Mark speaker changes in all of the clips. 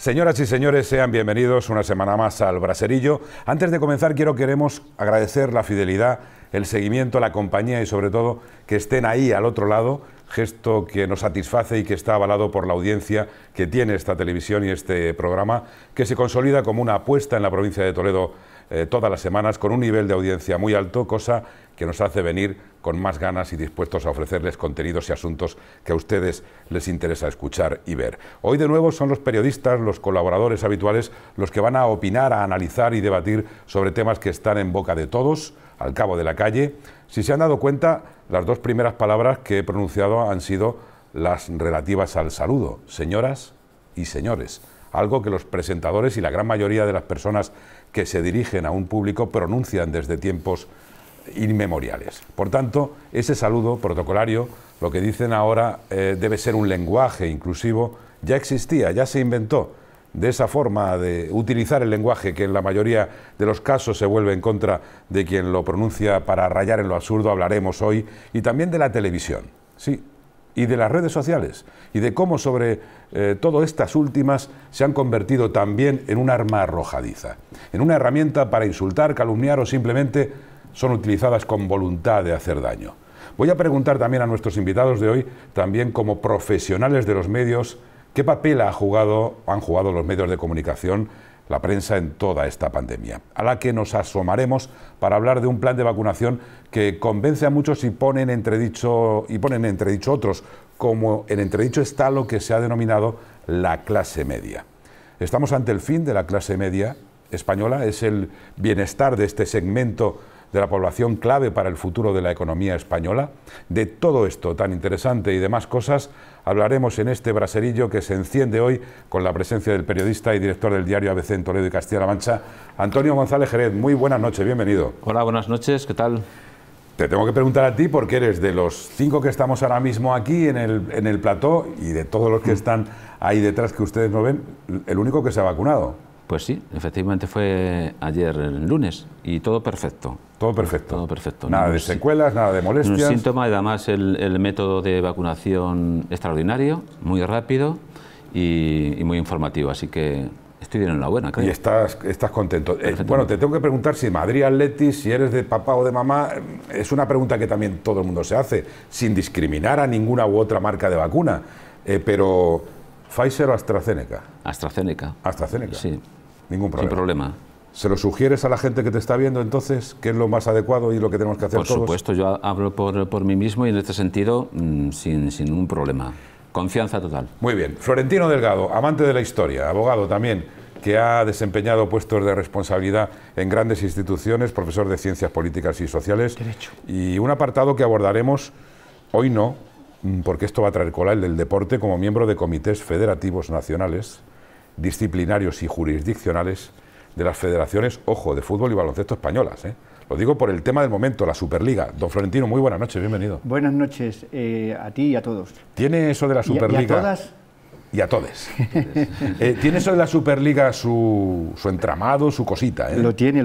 Speaker 1: Señoras y señores, sean bienvenidos una semana más al Braserillo. Antes de comenzar, queremos agradecer la fidelidad, el seguimiento, la compañía y sobre todo que estén ahí al otro lado, gesto que nos satisface y que está avalado por la audiencia que tiene esta televisión y este programa, que se consolida como una apuesta en la provincia de Toledo todas las semanas con un nivel de audiencia muy alto, cosa que nos hace venir con más ganas y dispuestos a ofrecerles contenidos y asuntos que a ustedes les interesa escuchar y ver. Hoy de nuevo son los periodistas, los colaboradores habituales, los que van a opinar, a analizar y debatir sobre temas que están en boca de todos, al cabo de la calle. Si se han dado cuenta, las dos primeras palabras que he pronunciado han sido las relativas al saludo, señoras y señores, algo que los presentadores y la gran mayoría de las personas que se dirigen a un público pronuncian desde tiempos inmemoriales. Por tanto, ese saludo protocolario, lo que dicen ahora, debe ser un lenguaje inclusivo, ya existía, ya se inventó. De esa forma de utilizar el lenguaje que en la mayoría de los casos se vuelve en contra de quien lo pronuncia para rayar en lo absurdo, hablaremos hoy, y también de la televisión, sí, y de las redes sociales, y de cómo sobre todo estas últimas se han convertido también en un arma arrojadiza, en una herramienta para insultar, calumniar o simplemente son utilizadas con voluntad de hacer daño. Voy a preguntar también a nuestros invitados de hoy, también como profesionales de los medios, ¿qué papel han jugado los medios de comunicación, la prensa en toda esta pandemia? A la que nos asomaremos para hablar de un plan de vacunación que convence a muchos y pone en entredicho otros, como en entredicho está lo que se ha denominado la clase media. Estamos ante el fin de la clase media española, es el bienestar de este segmento de la población clave para el futuro de la economía española. De todo esto tan interesante y demás cosas hablaremos en este braserillo que se enciende hoy con la presencia del periodista y director del diario ABC en Toledo y Castilla-La Mancha, Antonio González Jerez. Muy buenas noches, bienvenido.
Speaker 2: Hola, buenas noches, ¿qué tal?
Speaker 1: Te tengo que preguntar a ti porque eres de los 5 que estamos ahora mismo aquí en el plató y de todos los que están ahí detrás que ustedes no ven, el único que se ha vacunado.
Speaker 2: Pues sí, efectivamente fue ayer el lunes y todo perfecto.
Speaker 1: Todo perfecto.
Speaker 2: Todo perfecto.
Speaker 1: Nada de secuelas, nada de molestias.
Speaker 2: Un síntoma y además el método de vacunación extraordinario, muy rápido y muy informativo, así que estoy de enhorabuena, creo.
Speaker 1: Y estás contento. Bueno, te tengo que preguntar si Madrid Atleti, si eres de papá o de mamá, es una pregunta que también todo el mundo se hace, sin discriminar a ninguna u otra marca de vacuna, pero ¿Pfizer o AstraZeneca?
Speaker 2: AstraZeneca.
Speaker 1: AstraZeneca.
Speaker 2: Sí.
Speaker 1: Ningún problema.
Speaker 2: Sin problema.
Speaker 1: ¿Se lo sugieres a la gente que te está viendo entonces? ¿Qué es lo más adecuado y lo que tenemos que hacer todos?
Speaker 2: Por supuesto, yo hablo por mí mismo y en este sentido sin ningún problema. Confianza total.
Speaker 1: Muy bien. Florentino Delgado, amante de la historia, abogado también, que ha desempeñado puestos de responsabilidad en grandes instituciones, profesor de Ciencias Políticas y Sociales.
Speaker 3: Derecho.
Speaker 1: Y un apartado que abordaremos hoy no, porque esto va a traer cola, el del deporte, como miembro de comités federativos nacionales, disciplinarios y jurisdiccionales de las federaciones, ojo, de fútbol y baloncesto españolas, ¿eh? Lo digo por el tema del momento, la Superliga. Don Florentino, muy buenas noches, bienvenido.
Speaker 3: Buenas noches a ti y a todos.
Speaker 1: ¿Tiene eso de la Superliga?
Speaker 3: ¿Y a todas?
Speaker 1: Y a todes. ¿Tiene eso de la Superliga su entramado, su cosita?
Speaker 3: Lo tiene.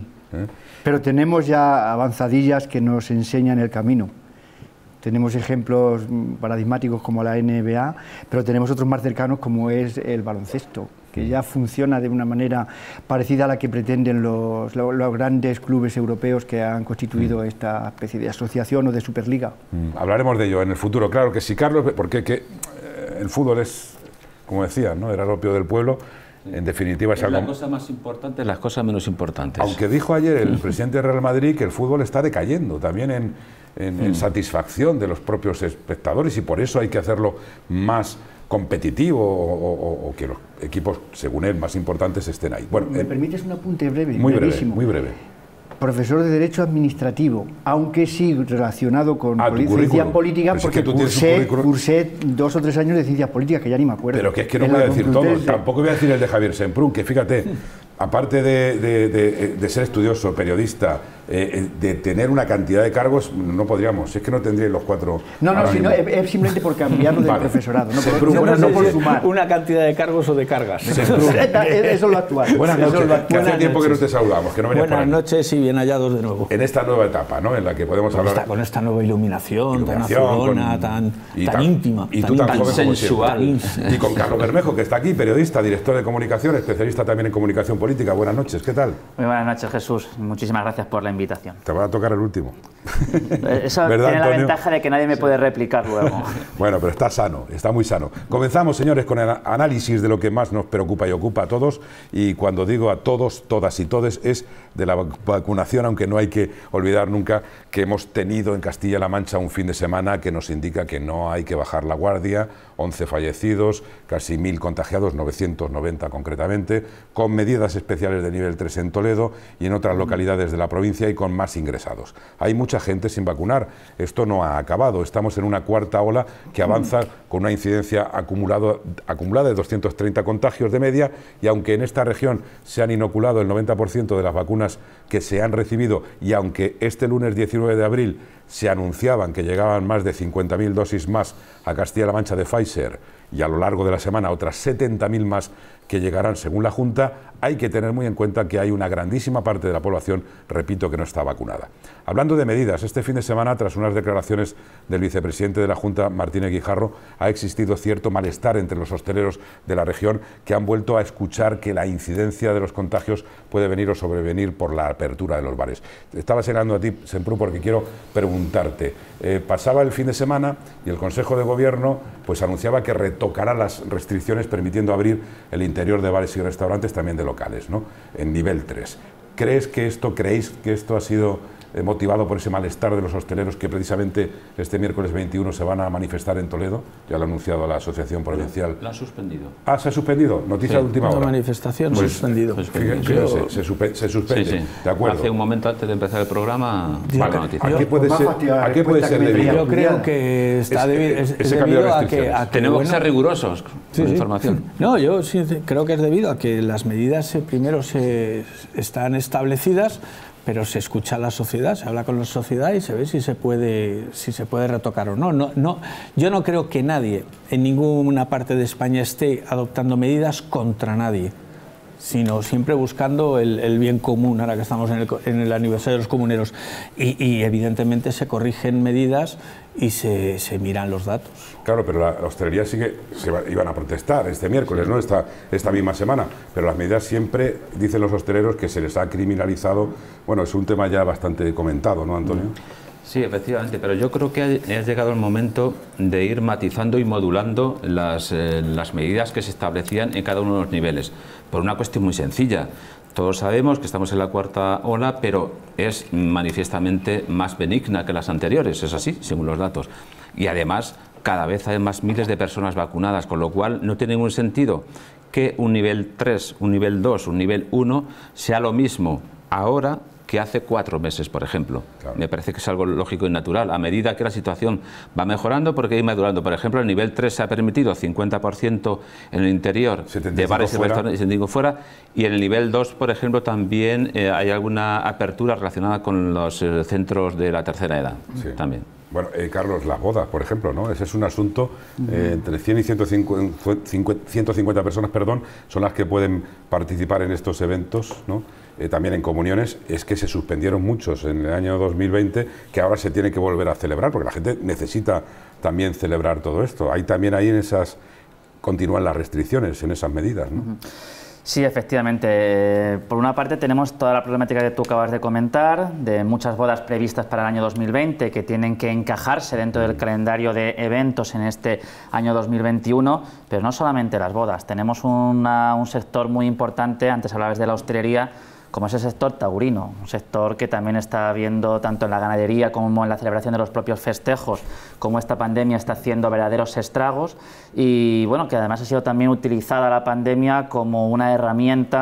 Speaker 3: Pero tenemos ya avanzadillas que nos enseñan el camino. Tenemos ejemplos paradigmáticos como la NBA, pero tenemos otros más cercanos como es el baloncesto, que ya funciona de una manera parecida a la que pretenden los grandes clubes europeos que han constituido esta especie de asociación o de Superliga.
Speaker 1: Hablaremos de ello en el futuro, claro que sí, Carlos, porque el fútbol es, como decía, ¿no? Era el opio del pueblo. En definitiva es algo...
Speaker 2: La cosa más importante, las cosas menos importantes.
Speaker 1: Aunque dijo ayer el presidente del Real Madrid que el fútbol está decayendo también en satisfacción de los propios espectadores y por eso hay que hacerlo más competitivo o que los equipos, según él, más importantes estén ahí. Bueno,
Speaker 3: ¿me permites un apunte breve?
Speaker 1: Muy
Speaker 3: brevísimo.
Speaker 1: Muy breve.
Speaker 3: Profesor de Derecho Administrativo, aunque sí relacionado con ciencias políticas, porque cursé 2 o 3 años de ciencias políticas, que ya ni me acuerdo.
Speaker 1: Pero que es que no voy a decir todo, tampoco voy a decir el de Javier Semprún, que fíjate, aparte de ser estudioso, periodista, de tener una cantidad de cargos, no podríamos, es que no tendríais los 4.
Speaker 3: No, sino es simplemente por cambiarlo del profesorado, no por sumar.
Speaker 4: Una cantidad de cargos o de cargas.
Speaker 3: Eso es lo actual.
Speaker 1: Buenas noches, que hace tiempo que no te saludamos, que no venías por aquí.
Speaker 4: Buenas noches y bien hallados de nuevo.
Speaker 1: En esta nueva etapa, ¿no?, en la que podemos hablar...
Speaker 4: Con esta nueva iluminación tan azulona, tan íntima.
Speaker 1: Y tú tan joven
Speaker 2: sensual.
Speaker 1: Y con Carlos Bermejo, que está aquí, periodista, director de comunicación, especialista también en comunicación política. Buenas noches, ¿qué tal?
Speaker 5: Muy buenas noches, Jesús. Muchísimas gracias por la invitación.
Speaker 1: Te va a tocar el último.
Speaker 5: Eso
Speaker 1: ¿Verdad,
Speaker 5: tiene la
Speaker 1: Antonio?
Speaker 5: ventaja de que nadie me puede replicar luego.
Speaker 1: Bueno, pero está sano, está muy sano. Comenzamos, señores, con el análisis de lo que más nos preocupa y ocupa a todos. Y cuando digo a todos, todas y todes, es de la vacunación, aunque no hay que olvidar nunca que hemos tenido en Castilla-La Mancha un fin de semana que nos indica que no hay que bajar la guardia. 11 fallecidos, casi 1000 contagiados, 990 concretamente, con medidas especiales de nivel 3 en Toledo y en otras localidades de la provincia y con más ingresados. Hay mucha gente sin vacunar, esto no ha acabado, estamos en una cuarta ola que avanza con una incidencia acumulada de 230 contagios de media, y aunque en esta región se han inoculado el 90% de las vacunas que se han recibido, y aunque este lunes 19 de abril se anunciaban que llegaban más de 50.000 dosis más a Castilla-La Mancha de Pfizer, y a lo largo de la semana otras 70.000 más que llegarán según la Junta, hay que tener muy en cuenta que hay una grandísima parte de la población, repito, que no está vacunada. Hablando de medidas, este fin de semana, tras unas declaraciones del vicepresidente de la Junta, Martínez Guijarro, ha existido cierto malestar entre los hosteleros de la región, que han vuelto a escuchar que la incidencia de los contagios puede venir o sobrevenir por la apertura de los bares. Estaba señalando a ti, Semprún, porque quiero preguntarte. Pasaba el fin de semana y el Consejo de Gobierno pues anunciaba que retocará las restricciones permitiendo abrir el interior de bares y restaurantes, también de locales, ¿no?, en nivel 3. ¿Creéis que esto ha sido motivado por ese malestar de los hosteleros que precisamente este miércoles 21 se van a manifestar en Toledo? Ya lo ha anunciado la Asociación Provincial.
Speaker 2: Lo han suspendido.
Speaker 1: Ah, ¿se ha suspendido? Noticia de última hora.
Speaker 4: Una manifestación suspendido.
Speaker 1: Fíjense, se suspende.
Speaker 2: Sí.
Speaker 1: De acuerdo.
Speaker 2: Hace un momento antes de empezar el programa,
Speaker 1: vale.
Speaker 2: noticia.
Speaker 1: ¿A qué puede ser debido?
Speaker 4: Yo creo que está debido a que
Speaker 2: tenemos que ser rigurosos con la información.
Speaker 4: No, yo sí creo que es debido a que las medidas primero están establecidas, pero se escucha a la sociedad, se habla con la sociedad y se ve si se puede retocar o no. Yo no creo que nadie en ninguna parte de España esté adoptando medidas contra nadie, sino siempre buscando el bien común, ahora que estamos en el aniversario de los comuneros. Y evidentemente se corrigen medidas y se miran los datos.
Speaker 1: Claro, pero la hostelería iban a protestar este miércoles, ¿no?, esta misma semana, pero las medidas siempre, dicen los hosteleros, que se les ha criminalizado. Bueno, es un tema ya bastante comentado, ¿no, Antonio?
Speaker 2: Sí, efectivamente, pero yo creo que ha llegado el momento de ir matizando y modulando las medidas que se establecían en cada uno de los niveles, por una cuestión muy sencilla. Todos sabemos que estamos en la cuarta ola, pero es manifiestamente más benigna que las anteriores, es así, según los datos. Y además, cada vez hay más miles de personas vacunadas, con lo cual no tiene ningún sentido que un nivel 3, un nivel 2, un nivel 1 sea lo mismo ahora que hace 4 meses, por ejemplo. Claro. Me parece que es algo lógico y natural, a medida que la situación va mejorando, porque ir madurando. Por ejemplo, el nivel 3 se ha permitido 50% en el interior de bares y restaurantes, 75 fuera, y en el nivel 2, por ejemplo, también hay alguna apertura relacionada con los centros de la tercera edad. Sí. También.
Speaker 1: Bueno, Carlos, las bodas, por ejemplo, ¿no? Ese es un asunto, entre 100 y 150 personas, perdón, son las que pueden participar en estos eventos, ¿no? También en comuniones. Es que se suspendieron muchos en el año 2020, que ahora se tiene que volver a celebrar, porque la gente necesita también celebrar todo esto. También ahí en esas, continúan las restricciones, en esas medidas, ¿no?
Speaker 5: Sí, efectivamente. Por una parte tenemos toda la problemática que tú acabas de comentar, de muchas bodas previstas para el año 2020 que tienen que encajarse dentro del calendario de eventos en este año 2021, pero no solamente las bodas. Tenemos un sector muy importante, antes hablabas de la hostelería, como es el sector taurino, un sector que también está viendo tanto en la ganadería como en la celebración de los propios festejos, como esta pandemia está haciendo verdaderos estragos, y bueno, que además ha sido también utilizada la pandemia como una herramienta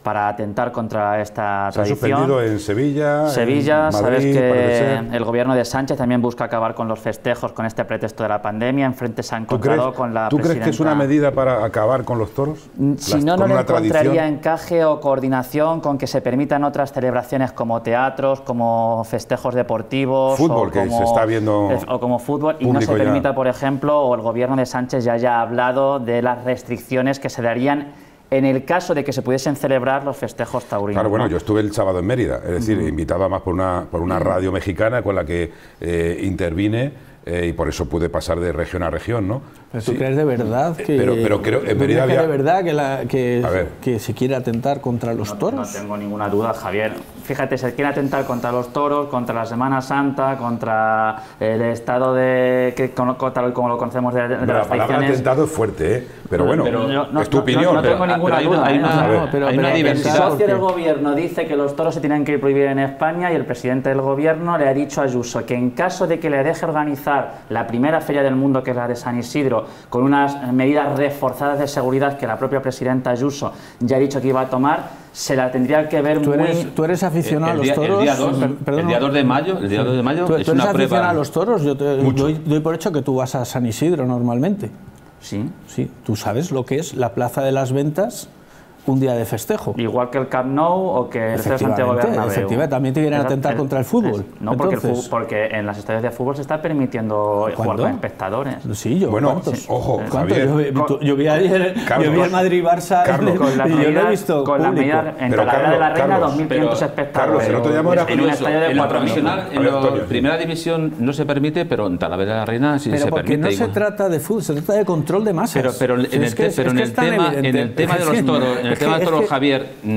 Speaker 5: para atentar contra esta
Speaker 1: Se ha
Speaker 5: tradición.
Speaker 1: suspendido en Sevilla,
Speaker 5: Sevilla,
Speaker 1: en Madrid,
Speaker 5: sabes que
Speaker 1: parece ser.
Speaker 5: el gobierno de Sánchez también busca acabar con los festejos con este pretexto de la pandemia. Enfrente se ha encontrado con la
Speaker 1: ¿Tú
Speaker 5: presidenta.
Speaker 1: crees que es una medida para acabar con los toros?
Speaker 5: Si no, no le encontraría encaje o coordinación con que se permitan otras celebraciones como teatros, como festejos deportivos,
Speaker 1: fútbol,
Speaker 5: o
Speaker 1: que
Speaker 5: como,
Speaker 1: se está viendo
Speaker 5: o como fútbol, y no se permita, por ejemplo, o el gobierno de Sánchez ya haya hablado de las restricciones que se darían en el caso de que se pudiesen celebrar los festejos taurinos.
Speaker 1: Claro, bueno,
Speaker 5: ¿no?
Speaker 1: yo estuve el sábado en Mérida, es decir, invitado además por una radio mexicana con la que intervine. Y por eso pude pasar de región a región, ¿no?
Speaker 4: ¿Pero tú crees de verdad que,
Speaker 1: pero creo, en Mérida
Speaker 4: de verdad que se quiere atentar contra los toros?
Speaker 5: No tengo ninguna duda, Javier. Fíjate, se quiere atentar contra los toros, contra la Semana Santa, contra el estado de tal y como lo conocemos de las
Speaker 1: la palabra atentado es fuerte, ¿eh? Pero bueno, es tu opinión.
Speaker 5: No tengo ninguna duda.
Speaker 2: Hay una diversidad.
Speaker 5: El socio del gobierno dice que los toros se tienen que prohibir en España y el presidente del gobierno le ha dicho a Ayuso que en caso de que le deje organizar la primera feria del mundo, que es la de San Isidro, con unas medidas reforzadas de seguridad que la propia presidenta Ayuso ya ha dicho que iba a tomar, se la tendría que ver
Speaker 4: ¿Tú eres aficionado a los toros?
Speaker 2: El día 2 de mayo, es una
Speaker 4: ¿Tú eres
Speaker 2: prueba.
Speaker 4: aficionado a los toros? Yo doy por hecho que tú vas a San Isidro normalmente.
Speaker 5: Sí.
Speaker 4: Sí, tú sabes lo que es la Plaza de las Ventas un día de festejo.
Speaker 5: Igual que el Camp Nou o que el Santiago Bernabéu.
Speaker 4: Efectivamente, también te vienen a atentar contra el fútbol.
Speaker 5: No,
Speaker 4: entonces,
Speaker 5: porque en las estadios de fútbol se está permitiendo jugar con espectadores.
Speaker 4: Sí, yo.
Speaker 1: Bueno,
Speaker 4: ¿cuántos?
Speaker 1: ojo,
Speaker 4: ¿Cuántos?
Speaker 1: Javier.
Speaker 4: Yo vi ayer el Madrid-Barça y yo lo he visto
Speaker 5: con la medida en Talavera de la Reina, 2.500 espectadores.
Speaker 1: Carlos, el otro día era
Speaker 5: en un estadio de 4.000.
Speaker 2: En la primera división no se permite, pero en Talavera de la Reina sí se permite.
Speaker 4: Pero porque no se trata de fútbol, se trata de control de masas.
Speaker 2: Pero en el tema de los toros, en el tema de los toros, Javier,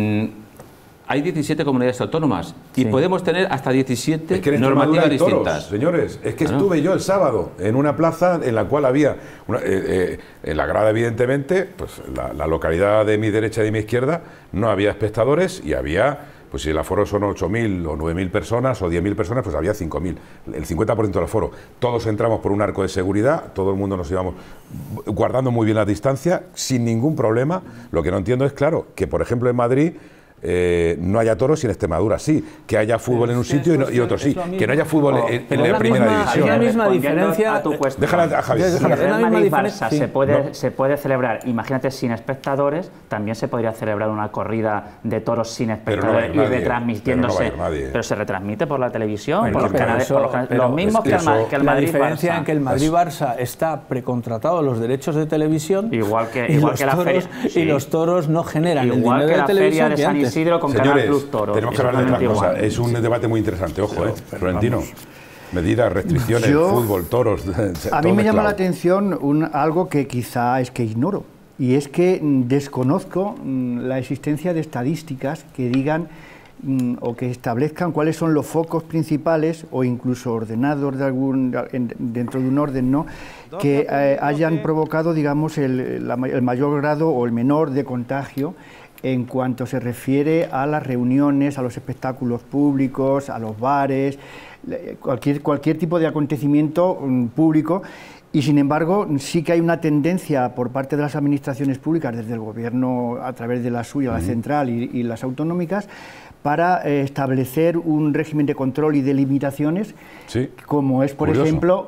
Speaker 2: hay 17 comunidades autónomas y podemos tener hasta 17 normativas distintas.
Speaker 1: Señores, es que estuve yo el sábado en una plaza en la cual había, en la grada evidentemente, pues la localidad de mi derecha y de mi izquierda, no había espectadores y había, pues si el aforo son 8.000 o 9.000 personas o 10.000 personas, pues había 5.000, el 50% del aforo. Todos entramos por un arco de seguridad, todo el mundo nos íbamos guardando muy bien la distancia, sin ningún problema. Lo que no entiendo es, claro, que por ejemplo en Madrid no haya toros y en Extremadura sí, que haya fútbol en un sitio y otro sí, que no haya fútbol en la primera división.
Speaker 4: Es la misma diferencia.
Speaker 1: Déjala a Javier.
Speaker 5: Si el Real Madrid-Barça se puede celebrar, imagínate, sin espectadores, también se podría celebrar una corrida de toros sin espectadores y retransmitiéndose. Pero se retransmite por la televisión, por los canales, los mismos que el Madrid-Barça.
Speaker 4: La diferencia en que el Madrid-Barça está precontratado los derechos de televisión,
Speaker 5: igual que la feria,
Speaker 4: y los toros no generan el dinero de televisión
Speaker 5: de San Isidro con Canal Plus Toros.
Speaker 1: Tenemos que hablar de otra cosa. Es un debate muy interesante, ojo, Florentino. Medidas, restricciones, fútbol, toros.
Speaker 3: A mí me llama la atención algo que quizá es que ignoro, y es que desconozco la existencia de estadísticas que digan o que establezcan cuáles son los focos principales o incluso ordenados dentro de un orden, ¿no?, que hayan provocado, digamos, el mayor grado o el menor de contagio en cuanto se refiere a las reuniones, a los espectáculos públicos, a los bares, cualquier tipo de acontecimiento público. Y sin embargo, sí que hay una tendencia por parte de las administraciones públicas, desde el gobierno a través de la suya, la central y las autonómicas, para establecer un régimen de control y de limitaciones, como es por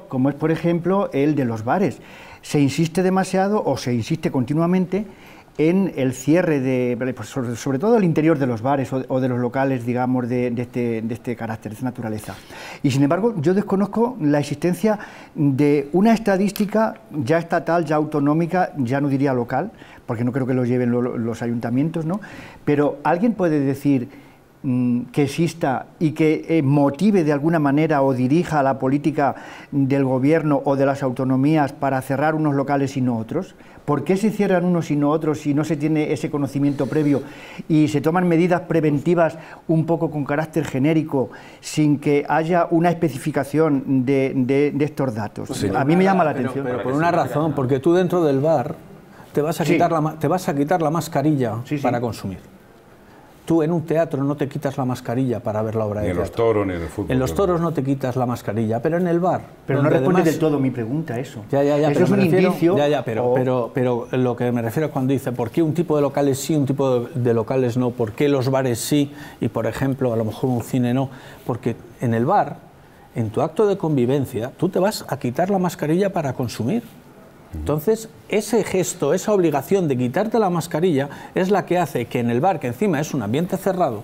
Speaker 3: ejemplo el de los bares. Se insiste demasiado o se insiste continuamente en el cierre sobre todo el interior de los bares o de los locales, digamos, de este carácter, de esta naturaleza. Y sin embargo, yo desconozco la existencia de una estadística ya estatal, ya autonómica, ya no diría local, porque no creo que lo lleven los ayuntamientos, ¿no? Pero ¿alguien puede decir que exista y que motive de alguna manera o dirija la política del gobierno o de las autonomías para cerrar unos locales y no otros? ¿Por qué se cierran unos y no otros si no se tiene ese conocimiento previo y se toman medidas preventivas un poco con carácter genérico sin que haya una especificación de estos datos? Sí, a mí me llama la atención.
Speaker 4: Pero por una razón, porque tú dentro del bar te vas a quitar la mascarilla para consumir. Tú en un teatro no te quitas la mascarilla para ver la obra de teatro.
Speaker 1: Ni en los toros, ni en el fútbol.
Speaker 4: En los toros no te quitas la mascarilla, pero en el bar.
Speaker 3: Pero no responde del todo mi pregunta, eso.
Speaker 4: Ya,
Speaker 3: eso es un indicio.
Speaker 4: Pero lo que me refiero es cuando dice por qué un tipo de locales sí, un tipo de locales no, por qué los bares sí y, por ejemplo, a lo mejor un cine no. Porque en el bar, en tu acto de convivencia, tú te vas a quitar la mascarilla para consumir. Entonces, ese gesto, esa obligación de quitarte la mascarilla es la que hace que en el bar, que encima es un ambiente cerrado,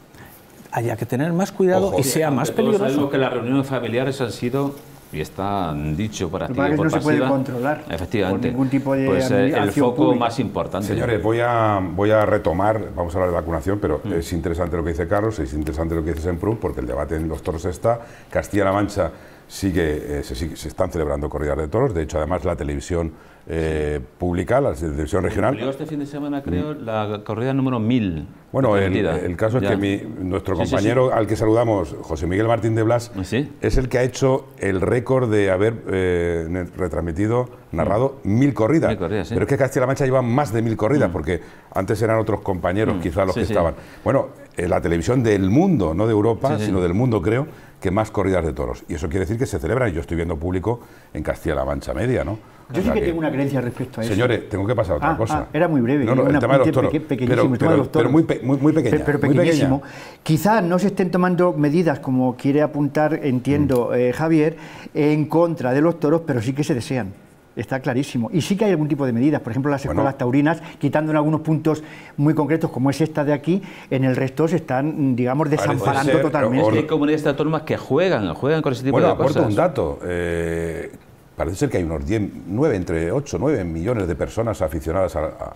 Speaker 4: haya que tener más cuidado y sea más peligroso.
Speaker 2: Sabemos que las reuniones familiares han sido, y está dicho por activa y por pasiva,
Speaker 3: no se puede controlar,
Speaker 2: efectivamente,
Speaker 3: por ningún tipo de
Speaker 2: pues el foco
Speaker 3: pública.
Speaker 2: más importante.
Speaker 1: Señores, voy a retomar, vamos a hablar de vacunación, pero es interesante lo que dice Carlos, es interesante lo que dice Semprún, porque el debate en los toros está. Castilla-La Mancha se están celebrando corridas de toros, de hecho, además, la televisión pública, la televisión regional.
Speaker 2: Este fin de semana, creo, la corrida número 1000.
Speaker 1: Bueno, el caso es que nuestro compañero al que saludamos, José Miguel Martín de Blas, es el que ha hecho el récord de haber retransmitido, narrado 1000 corridas. Pero es que Castilla-La Mancha lleva más de 1000 corridas, porque antes eran otros compañeros quizás los que estaban. Bueno, la televisión del mundo, no de Europa, sino del mundo, creo, que más corridas de toros. Y eso quiere decir que se celebran, y yo estoy viendo público en Castilla-La Mancha media, ¿no?
Speaker 3: Yo sí que tengo una creencia respecto a eso.
Speaker 1: Señores, tengo que pasar a otra cosa.
Speaker 3: Era muy breve.
Speaker 1: No, el tema de los toros. Pero muy pequeña.
Speaker 3: Pero pequeñísimo. Quizás no se estén tomando medidas, como quiere apuntar, entiendo, Javier, en contra de los toros, pero sí que se desean. Está clarísimo. Y sí que hay algún tipo de medidas, por ejemplo, las escuelas taurinas, quitando en algunos puntos muy concretos, como es esta de aquí, en el resto se están, digamos, desamparando totalmente.
Speaker 2: Hay comunidades autónomas que juegan con ese tipo de cosas.
Speaker 1: Bueno, aporto un dato. Parece ser que hay unos entre 8 o 9 millones de personas aficionadas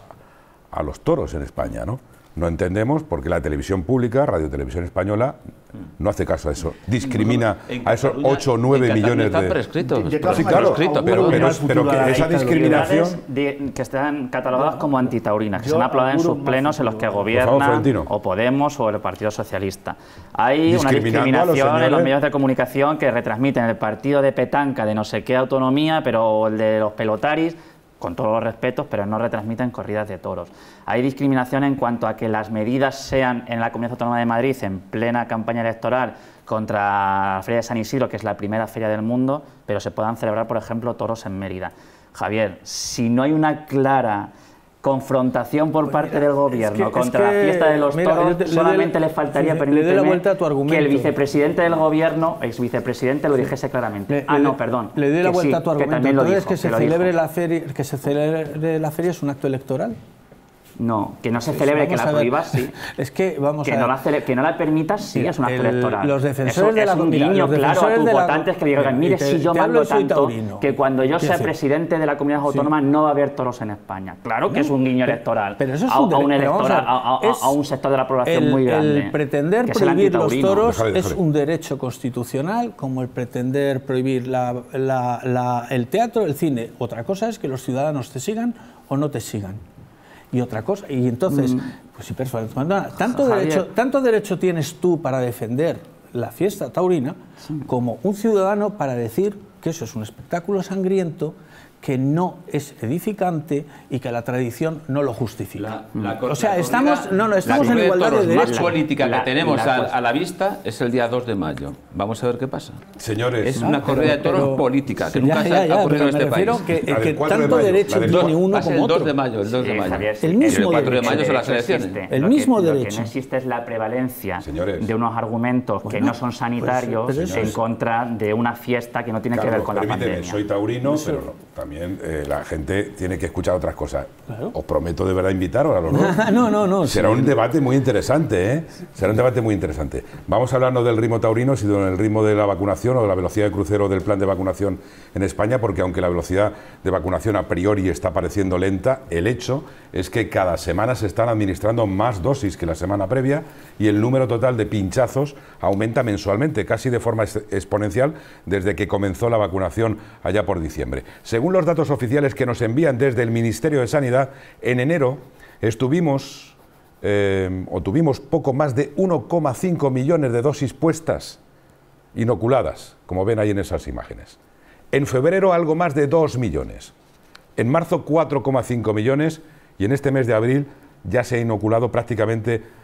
Speaker 1: a los toros en España, ¿no? No entendemos por qué la televisión pública, Radio Televisión Española, no hace caso a eso. Discrimina a esos 8 o 9 millones de...
Speaker 2: Están prescritos.
Speaker 1: Sí, claro, pero que esa discriminación...
Speaker 5: que están catalogadas como antitaurinas, que se han aprobado en sus plenos en los que gobierna o Podemos o el Partido Socialista. Hay una discriminación en los medios de comunicación que retransmiten el partido de petanca de no sé qué autonomía, pero el de los pelotaris, con todos los respetos, pero no retransmiten corridas de toros. Hay discriminación en cuanto a que las medidas sean en la Comunidad Autónoma de Madrid, en plena campaña electoral, contra la Feria de San Isidro, que es la primera feria del mundo, pero se puedan celebrar, por ejemplo, toros en Mérida. Javier, si no hay una clara confrontación por parte del gobierno contra la fiesta de los toros, solamente le faltaría, permíteme, que el vicepresidente del gobierno, exvicepresidente, lo dijese claramente. No, perdón.
Speaker 4: Le doy la vuelta a tu argumento. Entonces, que se celebre la feria es un acto electoral.
Speaker 5: No, que no se celebre, que la prohíbas, sí.
Speaker 4: Es que, vamos
Speaker 5: a ver, que no la permitas, sí, es un acto electoral.
Speaker 4: Los defensores de la...
Speaker 5: Es un guiño claro a tus votantes que digan, mire, si yo mando tanto, que cuando yo sea presidente de la comunidad autónoma no va a haber toros en España. Claro que es un guiño electoral a un sector de la población muy grande.
Speaker 4: El pretender prohibir los toros es un derecho constitucional, como el pretender prohibir el teatro, el cine. Otra cosa es que los ciudadanos te sigan o no te sigan. Y otra cosa, y entonces, pues si tanto derecho tienes tú para defender la fiesta taurina como un ciudadano para decir que eso es un espectáculo sangriento, que no es edificante y que la tradición no lo justifica. O sea, estamos en igualdad de derechos.
Speaker 2: La más política que tenemos a la vista es el día 2 de mayo. Vamos a ver qué pasa.
Speaker 1: Señores,
Speaker 2: es una corrida de toros política que nunca se ha ocurrido en este país.
Speaker 4: Que tanto derecho tiene uno como otro.
Speaker 2: El 2 de mayo, el 2 de mayo.
Speaker 4: El mismo
Speaker 2: 4 de mayo son las elecciones.
Speaker 4: El mismo derecho.
Speaker 5: Lo que no existe es la prevalencia de unos argumentos que no son sanitarios en contra de una fiesta que no tiene que ver con la pandemia.
Speaker 1: Soy taurino, pero también la gente tiene que escuchar otras cosas. Claro. Os prometo de verdad invitaros a los dos.
Speaker 4: No.
Speaker 1: Será un debate muy interesante, ¿eh? Será un debate muy interesante. Vamos a hablarnos del ritmo taurino, si del ritmo de la vacunación o de la velocidad de crucero del plan de vacunación en España, porque aunque la velocidad de vacunación a priori está pareciendo lenta, el hecho es que cada semana se están administrando más dosis que la semana previa y el número total de pinchazos aumenta mensualmente, casi de forma exponencial, desde que comenzó la vacunación allá por diciembre. Según los datos oficiales que nos envían desde el Ministerio de Sanidad, en enero tuvimos poco más de 1,5 millones de dosis puestas, inoculadas, como ven ahí en esas imágenes. En febrero algo más de 2 millones. En marzo 4,5 millones y en este mes de abril ya se ha inoculado prácticamente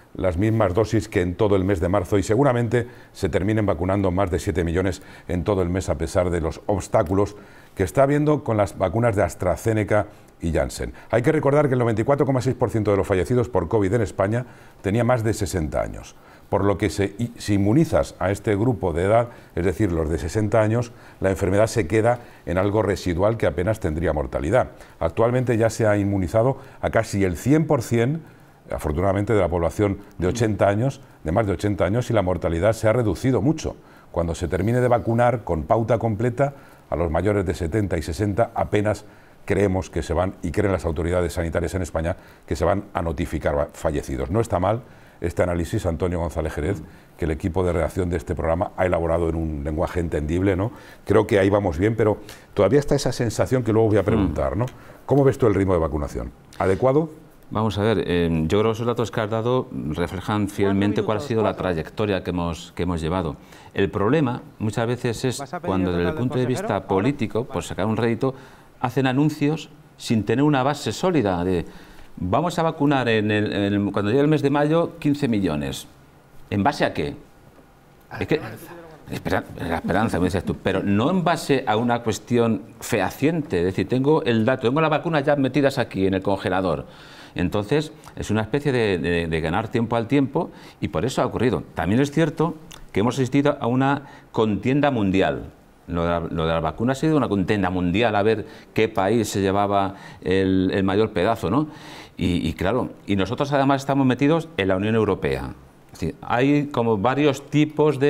Speaker 1: las mismas dosis que en todo el mes de marzo y seguramente se terminen vacunando más de 7 millones en todo el mes a pesar de los obstáculos que está habiendo con las vacunas de AstraZeneca y Janssen. Hay que recordar que el 94,6% de los fallecidos por COVID en España tenía más de 60 años, por lo que si inmunizas a este grupo de edad, es decir, los de 60 años, la enfermedad se queda en algo residual que apenas tendría mortalidad. Actualmente ya se ha inmunizado a casi el 100%, afortunadamente, de la población de 80 años, de más de 80 años, y la mortalidad se ha reducido mucho. Cuando se termine de vacunar con pauta completa, a los mayores de 70 y 60 apenas creemos que se van, y creen las autoridades sanitarias en España, que se van a notificar fallecidos. No está mal este análisis, Antonio González Jerez, que el equipo de redacción de este programa ha elaborado en un lenguaje entendible, ¿no? Creo que ahí vamos bien, pero todavía está esa sensación que luego voy a preguntar, ¿no? ¿Cómo ves tú el ritmo de vacunación? ¿Adecuado?
Speaker 2: Vamos a ver, yo creo que esos datos que has dado reflejan fielmente cuál ha sido la trayectoria que hemos llevado. El problema muchas veces es cuando desde el punto de vista político, por sacar un rédito, hacen anuncios sin tener una base sólida de vamos a vacunar cuando llegue el mes de mayo 15 millones. ¿En base a qué? Es que, la esperanza, me dices tú, pero no en base a una cuestión fehaciente, es decir, tengo el dato, tengo las vacunas ya metidas aquí en el congelador. Entonces, es una especie de ganar tiempo al tiempo y por eso ha ocurrido. También es cierto que hemos asistido a una contienda mundial. Lo de las vacunas ha sido una contienda mundial a ver qué país se llevaba el mayor pedazo, ¿no? Y claro, y nosotros además estamos metidos en la Unión Europea. Es decir, hay como varios tipos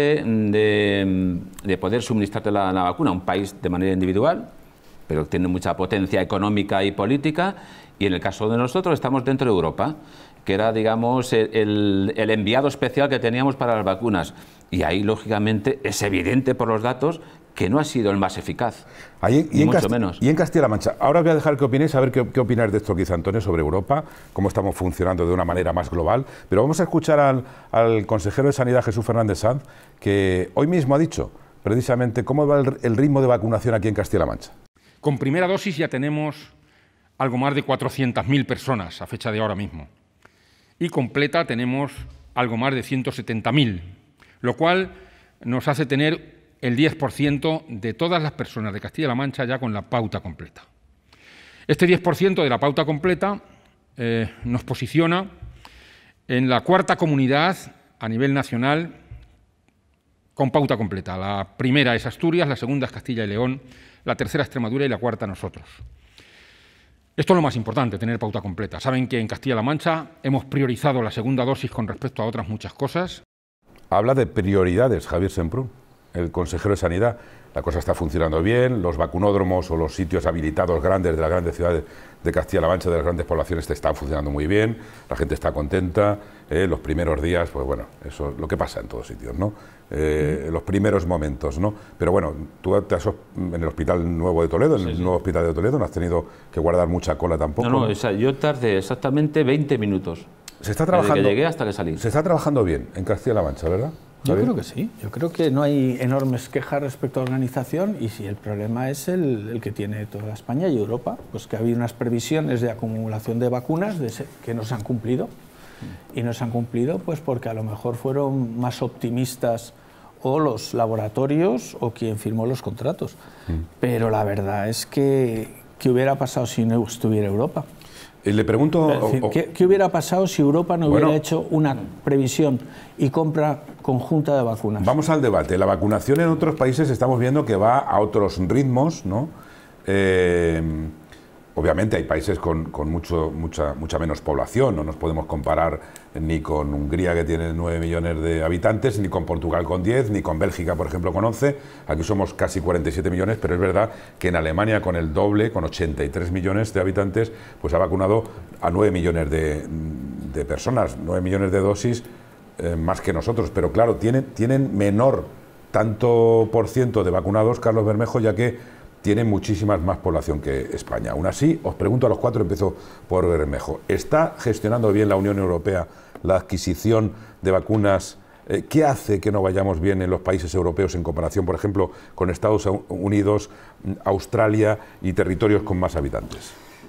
Speaker 2: de poder suministrarte la vacuna. Un país de manera individual, pero tiene mucha potencia económica y política, y en el caso de nosotros estamos dentro de Europa, que era, digamos, el enviado especial que teníamos para las vacunas. Y ahí, lógicamente, es evidente por los datos que no ha sido el más eficaz, y mucho menos.
Speaker 1: Y en Castilla-La Mancha, ahora voy a dejar que opinéis, a ver qué opináis de esto que dice Antonio sobre Europa, cómo estamos funcionando de una manera más global, pero vamos a escuchar al consejero de Sanidad, Jesús Fernández Sanz, que hoy mismo ha dicho precisamente cómo va el ritmo de vacunación aquí en Castilla-La Mancha.
Speaker 6: Con primera dosis ya tenemos algo más de 400.000 personas a fecha de ahora mismo, y completa tenemos algo más de 170.000, lo cual nos hace tener el 10% de todas las personas de Castilla-La Mancha ya con la pauta completa. Este 10% de la pauta completa nos posiciona en la cuarta comunidad a nivel nacional con pauta completa. La primera es Asturias, la segunda es Castilla y León, la tercera Extremadura y la cuarta nosotros. Esto es lo más importante, tener pauta completa. Saben que en Castilla-La Mancha hemos priorizado la segunda dosis con respecto a otras muchas cosas.
Speaker 1: Habla de prioridades, Javier Semprún, el consejero de Sanidad. La cosa está funcionando bien, los vacunódromos o los sitios habilitados grandes de las grandes ciudades de Castilla-La Mancha, de las grandes poblaciones, están funcionando muy bien, la gente está contenta, los primeros días, pues bueno, eso es lo que pasa en todos sitios, ¿no? Los primeros momentos, ¿no? Pero bueno, tú en el Hospital Nuevo de Toledo, en el nuevo Hospital de Toledo, no has tenido que guardar mucha cola tampoco.
Speaker 2: No, o sea, yo tardé exactamente 20 minutos.
Speaker 1: Se está trabajando,
Speaker 2: desde que llegué hasta que salí.
Speaker 1: Se está trabajando bien en Castilla-La Mancha, ¿verdad?
Speaker 4: Yo creo que sí. Yo creo que no hay enormes quejas respecto a la organización, y si el problema es el que tiene toda España y Europa, pues que ha habido unas previsiones de acumulación de vacunas que no se han cumplido. Y no se han cumplido pues porque a lo mejor fueron más optimistas o los laboratorios o quien firmó los contratos. Pero la verdad es que ¿qué hubiera pasado si no estuviera Europa?
Speaker 1: Le pregunto...
Speaker 4: Es decir, ¿qué hubiera pasado si Europa no hubiera hecho una previsión y compra conjunta de vacunas?
Speaker 1: Vamos al debate. La vacunación en otros países estamos viendo que va a otros ritmos, ¿no? Obviamente hay países con mucha menos población, no nos podemos comparar ni con Hungría, que tiene 9 millones de habitantes, ni con Portugal con 10, ni con Bélgica, por ejemplo, con 11. Aquí somos casi 47 millones, pero es verdad que en Alemania, con el doble, con 83 millones de habitantes, pues ha vacunado a 9 millones de personas, 9 millones de dosis más que nosotros. Pero claro, tienen menor tanto por ciento de vacunados, Carlos Bermejo, ya que tienen muchísimas más población que España. Aún así, os pregunto a los cuatro, empiezo por Bermejo. ¿Está gestionando bien la Unión Europea la adquisición de vacunas? ¿Qué hace que no vayamos bien en los países europeos en comparación, por ejemplo, con Estados Unidos, Australia y territorios con más habitantes?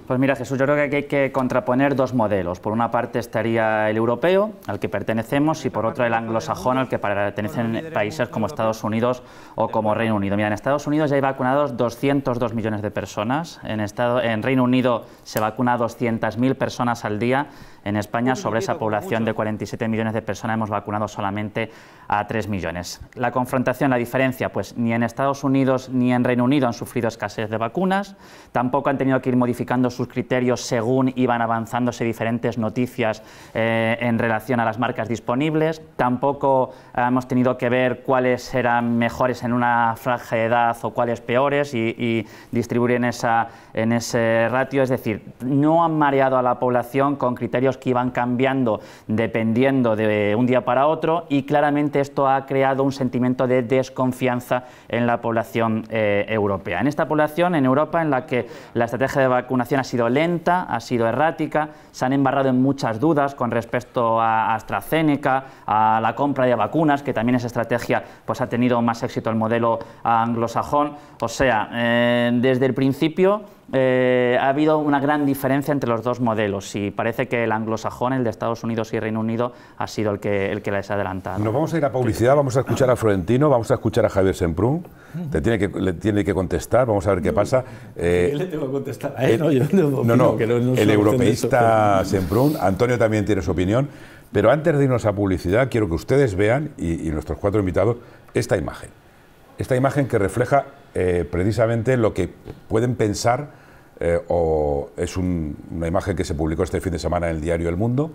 Speaker 5: Pues mira, Jesús, yo creo que hay que contraponer dos modelos. Por una parte estaría el europeo, al que pertenecemos, y por otra el anglosajón, al que pertenecen países como Estados Unidos o como Reino Unido. Mira, en Estados Unidos ya hay vacunados 202 millones de personas. En Reino Unido se vacuna a 200.000 personas al día. En España, sobre esa población de 47 millones de personas, hemos vacunado solamente a 3 millones. La confrontación, la diferencia, pues ni en Estados Unidos ni en Reino Unido han sufrido escasez de vacunas, tampoco han tenido que ir modificando sus criterios según iban avanzándose diferentes noticias en relación a las marcas disponibles, tampoco hemos tenido que ver cuáles eran mejores en una franja de edad o cuáles peores y distribuir en ese ratio, es decir, no han mareado a la población con criterios que iban cambiando dependiendo de un día para otro, y claramente esto ha creado un sentimiento de desconfianza en la población europea. En esta población, en Europa, en la que la estrategia de vacunación ha sido lenta, ha sido errática, se han embarrado en muchas dudas con respecto a AstraZeneca, a la compra de vacunas, que también esa estrategia pues ha tenido más éxito el modelo anglosajón. O sea, desde el principio ha habido una gran diferencia entre los dos modelos y parece que el anglosajón, el de Estados Unidos y Reino Unido, ha sido el que les ha adelantado.
Speaker 1: Nos vamos a ir a publicidad, vamos a escuchar a Florentino, vamos a escuchar a Javier Semprún, le tiene que contestar, vamos a ver qué pasa.
Speaker 4: Yo le tengo que contestar a él,
Speaker 1: el europeísta Semprún, Antonio también tiene su opinión, pero antes de irnos a publicidad quiero que ustedes vean, y nuestros cuatro invitados, esta imagen que refleja precisamente lo que pueden pensar, o es una imagen que se publicó este fin de semana en el diario El Mundo,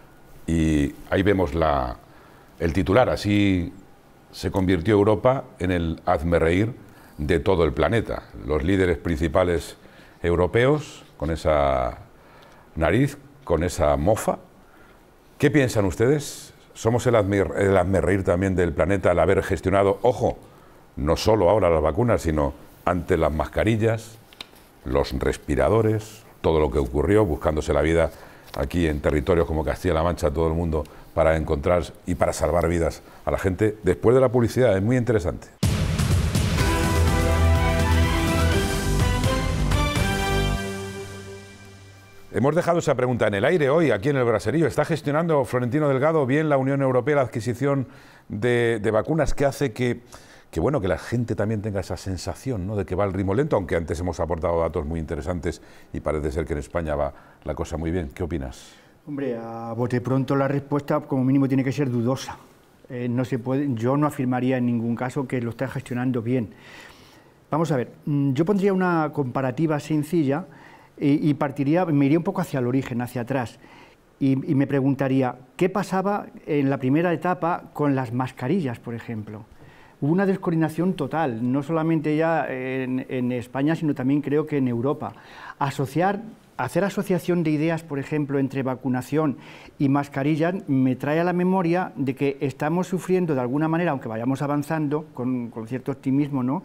Speaker 1: y ahí vemos el titular: así se convirtió Europa en el hazmerreír de todo el planeta. Los líderes principales europeos con esa nariz, con esa mofa. ¿Qué piensan ustedes? ¿Somos el hazmerreír también del planeta al haber gestionado, ojo, no solo ahora las vacunas, sino antes las mascarillas, los respiradores, todo lo que ocurrió, buscándose la vida aquí en territorios como Castilla-La Mancha, todo el mundo, para encontrar y para salvar vidas a la gente? Después de la publicidad, es muy interesante. Hemos dejado esa pregunta en el aire hoy, aquí en el Braserillo. ¿Está gestionando Florentino Delgado bien la Unión Europea la adquisición de vacunas, que hace que la gente también tenga esa sensación, ¿no?, de que va al ritmo lento, aunque antes hemos aportado datos muy interesantes y parece ser que en España va la cosa muy bien? ¿Qué opinas?
Speaker 3: Hombre, a bote pronto la respuesta como mínimo tiene que ser dudosa. No se puede, yo no afirmaría en ningún caso que lo esté gestionando bien. Vamos a ver, yo pondría una comparativa sencilla y me iría un poco hacia el origen, hacia atrás, y me preguntaría, ¿qué pasaba en la primera etapa con las mascarillas, por ejemplo? Hubo una descoordinación total, no solamente ya en España, sino también creo que en Europa. Hacer asociación de ideas, por ejemplo, entre vacunación y mascarillas, me trae a la memoria de que estamos sufriendo de alguna manera, aunque vayamos avanzando con cierto optimismo, ¿no?,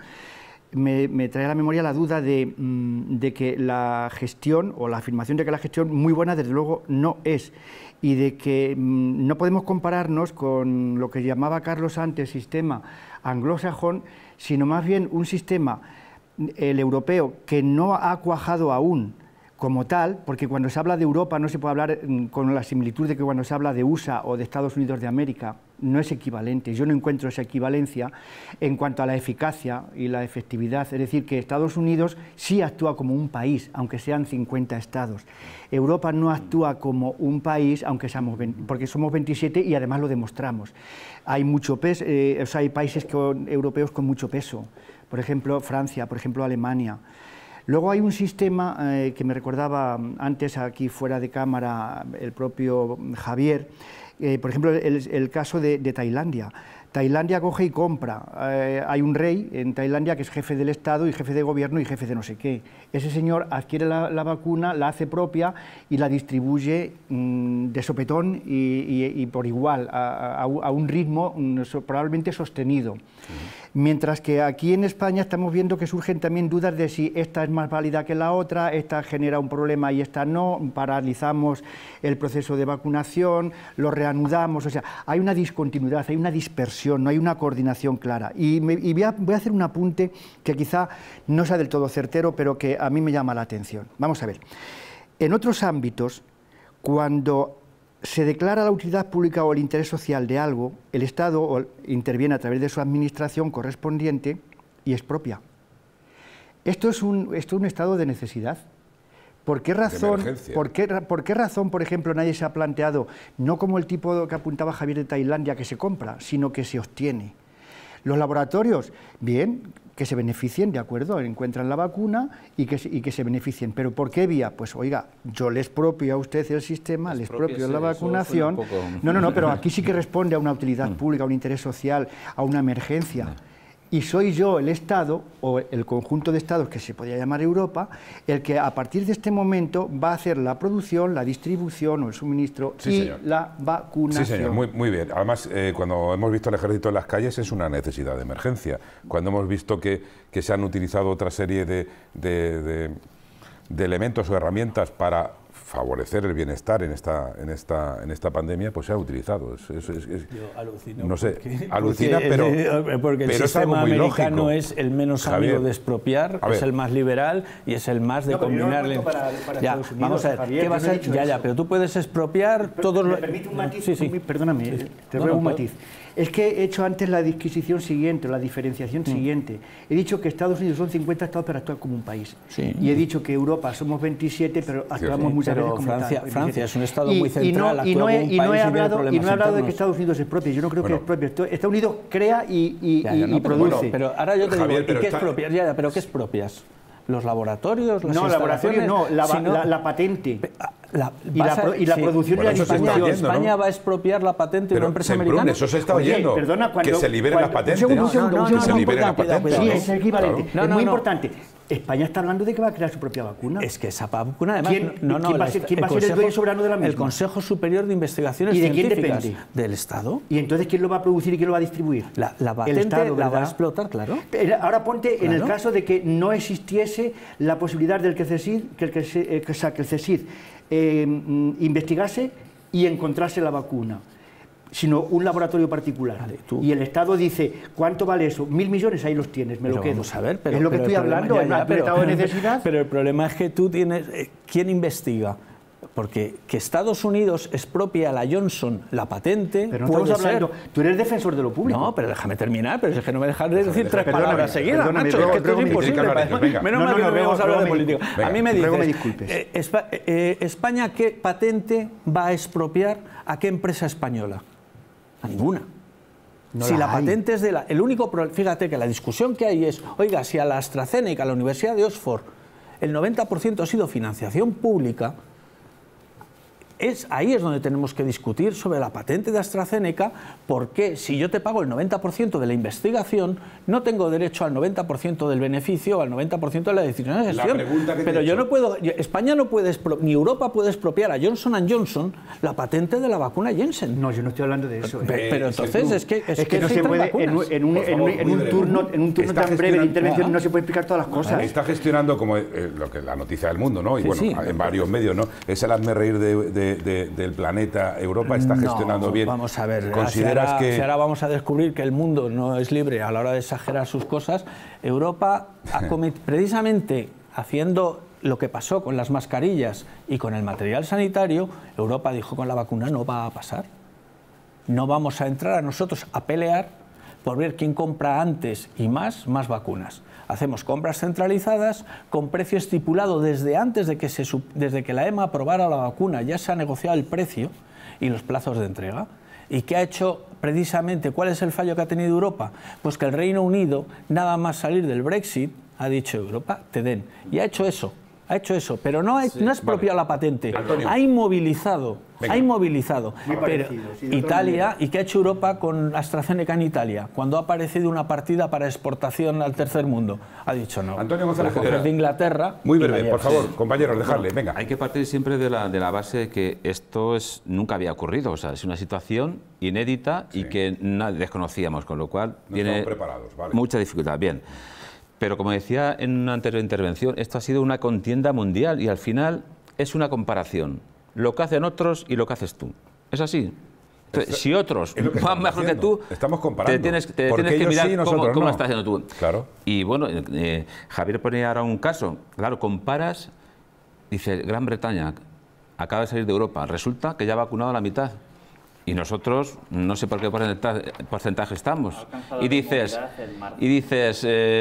Speaker 3: me trae a la memoria la duda de que la gestión, o la afirmación de que la gestión muy buena desde luego no es, y de que no podemos compararnos con lo que llamaba Carlos antes sistema anglosajón, sino más bien un sistema, el europeo, que no ha cuajado aún como tal, porque cuando se habla de Europa no se puede hablar con la similitud de que cuando se habla de USA o de Estados Unidos de América, no es equivalente. Yo no encuentro esa equivalencia en cuanto a la eficacia y la efectividad. Es decir, que Estados Unidos sí actúa como un país, aunque sean 50 estados. Europa no actúa como un país, aunque porque somos 27 y además lo demostramos. Hay mucho peso, hay países europeos con mucho peso. Por ejemplo, Francia, por ejemplo, Alemania. Luego hay un sistema que me recordaba antes aquí fuera de cámara el propio Javier, por ejemplo el caso de Tailandia. Tailandia coge y compra, hay un rey en Tailandia que es jefe del Estado y jefe de gobierno y jefe de no sé qué. Ese señor adquiere la vacuna, la hace propia y la distribuye de sopetón y por igual, a un ritmo probablemente sostenido. Mientras que aquí en España estamos viendo que surgen también dudas de si esta es más válida que la otra, esta genera un problema y esta no, paralizamos el proceso de vacunación, lo reanudamos, o sea, hay una discontinuidad, hay una dispersión, no hay una coordinación clara. Y voy a hacer un apunte que quizá no sea del todo certero, pero que a mí me llama la atención. Vamos a ver, en otros ámbitos, cuando se declara la utilidad pública o el interés social de algo, el Estado interviene a través de su administración correspondiente y expropia. Esto es un estado de necesidad. ¿Por qué razón, por ejemplo, nadie se ha planteado, no como el tipo que apuntaba Javier de Tailandia, que se compra, sino que se obtiene? Los laboratorios, bien, que se beneficien, de acuerdo, encuentran la vacuna y que se beneficien. ¿Pero por qué vía? Pues oiga, yo le expropio a usted el sistema, le expropio la vacunación. No, pero aquí sí que responde a una utilidad pública, a un interés social, a una emergencia. Y soy yo, el Estado, o el conjunto de Estados que se podría llamar Europa, el que a partir de este momento va a hacer la producción, la distribución o el suministro la vacunación.
Speaker 1: Sí, señor, muy bien. Además, cuando hemos visto el ejército en las calles es una necesidad de emergencia. Cuando hemos visto que se han utilizado otra serie de elementos o herramientas para favorecer el bienestar en esta pandemia, pues se ha utilizado.
Speaker 4: Yo alucino.
Speaker 1: No sé, alucina,
Speaker 4: porque el sistema americano es el menos amigo de expropiar, es el más liberal y es el más de combinarle. Ya, vamos a ver, Javier, ¿qué va a ser? Ya, pero tú puedes expropiar todos los...
Speaker 3: ¿Me permite un matiz? Sí. Perdóname, te ruego un matiz. Es que he hecho antes la disquisición siguiente, la diferenciación siguiente. He dicho que Estados Unidos son 50 estados, pero actúan como un país.
Speaker 4: Sí.
Speaker 3: Y he dicho que Europa somos 27, pero actuamos muchas veces como
Speaker 4: Francia es un estado muy central,
Speaker 3: y no he hablado de que Estados Unidos es propio. Yo no creo que es propio. Estados Unidos crea y produce.
Speaker 4: Pero ahora yo te digo, ¿y qué expropias? ¿Pero qué expropias? ¿Los laboratorios? ¿Las instalaciones?
Speaker 3: No, la patente. Y la producción y la
Speaker 4: distribución. España va a expropiar la patente de una empresa americana.
Speaker 1: Eso se está oyendo. Que se liberen las patentes. Que se liberen las patentes.
Speaker 3: Sí, es equivalente. Es muy importante. España está hablando de que va a crear su propia vacuna.
Speaker 4: Es que esa vacuna, además...
Speaker 3: ¿Quién va a ser el dueño soberano de la misma?
Speaker 4: El Consejo Superior de Investigaciones
Speaker 3: Científicas.
Speaker 4: ¿Y de quién depende? Del Estado.
Speaker 3: ¿Y entonces quién lo va a producir y quién lo va a distribuir?
Speaker 4: La patente
Speaker 3: Estado,
Speaker 4: la va a explotar, claro.
Speaker 3: Ahora ponte en el caso de que no existiese la posibilidad del que el CSIC investigase y encontrase la vacuna, sino un laboratorio particular. Vale, y el Estado dice, ¿cuánto vale eso? 1.000 millones, ahí los tienes, me lo quedo.
Speaker 4: Vamos a ver,
Speaker 3: es lo que estoy hablando, en un estado de necesidad.
Speaker 4: Pero el problema es que tú tienes... ¿Quién investiga? Porque que Estados Unidos expropia a la Johnson la patente...
Speaker 3: Pero no estamos hablando... Tú eres defensor de lo público.
Speaker 4: No, pero déjame terminar, pero es que no me dejas de decir tres palabras seguidas, macho, es que esto es imposible. Menos mal que no vamos a hablar de política. A mí me dices, ¿España qué patente va a expropiar a qué empresa española? A ninguna. Si la patente es de la... El único problema... Fíjate que la discusión que hay es, oiga, si a la AstraZeneca, a la Universidad de Oxford, el 90% ha sido financiación pública... Ahí es donde tenemos que discutir sobre la patente de AstraZeneca, porque si yo te pago el 90% de la investigación, no tengo derecho al 90% del beneficio o al 90% de la decisión de gestión. Pero yo no puedo, España no puede, ni Europa puede expropiar a Johnson & Johnson la patente de la vacuna Janssen.
Speaker 3: No, yo no estoy hablando de eso.
Speaker 4: Pero entonces es que
Speaker 3: no se puede, en un turno tan breve de intervención no se puede explicar todas las cosas.
Speaker 1: Está gestionando como lo que la noticia del mundo, ¿no? Y bueno, en varios medios, ¿no? Es el hazme-reír del planeta. Europa está gestionando bien.
Speaker 4: Vamos a ver,
Speaker 1: ¿Consideras
Speaker 4: si ahora vamos a descubrir que el mundo no es libre a la hora de exagerar sus cosas? Europa ha precisamente haciendo lo que pasó con las mascarillas y con el material sanitario, Europa dijo con la vacuna no va a pasar. No vamos a entrar a nosotros a pelear por ver quién compra antes y más vacunas. Hacemos compras centralizadas con precio estipulado desde antes de desde que la EMA aprobara la vacuna, ya se ha negociado el precio y los plazos de entrega. ¿Y qué ha hecho precisamente? ¿Cuál es el fallo que ha tenido Europa? Pues que el Reino Unido, nada más salir del Brexit, ha dicho Europa, te den. Y ha hecho eso. Ha hecho eso, pero no es propia la patente.
Speaker 1: Antonio.
Speaker 4: Ha inmovilizado.
Speaker 1: Venga.
Speaker 4: Ha inmovilizado.
Speaker 3: Muy
Speaker 4: Pero
Speaker 3: parecido, sí, de otra
Speaker 4: Italia,
Speaker 3: manera.
Speaker 4: ¿y qué ha hecho Europa con AstraZeneca en Italia? Cuando ha aparecido una partida para exportación al tercer mundo. Ha dicho no.
Speaker 1: Antonio González
Speaker 4: La coges
Speaker 1: Cedera.
Speaker 4: de Inglaterra.
Speaker 1: Muy
Speaker 4: y la
Speaker 1: breve, por
Speaker 4: llevas.
Speaker 1: favor, compañeros, dejadle, venga.
Speaker 2: Hay que partir siempre de la base de que esto nunca había ocurrido. O sea, es una situación inédita y que nadie desconocíamos, con lo cual
Speaker 1: No
Speaker 2: tiene
Speaker 1: estamos preparados, vale.
Speaker 2: mucha dificultad. Bien. Pero como decía en una anterior intervención, esto ha sido una contienda mundial y al final es una comparación. Lo que hacen otros y lo que haces tú. Es así. Entonces, si otros
Speaker 1: es lo que
Speaker 2: van
Speaker 1: estamos
Speaker 2: mejor que
Speaker 1: haciendo.
Speaker 2: tú,
Speaker 1: Estamos comparando.
Speaker 2: te tienes
Speaker 1: Porque
Speaker 2: que
Speaker 1: ellos
Speaker 2: mirar
Speaker 1: sí, nosotros
Speaker 2: cómo
Speaker 1: no.
Speaker 2: lo estás haciendo tú.
Speaker 1: Claro.
Speaker 2: Y bueno, Javier ponía ahora un caso. Claro, comparas, dice, Gran Bretaña acaba de salir de Europa, resulta que ya ha vacunado a la mitad. Y nosotros, no sé por qué porcentaje estamos. Y dices,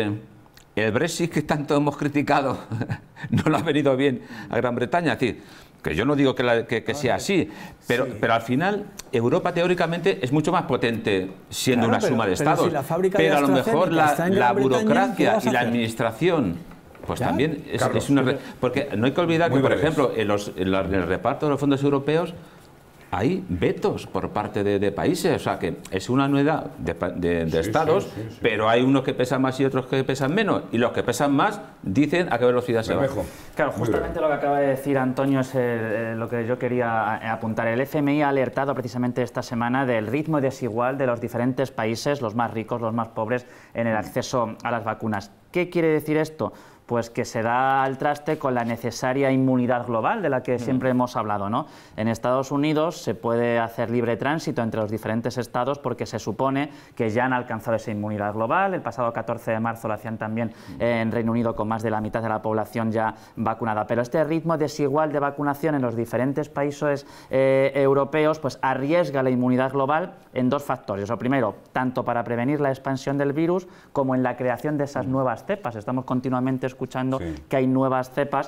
Speaker 2: el Brexit que tanto hemos criticado no le ha venido bien a Gran Bretaña. Es decir, que yo no digo que sea así, pero al final Europa teóricamente es mucho más potente siendo
Speaker 4: Claro,
Speaker 2: una suma de
Speaker 4: pero
Speaker 2: estados.
Speaker 4: si la fábrica de
Speaker 2: Pero a lo mejor
Speaker 4: AstraZeneca está en
Speaker 2: la
Speaker 4: Gran Bretaña, ¿qué
Speaker 2: burocracia
Speaker 4: vas a
Speaker 2: y la
Speaker 4: hacer?
Speaker 2: administración, pues
Speaker 4: Ya,
Speaker 2: también
Speaker 1: Carlos,
Speaker 2: es una... Porque no hay que olvidar
Speaker 1: muy
Speaker 2: que, por
Speaker 1: breves.
Speaker 2: ejemplo, en el reparto de los fondos europeos hay vetos por parte de países, o sea que es una unidad de estados,
Speaker 1: sí.
Speaker 2: pero hay unos que pesan más y otros que pesan menos, y los que pesan más dicen a qué velocidad se va.
Speaker 1: Bermejo.
Speaker 5: Claro,
Speaker 1: Muy
Speaker 5: justamente
Speaker 1: breve.
Speaker 5: lo que acaba de decir Antonio es lo que yo quería apuntar. El FMI ha alertado precisamente esta semana del ritmo desigual de los diferentes países, los más ricos, los más pobres, en el acceso a las vacunas. ¿Qué quiere decir esto? Pues que se da al traste con la necesaria inmunidad global de la que siempre hemos hablado, ¿no? En Estados Unidos se puede hacer libre tránsito entre los diferentes estados porque se supone que ya han alcanzado esa inmunidad global. El pasado 14 de marzo lo hacían también en Reino Unido con más de la mitad de la población ya vacunada. Pero este ritmo desigual de vacunación en los diferentes países europeos pues arriesga la inmunidad global en dos factores. Lo primero, tanto para prevenir la expansión del virus como en la creación de esas nuevas cepas. Estamos continuamente escuchando que hay nuevas cepas,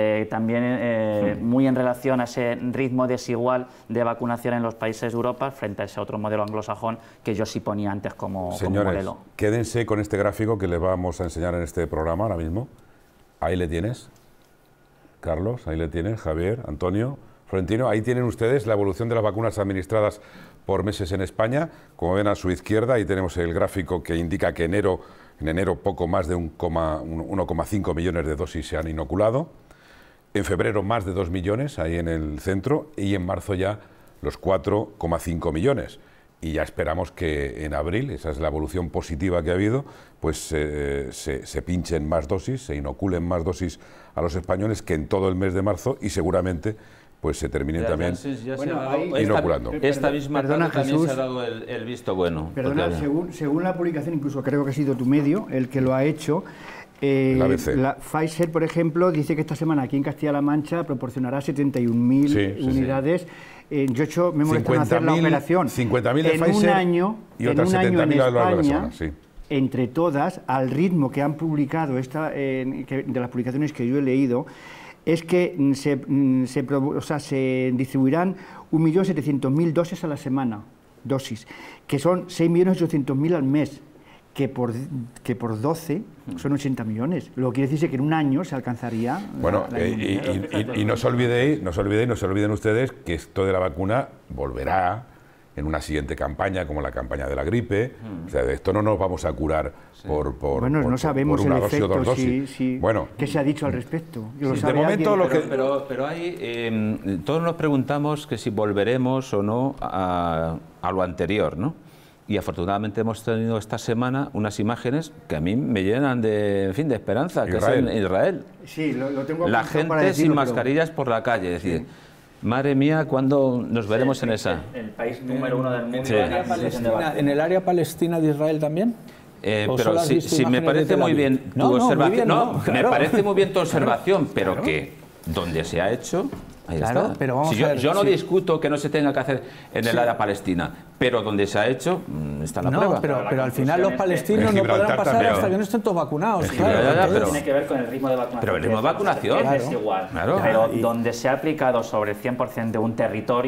Speaker 5: también muy en relación a ese ritmo desigual de vacunación en los países de Europa frente a ese otro modelo anglosajón que yo sí ponía antes como
Speaker 1: Señores,
Speaker 5: modelo.
Speaker 1: quédense con este gráfico que les vamos a enseñar en este programa ahora mismo. Ahí le tienes, Carlos, ahí le tienes, Javier, Antonio, Florentino. Ahí tienen ustedes la evolución de las vacunas administradas por meses en España. Como ven a su izquierda, ahí tenemos el gráfico que indica que en enero poco más de 1,5 millones de dosis se han inoculado. En febrero más de 2 millones, ahí en el centro, y en marzo ya los 4,5 millones. Y ya esperamos que en abril, esa es la evolución positiva que ha habido, pues se pinchen más dosis, se inoculen más dosis a los españoles que en todo el mes de marzo y seguramente pues se terminen también inoculando.
Speaker 2: Esta misma
Speaker 3: Perdona,
Speaker 2: tarde también
Speaker 3: Jesús.
Speaker 2: se ha dado el visto bueno.
Speaker 3: Perdona,
Speaker 2: porque-
Speaker 3: según la publicación, incluso creo que ha sido tu medio el que lo ha hecho,
Speaker 1: El ABC.
Speaker 3: la Pfizer, por ejemplo, dice que esta semana aquí en Castilla-La Mancha proporcionará 71.000
Speaker 1: Sí, sí,
Speaker 3: unidades. Yo me molesta en hacer la
Speaker 1: 50.000
Speaker 3: operación.
Speaker 1: 50.000 de
Speaker 3: en
Speaker 1: Pfizer
Speaker 3: un año,
Speaker 1: y otras
Speaker 3: en
Speaker 1: 70.000 a lo largo de la
Speaker 3: España,
Speaker 1: semana, sí.
Speaker 3: entre todas, al ritmo que han publicado, de las publicaciones que yo he leído, es que se distribuirán 1.700.000 dosis a la semana, que son 6.800.000 al mes, que por 12 son 80 millones. Lo que quiere decir es que en un año se alcanzaría...
Speaker 1: Bueno,
Speaker 3: la inmunidad.
Speaker 1: y no se olviden ustedes que esto de la vacuna volverá en una siguiente campaña, como la campaña de la gripe. O sea, de esto no nos vamos a curar por
Speaker 3: Bueno, no sabemos
Speaker 1: por una
Speaker 3: el
Speaker 1: dosis o dos
Speaker 3: efecto,
Speaker 1: dosis. Bueno,
Speaker 3: ¿qué se ha dicho al respecto? Yo lo
Speaker 1: de
Speaker 3: sabe
Speaker 1: momento
Speaker 3: alguien,
Speaker 2: Pero hay, todos nos preguntamos que si volveremos o no a lo anterior, ¿no? Y afortunadamente hemos tenido esta semana unas imágenes que a mí me llenan de esperanza, que
Speaker 1: Israel.
Speaker 2: es en Israel.
Speaker 3: Sí, lo tengo
Speaker 2: La
Speaker 3: apuntado para
Speaker 2: gente
Speaker 3: decirlo,
Speaker 2: sin
Speaker 3: pero-
Speaker 2: mascarillas por la calle, es decir, madre mía, ¿cuándo nos veremos en esa?
Speaker 5: El país número uno del mundo
Speaker 2: Sí.
Speaker 5: en la situación de vacunas.
Speaker 4: ¿En el área palestina de Israel también? ¿O solo
Speaker 2: Pero
Speaker 4: has visto
Speaker 2: si me
Speaker 4: imágenes de
Speaker 2: parece
Speaker 4: Tel
Speaker 2: muy
Speaker 4: Aviv?
Speaker 2: bien tu
Speaker 4: No, no, muy
Speaker 2: observación,
Speaker 4: bien,
Speaker 2: no,
Speaker 4: no,
Speaker 2: me
Speaker 4: claro.
Speaker 2: parece muy bien tu observación, pero que donde se ha hecho, ahí
Speaker 4: Claro,
Speaker 2: está.
Speaker 4: pero vamos
Speaker 2: Si yo,
Speaker 4: a ver,
Speaker 2: yo no
Speaker 4: sí.
Speaker 2: discuto que no se tenga que hacer en el área palestina, pero donde se ha hecho, está la prueba.
Speaker 4: pero al final los palestinos
Speaker 1: En
Speaker 4: no podrán
Speaker 1: Gibraltar
Speaker 4: pasar
Speaker 1: también.
Speaker 4: hasta que no estén todos vacunados.
Speaker 1: En
Speaker 4: claro.
Speaker 1: Gibraltar,
Speaker 2: pero-
Speaker 5: Tiene que ver con el ritmo de vacunación.
Speaker 2: Pero el ritmo de vacunación.
Speaker 5: Es
Speaker 2: Claro.
Speaker 5: desigual.
Speaker 2: Claro.
Speaker 5: Pero donde se ha aplicado sobre el 100% de un territorio,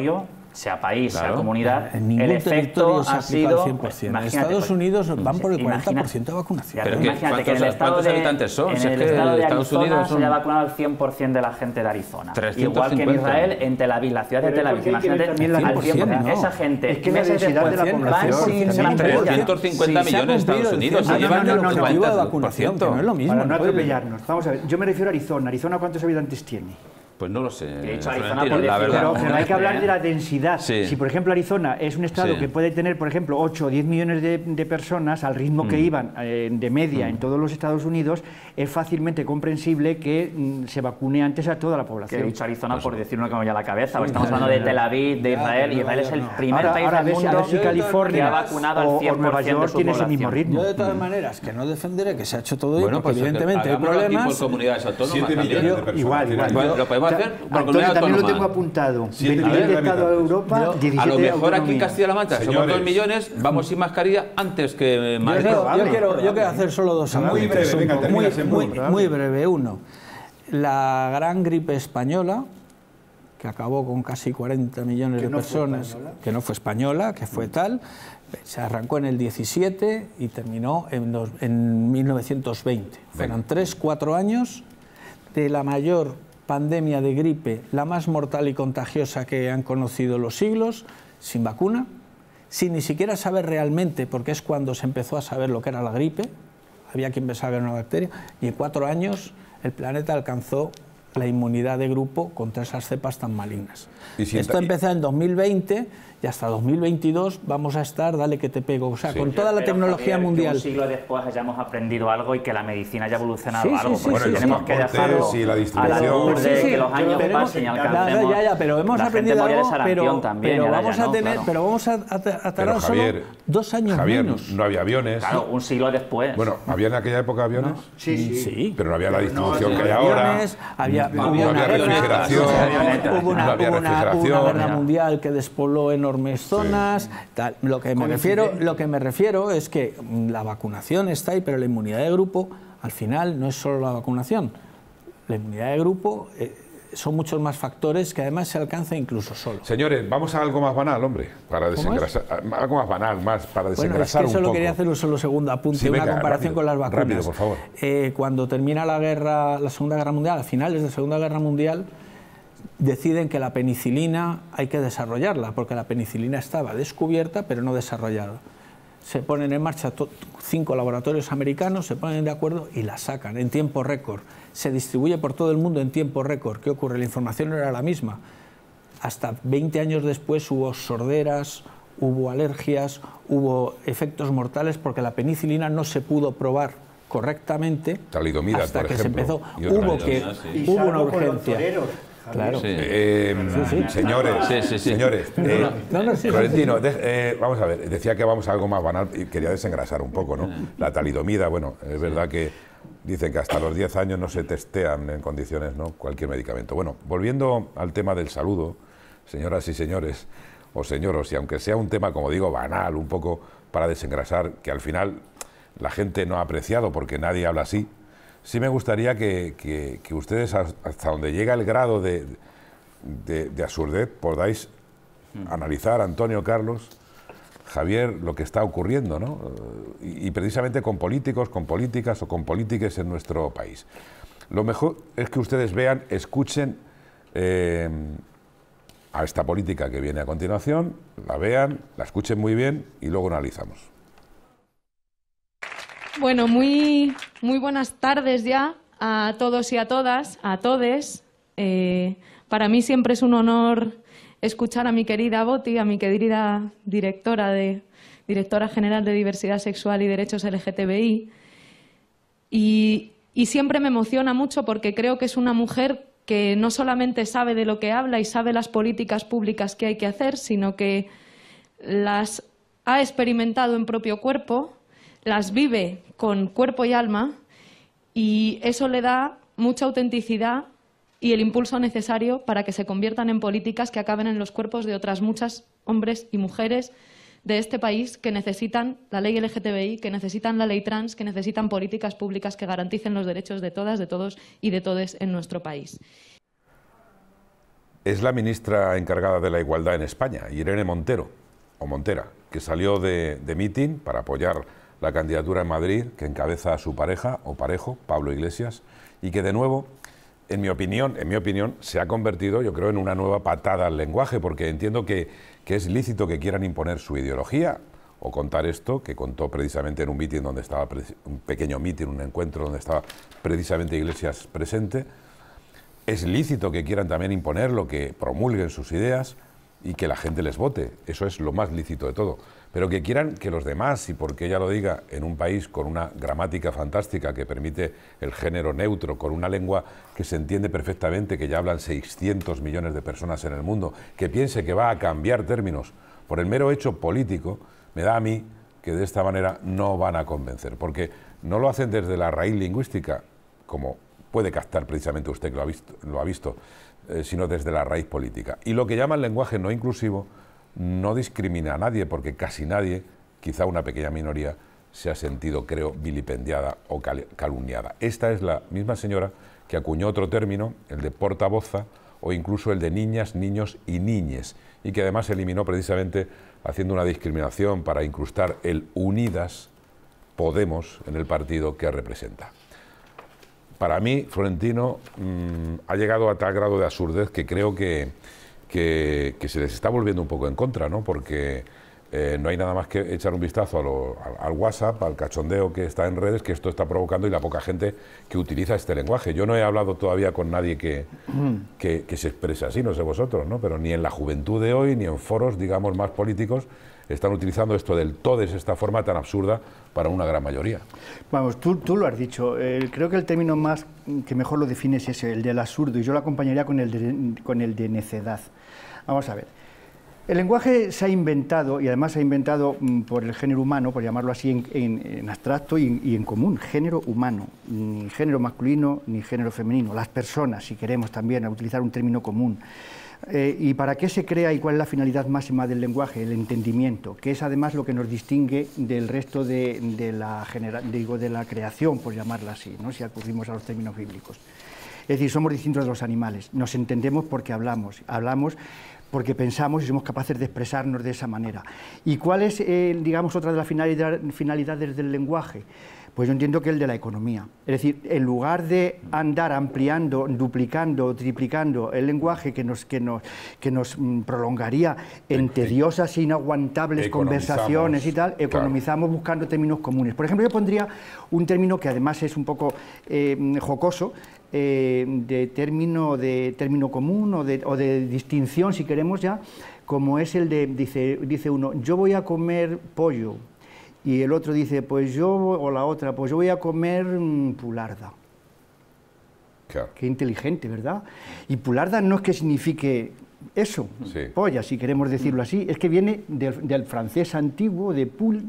Speaker 5: sea país,
Speaker 2: Claro.
Speaker 5: sea comunidad,
Speaker 4: En ningún
Speaker 5: el efecto
Speaker 4: territorio se
Speaker 5: ha
Speaker 4: aplica
Speaker 5: sido...
Speaker 4: al 100%.
Speaker 5: pues,
Speaker 4: En
Speaker 5: imagínate,
Speaker 4: Estados
Speaker 5: pues,
Speaker 4: Unidos van por el
Speaker 5: imagina-
Speaker 4: 40% de vacunación.
Speaker 2: Pero
Speaker 5: imagínate que en el estado
Speaker 2: ¿cuántos
Speaker 5: de,
Speaker 2: habitantes son?
Speaker 5: en
Speaker 2: Si es
Speaker 5: el
Speaker 2: que
Speaker 5: estado de
Speaker 2: Estados
Speaker 5: Arizona
Speaker 2: Unidos
Speaker 5: se
Speaker 2: son
Speaker 5: haya vacunado el 100% de la gente de Arizona.
Speaker 2: 350.
Speaker 5: Igual que en Israel, en Tel Aviv, la ciudad de
Speaker 3: Pero
Speaker 5: Tel
Speaker 3: es
Speaker 5: Aviv,
Speaker 3: porque hay que ver
Speaker 5: imagínate,
Speaker 3: también la
Speaker 5: al 100%.
Speaker 4: no.
Speaker 5: Esa gente,
Speaker 3: Es que la
Speaker 5: meses
Speaker 3: densidad de la
Speaker 5: después,
Speaker 3: población
Speaker 5: van sin
Speaker 3: también
Speaker 5: mascarilla.
Speaker 2: 350 millones en Estados Unidos. Se llevan el
Speaker 4: el objetivo de
Speaker 2: 50%.
Speaker 4: vacunación, que no es lo mismo.
Speaker 3: Para no
Speaker 4: no puede-
Speaker 3: atropellarnos. Vamos a ver, yo me refiero a Arizona. ¿Arizona cuántos habitantes tiene?
Speaker 2: Pues no lo sé.
Speaker 5: He dicho Arizona
Speaker 2: Florentino,
Speaker 5: por
Speaker 2: la
Speaker 5: decirlo.
Speaker 2: verdad.
Speaker 3: Pero hay que hablar de la densidad.
Speaker 2: Sí.
Speaker 3: Si, por ejemplo, Arizona es un estado
Speaker 2: Sí.
Speaker 3: que puede tener, por ejemplo, 8 o 10 millones de personas al ritmo que iban de media en todos los Estados Unidos, es fácilmente comprensible que se vacune antes a toda la
Speaker 5: Que he
Speaker 3: población.
Speaker 5: dicho Arizona por decir uno que me vaya a la cabeza. Estamos hablando de Tel Aviv, de Israel, y Israel es el primer país
Speaker 3: Ahora
Speaker 5: del
Speaker 3: a ver
Speaker 5: mundo
Speaker 3: si
Speaker 5: que ha
Speaker 3: California
Speaker 5: vacunado al
Speaker 3: o
Speaker 5: 100%
Speaker 3: Nueva
Speaker 5: de
Speaker 3: York
Speaker 5: su
Speaker 3: tiene ese
Speaker 5: población.
Speaker 3: mismo ritmo.
Speaker 4: Yo de todas maneras que no defenderé que se ha hecho todo
Speaker 2: Bueno,
Speaker 4: bien, porque
Speaker 2: pues
Speaker 4: evidentemente hay
Speaker 2: hagámoslo aquí
Speaker 4: problemas.
Speaker 2: por comunidades autónomas.
Speaker 1: 7
Speaker 2: también.
Speaker 1: millones de personas.
Speaker 3: Igual.
Speaker 2: Lo podemos hacer por
Speaker 3: Antonio,
Speaker 2: comunidad
Speaker 3: también lo
Speaker 2: autónoma.
Speaker 3: tengo apuntado.
Speaker 1: 7
Speaker 3: 27
Speaker 1: millones de
Speaker 3: estados de
Speaker 1: habitantes.
Speaker 3: Europa,
Speaker 4: Yo-
Speaker 3: 17
Speaker 2: A lo mejor aquí en
Speaker 3: autonomías.
Speaker 2: Castilla-La Mancha somos
Speaker 1: Señores.
Speaker 2: 2 millones, vamos sin mascarilla antes que Madrid.
Speaker 4: Yo quiero hacer solo dos
Speaker 1: Muy
Speaker 4: apuntes,
Speaker 1: breve, venga,
Speaker 4: muy,
Speaker 1: termina siempre.
Speaker 4: muy breve. Uno, la gran gripe española, que acabó con casi 40 millones de
Speaker 3: no fue
Speaker 4: personas, que no fue española, que fue tal, se arrancó en el 17 y terminó en 1920. Fueron 3-4 años de la mayor pandemia de gripe, la más mortal y contagiosa que han conocido los siglos, sin vacuna, sin ni siquiera saber realmente, porque es cuando se empezó a saber lo que era la gripe, había quien pensaba que era una bacteria, y en 4 años el planeta alcanzó la inmunidad de grupo contra esas cepas tan malignas.
Speaker 1: Y si
Speaker 4: Esto empezó en 2020 y hasta 2022 vamos a estar, dale que te pego, o sea, con toda la
Speaker 5: Pero,
Speaker 4: tecnología
Speaker 5: Javier,
Speaker 4: mundial.
Speaker 5: Que un siglo después hayamos aprendido algo y que la medicina haya evolucionado
Speaker 4: Sí, sí,
Speaker 5: algo.
Speaker 4: sí,
Speaker 5: porque
Speaker 4: sí,
Speaker 5: tenemos
Speaker 4: sí.
Speaker 5: que dejarlo
Speaker 1: Transportes y la
Speaker 5: a la
Speaker 1: distribución.
Speaker 5: luz de
Speaker 1: Sí, sí,
Speaker 5: que los años
Speaker 4: pero
Speaker 5: pasen y
Speaker 4: ya,
Speaker 5: alcancemos.
Speaker 4: pero hemos
Speaker 5: la gente
Speaker 4: aprendido
Speaker 5: moría de
Speaker 4: algo,
Speaker 5: sarampión también, y ahora
Speaker 4: vamos
Speaker 5: ya
Speaker 4: a
Speaker 5: no,
Speaker 4: tener,
Speaker 5: claro.
Speaker 4: pero vamos a tardar
Speaker 1: Pero
Speaker 4: solo
Speaker 1: Javier,
Speaker 4: 2 años
Speaker 1: Javier,
Speaker 4: menos.
Speaker 1: no había aviones.
Speaker 5: Claro, un siglo después.
Speaker 1: Bueno, ¿había en aquella época aviones?
Speaker 4: Sí.
Speaker 1: Pero no había la distribución que hay
Speaker 4: Había
Speaker 1: ahora.
Speaker 4: aviones, había
Speaker 1: No
Speaker 4: una
Speaker 1: había
Speaker 4: guerra,
Speaker 1: refrigeración.
Speaker 4: hubo
Speaker 1: No había
Speaker 4: una
Speaker 1: refrigeración.
Speaker 4: guerra mundial que despobló enormes zonas. Tal. Lo que me refiero es que la vacunación está ahí, pero la inmunidad de grupo, al final, no es solo la vacunación. La inmunidad de grupo son muchos más factores que además se alcanza incluso solo.
Speaker 1: Señores, vamos a algo más banal, hombre, para desengrasar. Algo más banal, más para
Speaker 4: Bueno, es que
Speaker 1: desengrasar un
Speaker 4: solo
Speaker 1: poco.
Speaker 4: quería hacer un solo segundo apunte,
Speaker 1: Sí,
Speaker 4: una
Speaker 1: venga,
Speaker 4: comparación
Speaker 1: rápido,
Speaker 4: con las vacunas.
Speaker 1: rápido, por favor.
Speaker 4: Cuando termina la Segunda Guerra Mundial, a finales de la Segunda Guerra Mundial, deciden que la penicilina hay que desarrollarla, porque la penicilina estaba descubierta pero no desarrollada. Se ponen en marcha 5 laboratorios americanos, se ponen de acuerdo y la sacan en tiempo récord. Se distribuye por todo el mundo en tiempo récord. ¿Qué ocurre? La información no era la misma. Hasta 20 años después hubo sorderas, hubo alergias, hubo efectos mortales porque la penicilina no se pudo probar correctamente
Speaker 1: Talidomida,
Speaker 4: hasta
Speaker 1: por
Speaker 4: que
Speaker 1: ejemplo,
Speaker 4: se
Speaker 1: y
Speaker 4: empezó.
Speaker 1: otra
Speaker 4: Hubo, que,
Speaker 2: talidomida, sí.
Speaker 3: Y
Speaker 4: hubo una
Speaker 3: salvo con los
Speaker 4: urgencia.
Speaker 3: toreros,
Speaker 4: Claro.
Speaker 2: Sí.
Speaker 1: Señores,
Speaker 2: Sí.
Speaker 1: señores,
Speaker 4: sí,
Speaker 1: Florentino, vamos a ver, decía que vamos a algo más banal y quería desengrasar un poco, ¿no? La talidomida, bueno, es verdad que dicen que hasta los 10 años no se testean en condiciones, ¿no?, cualquier medicamento. Bueno, volviendo al tema del saludo, señoras y señores, o señoros, y aunque sea un tema, como digo, banal, un poco para desengrasar, que al final la gente no ha apreciado porque nadie habla así, sí me gustaría que ustedes, hasta donde llega el grado de absurdez, podáis analizar, Antonio, Carlos, Javier, lo que está ocurriendo, ¿no? Y precisamente con políticos, con políticas o con polítiques en nuestro país. Lo mejor es que ustedes vean, escuchen a esta política que viene a continuación, la vean, la escuchen muy bien y luego analizamos.
Speaker 7: Bueno, muy buenas tardes ya a todos y a todas, a todes. Para mí siempre es un honor escuchar a mi querida Boti, a mi querida directora general de Diversidad Sexual y Derechos LGTBI. Y siempre me emociona mucho porque creo que es una mujer que no solamente sabe de lo que habla y sabe las políticas públicas que hay que hacer, sino que las ha experimentado en propio cuerpo, las vive con cuerpo y alma, y eso le da mucha autenticidad y el impulso necesario para que se conviertan en políticas que acaben en los cuerpos de otras muchas hombres y mujeres de este país que necesitan la ley LGTBI, que necesitan la ley trans, que necesitan políticas públicas que garanticen los derechos de todas, de todos y de todes en nuestro país.
Speaker 1: es la ministra encargada de la Igualdad en España, Irene Montero, o Montera, que salió de mitin para apoyar la candidatura en Madrid que encabeza a su pareja o parejo, Pablo Iglesias, y que de nuevo, en mi opinión, se ha convertido, yo creo, en una nueva patada al lenguaje, porque entiendo que es lícito que quieran imponer su ideología o contar esto, que contó precisamente en un mitin donde estaba, un pequeño mitin, un encuentro donde estaba precisamente Iglesias presente. Es lícito que quieran también imponer lo que promulguen sus ideas y que la gente les vote, eso es lo más lícito de todo. Pero que quieran que los demás, y porque ella lo diga, en un país con una gramática fantástica que permite el género neutro, con una lengua que se entiende perfectamente, que ya hablan 600 millones de personas en el mundo, que piense que va a cambiar términos por el mero hecho político, me da a mí que de esta manera no van a convencer, porque no lo hacen desde la raíz lingüística, como puede captar precisamente usted que lo ha visto, sino desde la raíz política. Y lo que llaman lenguaje no inclusivo no discrimina a nadie, porque casi nadie, quizá una pequeña minoría, se ha sentido, creo, vilipendiada o calumniada. Esta es la misma señora que acuñó otro término, el de portavoza, o incluso el de niñas, niños y niñes, y que además eliminó precisamente haciendo una discriminación para incrustar el Unidas Podemos en el partido que representa. Para mí, Florentino ha llegado a tal grado de absurdez que creo que se les está volviendo un poco en contra, ¿no? Porque no hay nada más que echar un vistazo al WhatsApp, al cachondeo que está en redes, que esto está provocando, y la poca gente que utiliza este lenguaje. Yo no he hablado todavía con nadie que se exprese así, no sé vosotros, ¿no? Pero ni en la juventud de hoy, ni en foros, digamos, más políticos, están utilizando esto del todes, esta forma tan absurda para una gran mayoría.
Speaker 3: Vamos, tú lo has dicho. Creo que el término más que mejor lo define es ese, el del absurdo, y yo lo acompañaría con el de necedad. Vamos a ver. El lenguaje se ha inventado, y además se ha inventado por el género humano, por llamarlo así en abstracto y en común, género humano, ni género masculino ni género femenino, las personas, si queremos también utilizar un término común. ¿Y para qué se crea y cuál es la finalidad máxima del lenguaje? El entendimiento, que es además lo que nos distingue del resto de la creación, por llamarla así, ¿no? Si acudimos a los términos bíblicos. Es decir, somos distintos de los animales, nos entendemos porque hablamos porque pensamos y somos capaces de expresarnos de esa manera. ¿Y cuál es, digamos, otra de las finalidades del lenguaje? Pues yo entiendo que el de la economía. Es decir, en lugar de andar ampliando, duplicando, triplicando el lenguaje que nos prolongaría en tediosas e inaguantables conversaciones y tal, economizamos buscando términos comunes. Por ejemplo, yo pondría un término que además es un poco jocoso, de término común o de distinción, si queremos ya, como es el de, dice uno, yo voy a comer pollo, y el otro dice, pues yo, o la otra, pues yo voy a comer pularda.
Speaker 1: Claro.
Speaker 3: Qué inteligente, ¿verdad? Y pularda no es que signifique eso,
Speaker 1: sí,
Speaker 3: polla, si queremos decirlo así, es que viene del francés antiguo, de poule,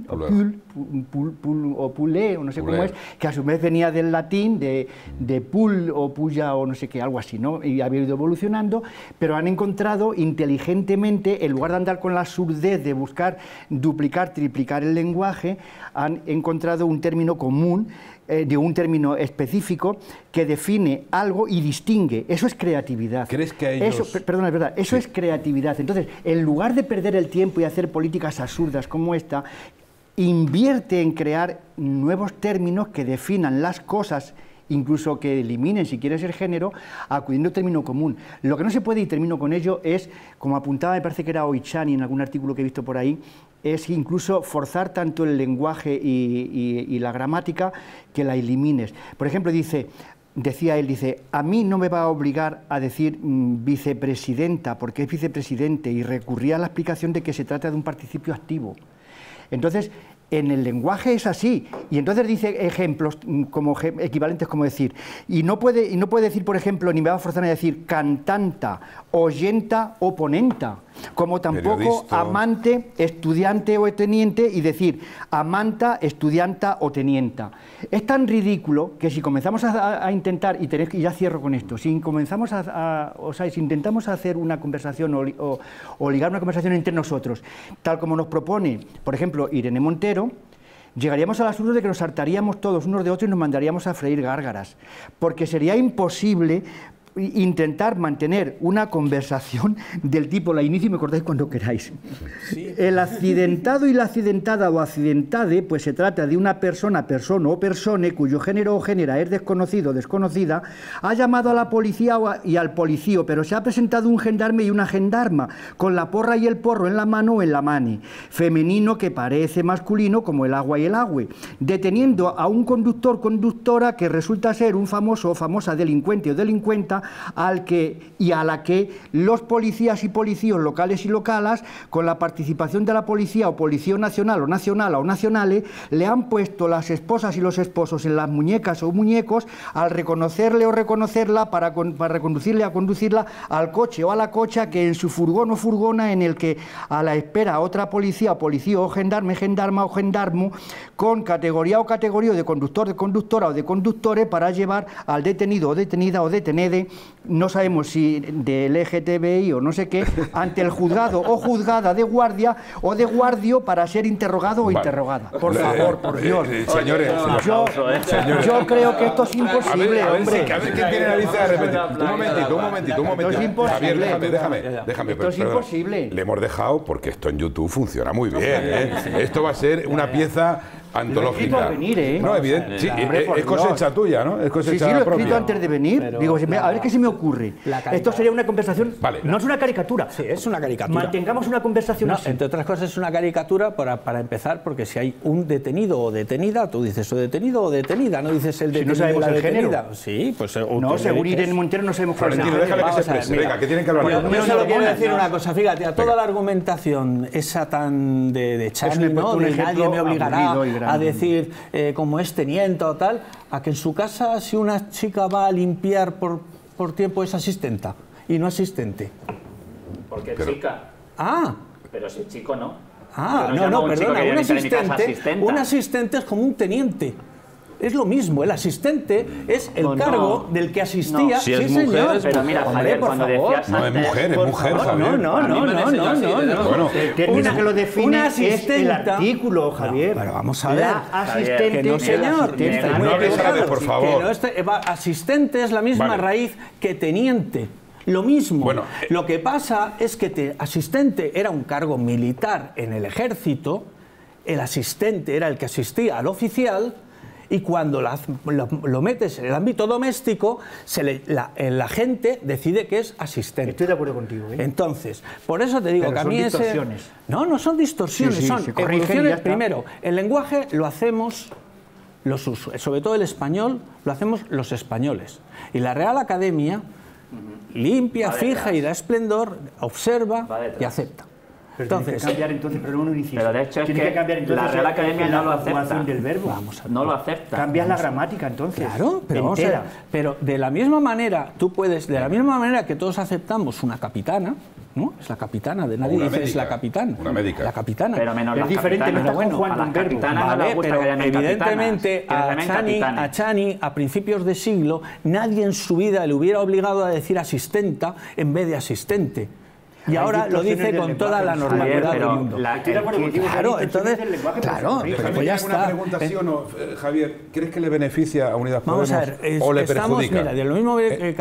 Speaker 3: o poulet, o no sé cómo es, que a su vez venía del latín, de poule o puya o no sé qué, algo así, ¿no? Y había ido evolucionando, pero han encontrado inteligentemente, en lugar de andar con la surdez de buscar duplicar, triplicar el lenguaje, han encontrado un término común, de un término específico que define algo y distingue. Eso es creatividad.
Speaker 1: ¿Crees que a ellos...?
Speaker 3: Perdona, es verdad, eso es creatividad. Entonces, en lugar de perder el tiempo y hacer políticas absurdas como esta, invierte en crear nuevos términos que definan las cosas, incluso que eliminen, si quieres, el género, acudiendo a término común. Lo que no se puede, y termino con ello, es, como apuntaba, me parece que era Oichani en algún artículo que he visto por ahí, es incluso forzar tanto el lenguaje y la gramática que la elimines. Por ejemplo, decía él, a mí no me va a obligar a decir vicepresidenta, porque es vicepresidente, y recurría a la explicación de que se trata de un participio activo. Entonces, en el lenguaje es así, y entonces dice ejemplos como equivalentes, como decir, y no puede decir, por ejemplo, ni me va a forzar a decir cantanta, oyenta o ponenta, como tampoco periodista, amante, estudiante o teniente, y decir amanta, estudianta o tenienta. Es tan ridículo que si comenzamos a intentar, y ya cierro con esto, si comenzamos si intentamos hacer una conversación o ligar una conversación entre nosotros, tal como nos propone, por ejemplo, Irene Montero, llegaríamos al absurdo de que nos hartaríamos todos unos de otros y nos mandaríamos a freír gárgaras, porque sería imposible intentar mantener una conversación del tipo, la inicio y me cortáis cuando queráis. Sí. El accidentado y la accidentada o accidentade, pues se trata de una persona, persona o persone cuyo género o génera es desconocido o desconocida, ha llamado a la policía y al policío, pero se ha presentado un gendarme y una gendarma, con la porra y el porro en la mano o en la mani, femenino que parece masculino como el agua y el agüe, deteniendo a un conductor, conductora que resulta ser un famoso o famosa delincuente o delincuenta a la que los policías y policíos locales y localas, con la participación de la policía o policía nacional o nacionales, le han puesto las esposas y los esposos en las muñecas o muñecos al reconocerle o reconocerla para reconducirle a conducirla al coche o a la cocha que en su furgón o furgona en el que a la espera otra policía o gendarme, gendarma o gendarmo con categoría o categoría de conductor, de conductora o de conductores para llevar al detenido o detenida o detenede, no sabemos si del LGTBI o no sé qué, ante el juzgado o juzgada de guardia o de guardio para ser interrogado o interrogada. Por favor, por Dios.
Speaker 1: Señores,
Speaker 3: yo creo que esto es imposible, hombre.
Speaker 1: A ver quién tiene la lista de repetir. Un momentito.
Speaker 3: Esto es imposible.
Speaker 1: Javier, déjame.
Speaker 3: Esto es imposible.
Speaker 1: Le hemos dejado porque esto en YouTube funciona muy bien. Esto va a ser una pieza antológica.
Speaker 3: No,
Speaker 1: evidente. Sí, es cosecha tuya, ¿no? Es cosecha
Speaker 3: sí, lo he escrito
Speaker 1: propia.
Speaker 3: antes de venir. Digo, a ver qué se me ocurre. Esto sería una conversación.
Speaker 1: Vale.
Speaker 3: No es una caricatura.
Speaker 4: Sí, es una caricatura.
Speaker 3: Mantengamos una conversación así.
Speaker 4: Entre otras cosas es una caricatura para empezar, porque si hay un detenido o detenida, tú dices o detenido o detenida, no dices el detenido.
Speaker 3: Si no sabemos
Speaker 4: o la
Speaker 3: el género.
Speaker 4: Detenida. Sí, pues.
Speaker 3: No, según Irene Montero no sabemos cuál es.
Speaker 1: Florentino, déjale que se exprese. Venga, que tienen que hablar.
Speaker 4: Yo solo quiero decir una cosa. Fíjate, a toda la argumentación esa tan de Chani, ¿no? De nadie me obligará a decir como es teniente o tal, a que en su casa si una chica va a limpiar por tiempo es asistenta y no asistente.
Speaker 5: Porque chica.
Speaker 4: Ah.
Speaker 5: Pero si chico no.
Speaker 4: Ah, no, perdona, un asistente es como un teniente. Es lo mismo, el asistente es el cargo del que asistía.
Speaker 2: No. Si es mujer,
Speaker 4: señor.
Speaker 5: Pero mira, Javier, cuando decías
Speaker 1: no, es mujer, Javier.
Speaker 4: No.
Speaker 1: Bueno,
Speaker 3: término que lo define es el artículo, Javier.
Speaker 4: Pero vamos a ver.
Speaker 3: La asistente.
Speaker 4: Que no, señor.
Speaker 1: No hables árabe, por favor.
Speaker 4: Asistente es la misma raíz que teniente. Lo mismo.
Speaker 1: Bueno,
Speaker 4: lo que pasa es que asistente era un cargo militar en el ejército, el asistente era el que asistía al oficial. Y cuando lo metes en el ámbito doméstico, la gente decide que es asistente.
Speaker 3: Estoy de acuerdo contigo.
Speaker 4: Entonces, por eso te digo
Speaker 3: pero
Speaker 4: que a mí
Speaker 3: son distorsiones.
Speaker 4: No son distorsiones,
Speaker 3: sí,
Speaker 4: son evoluciones. Primero, el lenguaje lo hacemos, sobre todo el español, lo hacemos los españoles. Y la Real Academia limpia, fija y da esplendor, observa y acepta.
Speaker 3: Pero entonces, cambiar pero no inciso.
Speaker 5: Pero de hecho es que
Speaker 3: cambiar,
Speaker 5: la Real Academia no lo acepta.
Speaker 3: Del verbo.
Speaker 5: No lo acepta.
Speaker 3: Cambias la gramática entonces.
Speaker 4: Claro, pero vamos a ver, pero de la misma manera de la misma manera que todos aceptamos una capitana, ¿no? Es la capitana, de nadie dice es la capitana.
Speaker 1: Una médica.
Speaker 4: La capitana.
Speaker 5: Pero menos
Speaker 3: es
Speaker 5: la
Speaker 3: diferente,
Speaker 5: capitana.
Speaker 3: no está jugando un verbo.
Speaker 4: Vale, pero evidentemente a Chani, a principios de siglo, nadie en su vida le hubiera obligado a decir asistenta en vez de asistente. Y ahora lo dice con toda la normalidad del mundo. Claro, entonces, claro, pero pues ya está.
Speaker 1: ¿Una pregunta sí o no, Javier? ¿Crees que le beneficia a Unidas Podemos
Speaker 4: Vamos a ver,
Speaker 1: o le perjudica?
Speaker 4: Mira, de lo mismo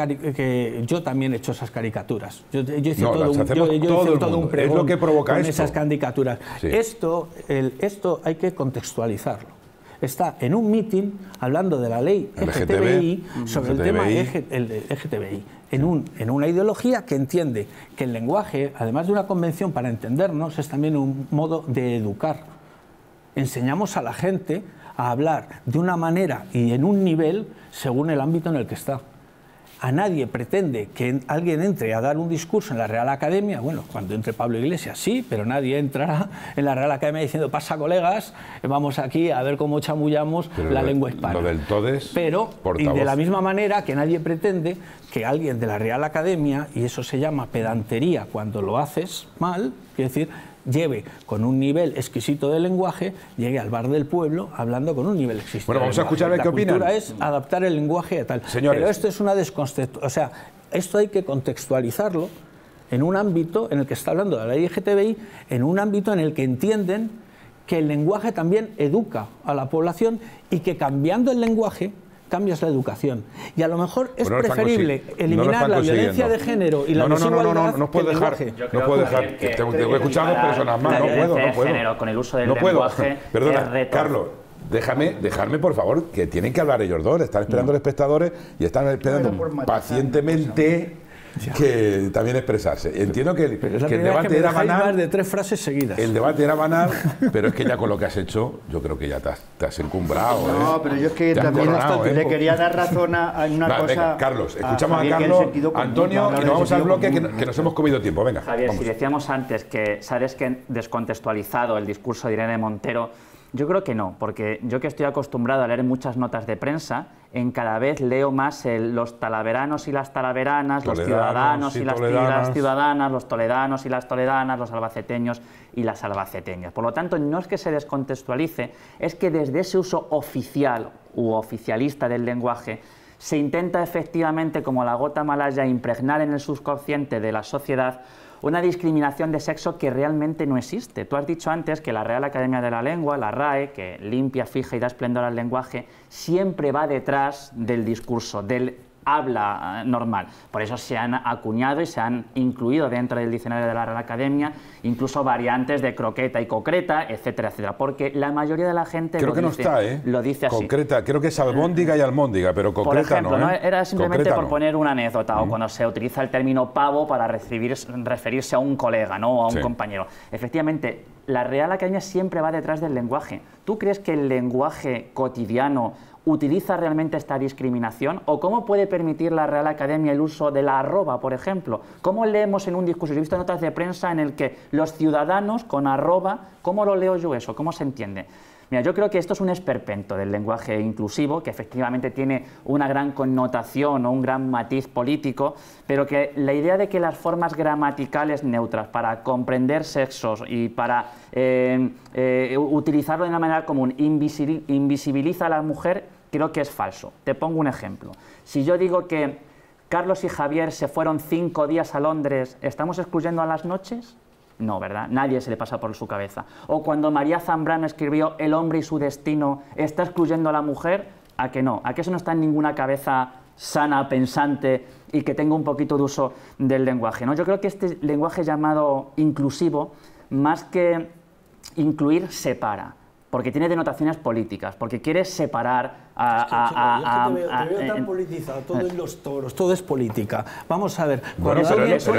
Speaker 4: que yo también he hecho esas caricaturas. Yo hice todo un pregón
Speaker 1: es lo que provoca
Speaker 4: con
Speaker 1: esto.
Speaker 4: esas caricaturas. Sí. Esto hay que contextualizarlo. Está en un mitin hablando de la ley LGTBI sobre el tema LGTBI. En una ideología que entiende que el lenguaje, además de una convención para entendernos, es también un modo de educar. Enseñamos a la gente a hablar de una manera y en un nivel según el ámbito en el que está. A nadie pretende que alguien entre a dar un discurso en la Real Academia, bueno, cuando entre Pablo Iglesias sí, pero nadie entrará en la Real Academia diciendo pasa colegas, vamos aquí a ver cómo chamullamos la lengua hispana.
Speaker 1: Lo del todes,
Speaker 4: pero, y de la misma manera que nadie pretende que alguien de la Real Academia, y eso se llama pedantería cuando lo haces mal, es decir, lleve con un nivel exquisito de lenguaje, llegue al bar del pueblo hablando con un nivel exquisito.
Speaker 1: Bueno, vamos a escuchar a ver qué opinan.
Speaker 4: La cultura es adaptar el lenguaje a tal.
Speaker 1: Señores.
Speaker 4: Pero esto es una descontextualización. O sea, esto hay que contextualizarlo en un ámbito en el que está hablando de la LGTBI, en un ámbito en el que entienden que el lenguaje también educa a la población y que cambiando el lenguaje cambias la educación. Y a lo mejor es
Speaker 1: Pues no lo están
Speaker 4: preferible eliminar la violencia de género y la desigualdad
Speaker 1: no puedo
Speaker 4: que el
Speaker 1: dejar,
Speaker 4: lenguaje.
Speaker 1: no puedo dejar, tengo que escuchar a dos personas más, no puedo.
Speaker 5: Género, con el uso del
Speaker 1: no puedo.
Speaker 5: lenguaje,
Speaker 1: Perdona, Carlos, dejarme por favor, que tienen que hablar ellos dos, están esperando los espectadores y están esperando pacientemente que también expresarse. Entiendo que el debate era banal.
Speaker 4: Más de 3 frases seguidas.
Speaker 1: El debate era banal, pero es que ya con lo que has hecho, yo creo que ya te has encumbrado.
Speaker 3: No, pero yo es que también le quería dar razón a una cosa.
Speaker 1: Venga, Carlos, escuchamos a Carlos, Antonio, y nos vamos al bloque que nos hemos comido tiempo. Venga,
Speaker 5: Javier,
Speaker 1: vamos.
Speaker 5: si decíamos antes que sabes que descontextualizado el discurso de Irene Montero, yo creo que no, porque yo que estoy acostumbrado a leer muchas notas de prensa, en cada vez leo más los talaveranos y las talaveranas, los ciudadanos y las ciudadanas, los toledanos y las toledanas, los albaceteños y las albaceteñas. Por lo tanto, no es que se descontextualice, es que desde ese uso oficial u oficialista del lenguaje se intenta efectivamente, como la gota malaya, impregnar en el subconsciente de la sociedad una discriminación de sexo que realmente no existe. Tú has dicho antes que la Real Academia de la Lengua, la RAE, que limpia, fija y da esplendor al lenguaje, siempre va detrás del discurso, del habla normal. Por eso se han acuñado y se han incluido dentro del diccionario de la Real Academia incluso variantes de croqueta y concreta, etcétera, etcétera. Porque la mayoría de la gente lo dice así.
Speaker 1: Concreta, creo que es albóndiga y almóndiga, pero concreta
Speaker 5: por ejemplo,
Speaker 1: no,
Speaker 5: era simplemente
Speaker 1: concreta
Speaker 5: por poner una anécdota, o cuando se utiliza el término pavo para referirse a un colega, ¿no? O a un compañero. Efectivamente, la Real Academia siempre va detrás del lenguaje. ¿Tú crees que el lenguaje cotidiano utiliza realmente esta discriminación? ¿O cómo puede permitir la Real Academia el uso de la arroba, por ejemplo? ¿Cómo leemos en un discurso? Yo he visto notas de prensa en el que los ciudadanos con arroba, ¿cómo lo leo yo eso? ¿Cómo se entiende? Mira, yo creo que esto es un esperpento del lenguaje inclusivo, que efectivamente tiene una gran connotación o un gran matiz político, pero que la idea de que las formas gramaticales neutras para comprender sexos y para utilizarlo de una manera común invisibiliza a la mujer, creo que es falso. Te pongo un ejemplo. Si yo digo que Carlos y Javier se fueron 5 días a Londres, ¿estamos excluyendo a las noches? No, ¿verdad? Nadie se le pasa por su cabeza. O cuando María Zambrano escribió El hombre y su destino, ¿está excluyendo a la mujer? ¿A que no? ¿A que eso no está en ninguna cabeza sana, pensante y que tenga un poquito de uso del lenguaje, ¿no? Yo creo que este lenguaje llamado inclusivo, más que incluir, separa. Porque tiene denotaciones políticas, porque quiere separar
Speaker 4: te veo tan politizado, todo en los toros, todo es política. Vamos a ver, cuando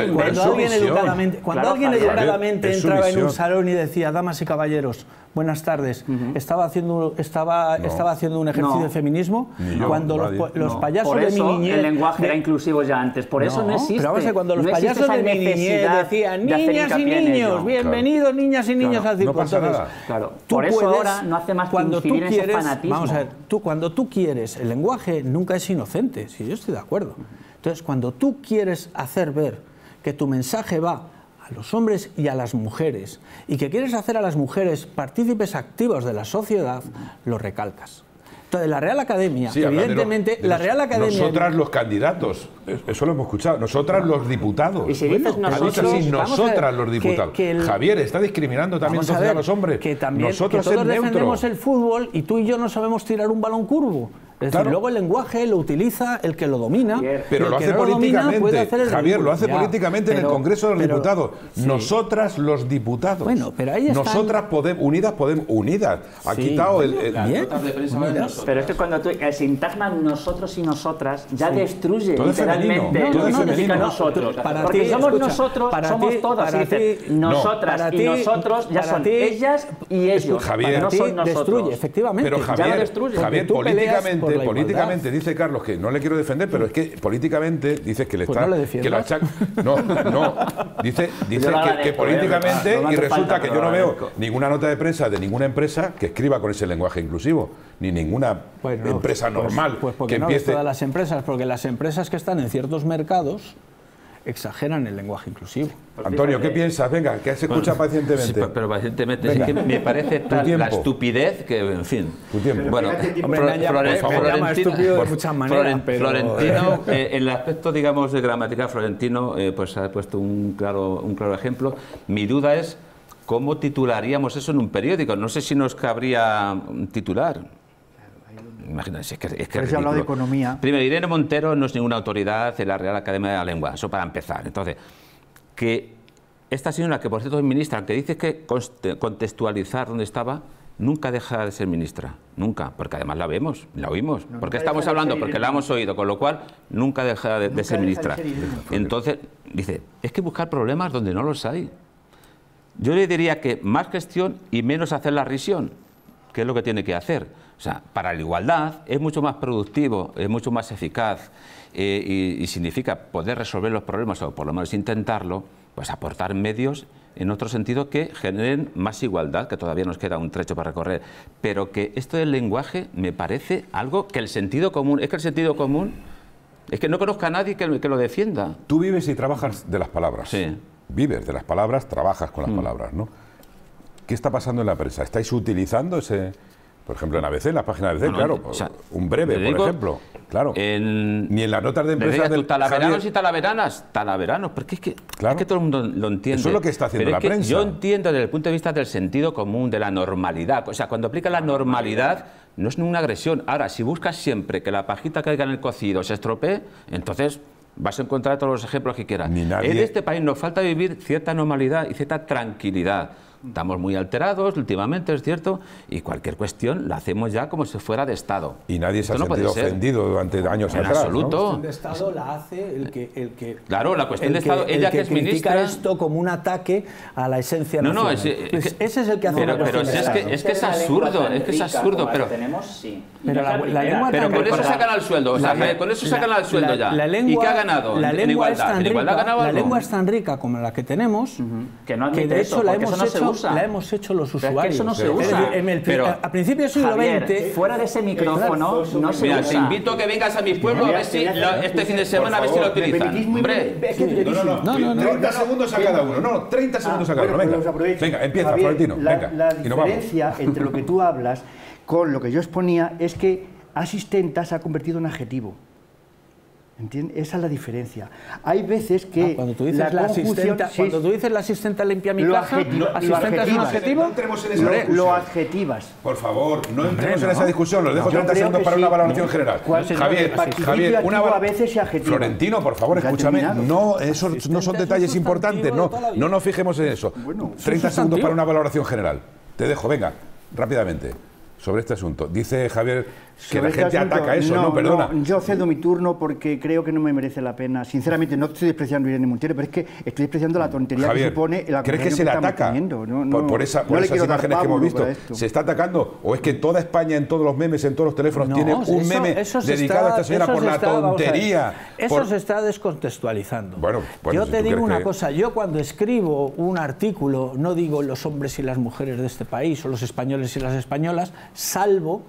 Speaker 4: alguien educadamente entraba en un salón y decía, damas y caballeros, buenas tardes, estaba haciendo un ejercicio de feminismo, cuando los payasos
Speaker 5: por eso
Speaker 4: de mi niñez...
Speaker 5: el lenguaje era inclusivo ya antes, por eso no existe.
Speaker 4: Pero vamos a ver, cuando los payasos de mi niñez decían, niñas y niños, bienvenidos niñas y niños al circo.
Speaker 1: No pasa nada.
Speaker 5: Claro, por eso ahora no hace más que incidir en ese fanatismo.
Speaker 4: Vamos a ver, cuando tú quieres, el lenguaje nunca es inocente, si yo estoy de acuerdo. Entonces, cuando tú quieres hacer ver que tu mensaje va a los hombres y a las mujeres, y que quieres hacer a las mujeres partícipes activos de la sociedad, lo recalcas. Entonces, la Real Academia, evidentemente, la Real Academia...
Speaker 1: Nosotras los candidatos, eso lo hemos escuchado, nosotras los diputados.
Speaker 5: Y si dices
Speaker 1: nosotras los diputados. Javier, está discriminando también entonces a los hombres.
Speaker 4: Que también
Speaker 1: nosotros
Speaker 4: que todos
Speaker 1: es
Speaker 4: defendemos
Speaker 1: neutro.
Speaker 4: el fútbol y tú y yo no sabemos tirar un balón curvo. Es decir, luego el lenguaje lo utiliza el que lo domina.
Speaker 1: Pero lo hace políticamente. Javier, lo hace políticamente en el Congreso de los Diputados. Sí. Nosotras, los diputados.
Speaker 4: Bueno, pero ahí están...
Speaker 1: Nosotras unidas. Ha quitado
Speaker 5: Pero es que cuando tú, el sintagma nosotros y nosotras ya destruye
Speaker 1: todo
Speaker 5: literalmente lo que significa nosotros. Porque somos nosotros, somos todas. Nosotras y nosotros ya son ellas y ellos.
Speaker 1: Javier,
Speaker 5: no son nosotros.
Speaker 4: Destruye, efectivamente.
Speaker 1: Pero Javier, políticamente dice Carlos, que no le quiero defender, pero es que políticamente dices que le está... Dice que políticamente, y resulta que yo no veo ninguna nota de prensa de ninguna empresa que escriba con ese lenguaje inclusivo, ni ninguna empresa normal
Speaker 4: porque
Speaker 1: que
Speaker 4: no
Speaker 1: empiece...
Speaker 4: todas las empresas, porque las empresas que están en ciertos mercados exageran el lenguaje inclusivo.
Speaker 1: Antonio, ¿qué piensas? Venga, que se escucha pacientemente.
Speaker 2: Sí, pero pacientemente, es que me parece tal la estupidez que, en fin...
Speaker 1: Tu tiempo.
Speaker 2: Bueno, Florentino, en el aspecto, digamos, de gramática, Florentino pues ha puesto un claro ejemplo. Mi duda es cómo titularíamos eso en un periódico. No sé si nos cabría titular. imagínense, es que es
Speaker 3: Pero se ha hablado de economía.
Speaker 2: Primero, Irene Montero no es ninguna autoridad de la Real Academia de la Lengua, eso para empezar. Entonces, que esta señora, que por cierto es ministra, que dice que contextualizar dónde estaba, nunca deja de ser ministra, nunca, porque además la vemos, la oímos. ¿Por qué estamos hablando? Porque la hemos oído, con lo cual nunca deja de ser ministra. Entonces, dice, es que buscar problemas donde no los hay. Yo le diría que más gestión y menos hacer la risión, que es lo que tiene que hacer. O sea, para la igualdad es mucho más productivo, es mucho más eficaz y significa poder resolver los problemas o por lo menos intentarlo, pues aportar medios en otro sentido que generen más igualdad, que todavía nos queda un trecho para recorrer. Pero que esto del lenguaje me parece algo que el sentido común, es que el sentido común, es que no conozco a nadie que lo defienda.
Speaker 1: Tú vives y trabajas de las palabras.
Speaker 2: Sí.
Speaker 1: Vives de las palabras, trabajas con las palabras, ¿no? ¿Qué está pasando en la prensa? ¿Estáis utilizando ese...? Por ejemplo, en ABC, en las páginas de ABC, claro, o sea, un breve, por ejemplo, claro. Ni en las notas de empresa del
Speaker 2: talaveranos y talaveranos, porque es que todo el mundo lo entiende.
Speaker 1: Eso es lo que está haciendo la prensa.
Speaker 2: Yo entiendo desde el punto de vista del sentido común, de la normalidad. O sea, cuando aplica la normalidad, no es ninguna agresión. Ahora, si buscas siempre que la pajita que haya en el cocido se estropee, entonces vas a encontrar todos los ejemplos que quieras. En este país nos falta vivir cierta normalidad y cierta tranquilidad. Estamos muy alterados últimamente, es cierto, y cualquier cuestión la hacemos ya como si fuera de Estado.
Speaker 1: Y nadie se ha sentido ofendido durante años atrás.
Speaker 2: En absoluto.
Speaker 4: La cuestión de Estado la hace el que
Speaker 2: claro, la cuestión de Estado, ella que es ministra,
Speaker 4: critica esto como un ataque a la esencia nacional.
Speaker 2: Ese Pero es que es absurdo, pero
Speaker 5: tenemos, sí.
Speaker 4: Pero la lengua
Speaker 2: pero con eso sacan al sueldo, o sea, con eso sacan al sueldo ya. ¿Y qué ha ganado?
Speaker 4: La lengua es tan rica como la que tenemos,
Speaker 5: que
Speaker 4: de hecho la hemos hecho los usuarios.
Speaker 5: Es que eso no se usa.
Speaker 4: A principios del siglo XX...
Speaker 5: Fuera de ese micrófono no se usa.
Speaker 2: Te invito a que vengas a mi pueblo a ver si este fin de semana a ver si lo utilizan. Hombre.
Speaker 1: 30 segundos a cada uno. No, 30 segundos a cada uno. Venga, empieza, Florentino. Venga,
Speaker 3: la diferencia entre lo que tú hablas con lo que yo exponía es que asistenta se ha convertido en adjetivo. ¿Entiendes? Esa es la diferencia. Hay veces que
Speaker 4: cuando tú dices cuando tú dices la asistenta limpia mi casa, ¿asistenta es un adjetivo?
Speaker 1: No entremos en esa discusión.
Speaker 3: Lo adjetivas.
Speaker 1: Por favor, no entremos en esa discusión. Los dejo 30 segundos para una valoración general. Javier,
Speaker 3: a veces se adjetiva.
Speaker 1: Florentino, por favor, escúchame. No, esos no son detalles importantes. No nos fijemos en eso. 30 segundos para una valoración general. Te dejo, venga, rápidamente. Sobre este asunto. Dice Javier que la gente ataca eso, ¿no? Perdona.
Speaker 3: Yo cedo mi turno porque creo que no me merece la pena. Sinceramente, no estoy despreciando a Irene Montero, pero es que estoy despreciando la tontería
Speaker 1: Javier,
Speaker 3: que supone la
Speaker 1: ¿crees que se le ataca? Por esas imágenes que hemos visto. ¿Se está atacando? ¿O es que toda España, en todos los memes, en todos los teléfonos, tiene un meme dedicado a esta señora por la tontería?
Speaker 4: Eso se está descontextualizando.
Speaker 1: Bueno,
Speaker 4: yo te digo una cosa. Yo cuando escribo un artículo no digo los hombres y las mujeres de este país o los españoles y las españolas, salvo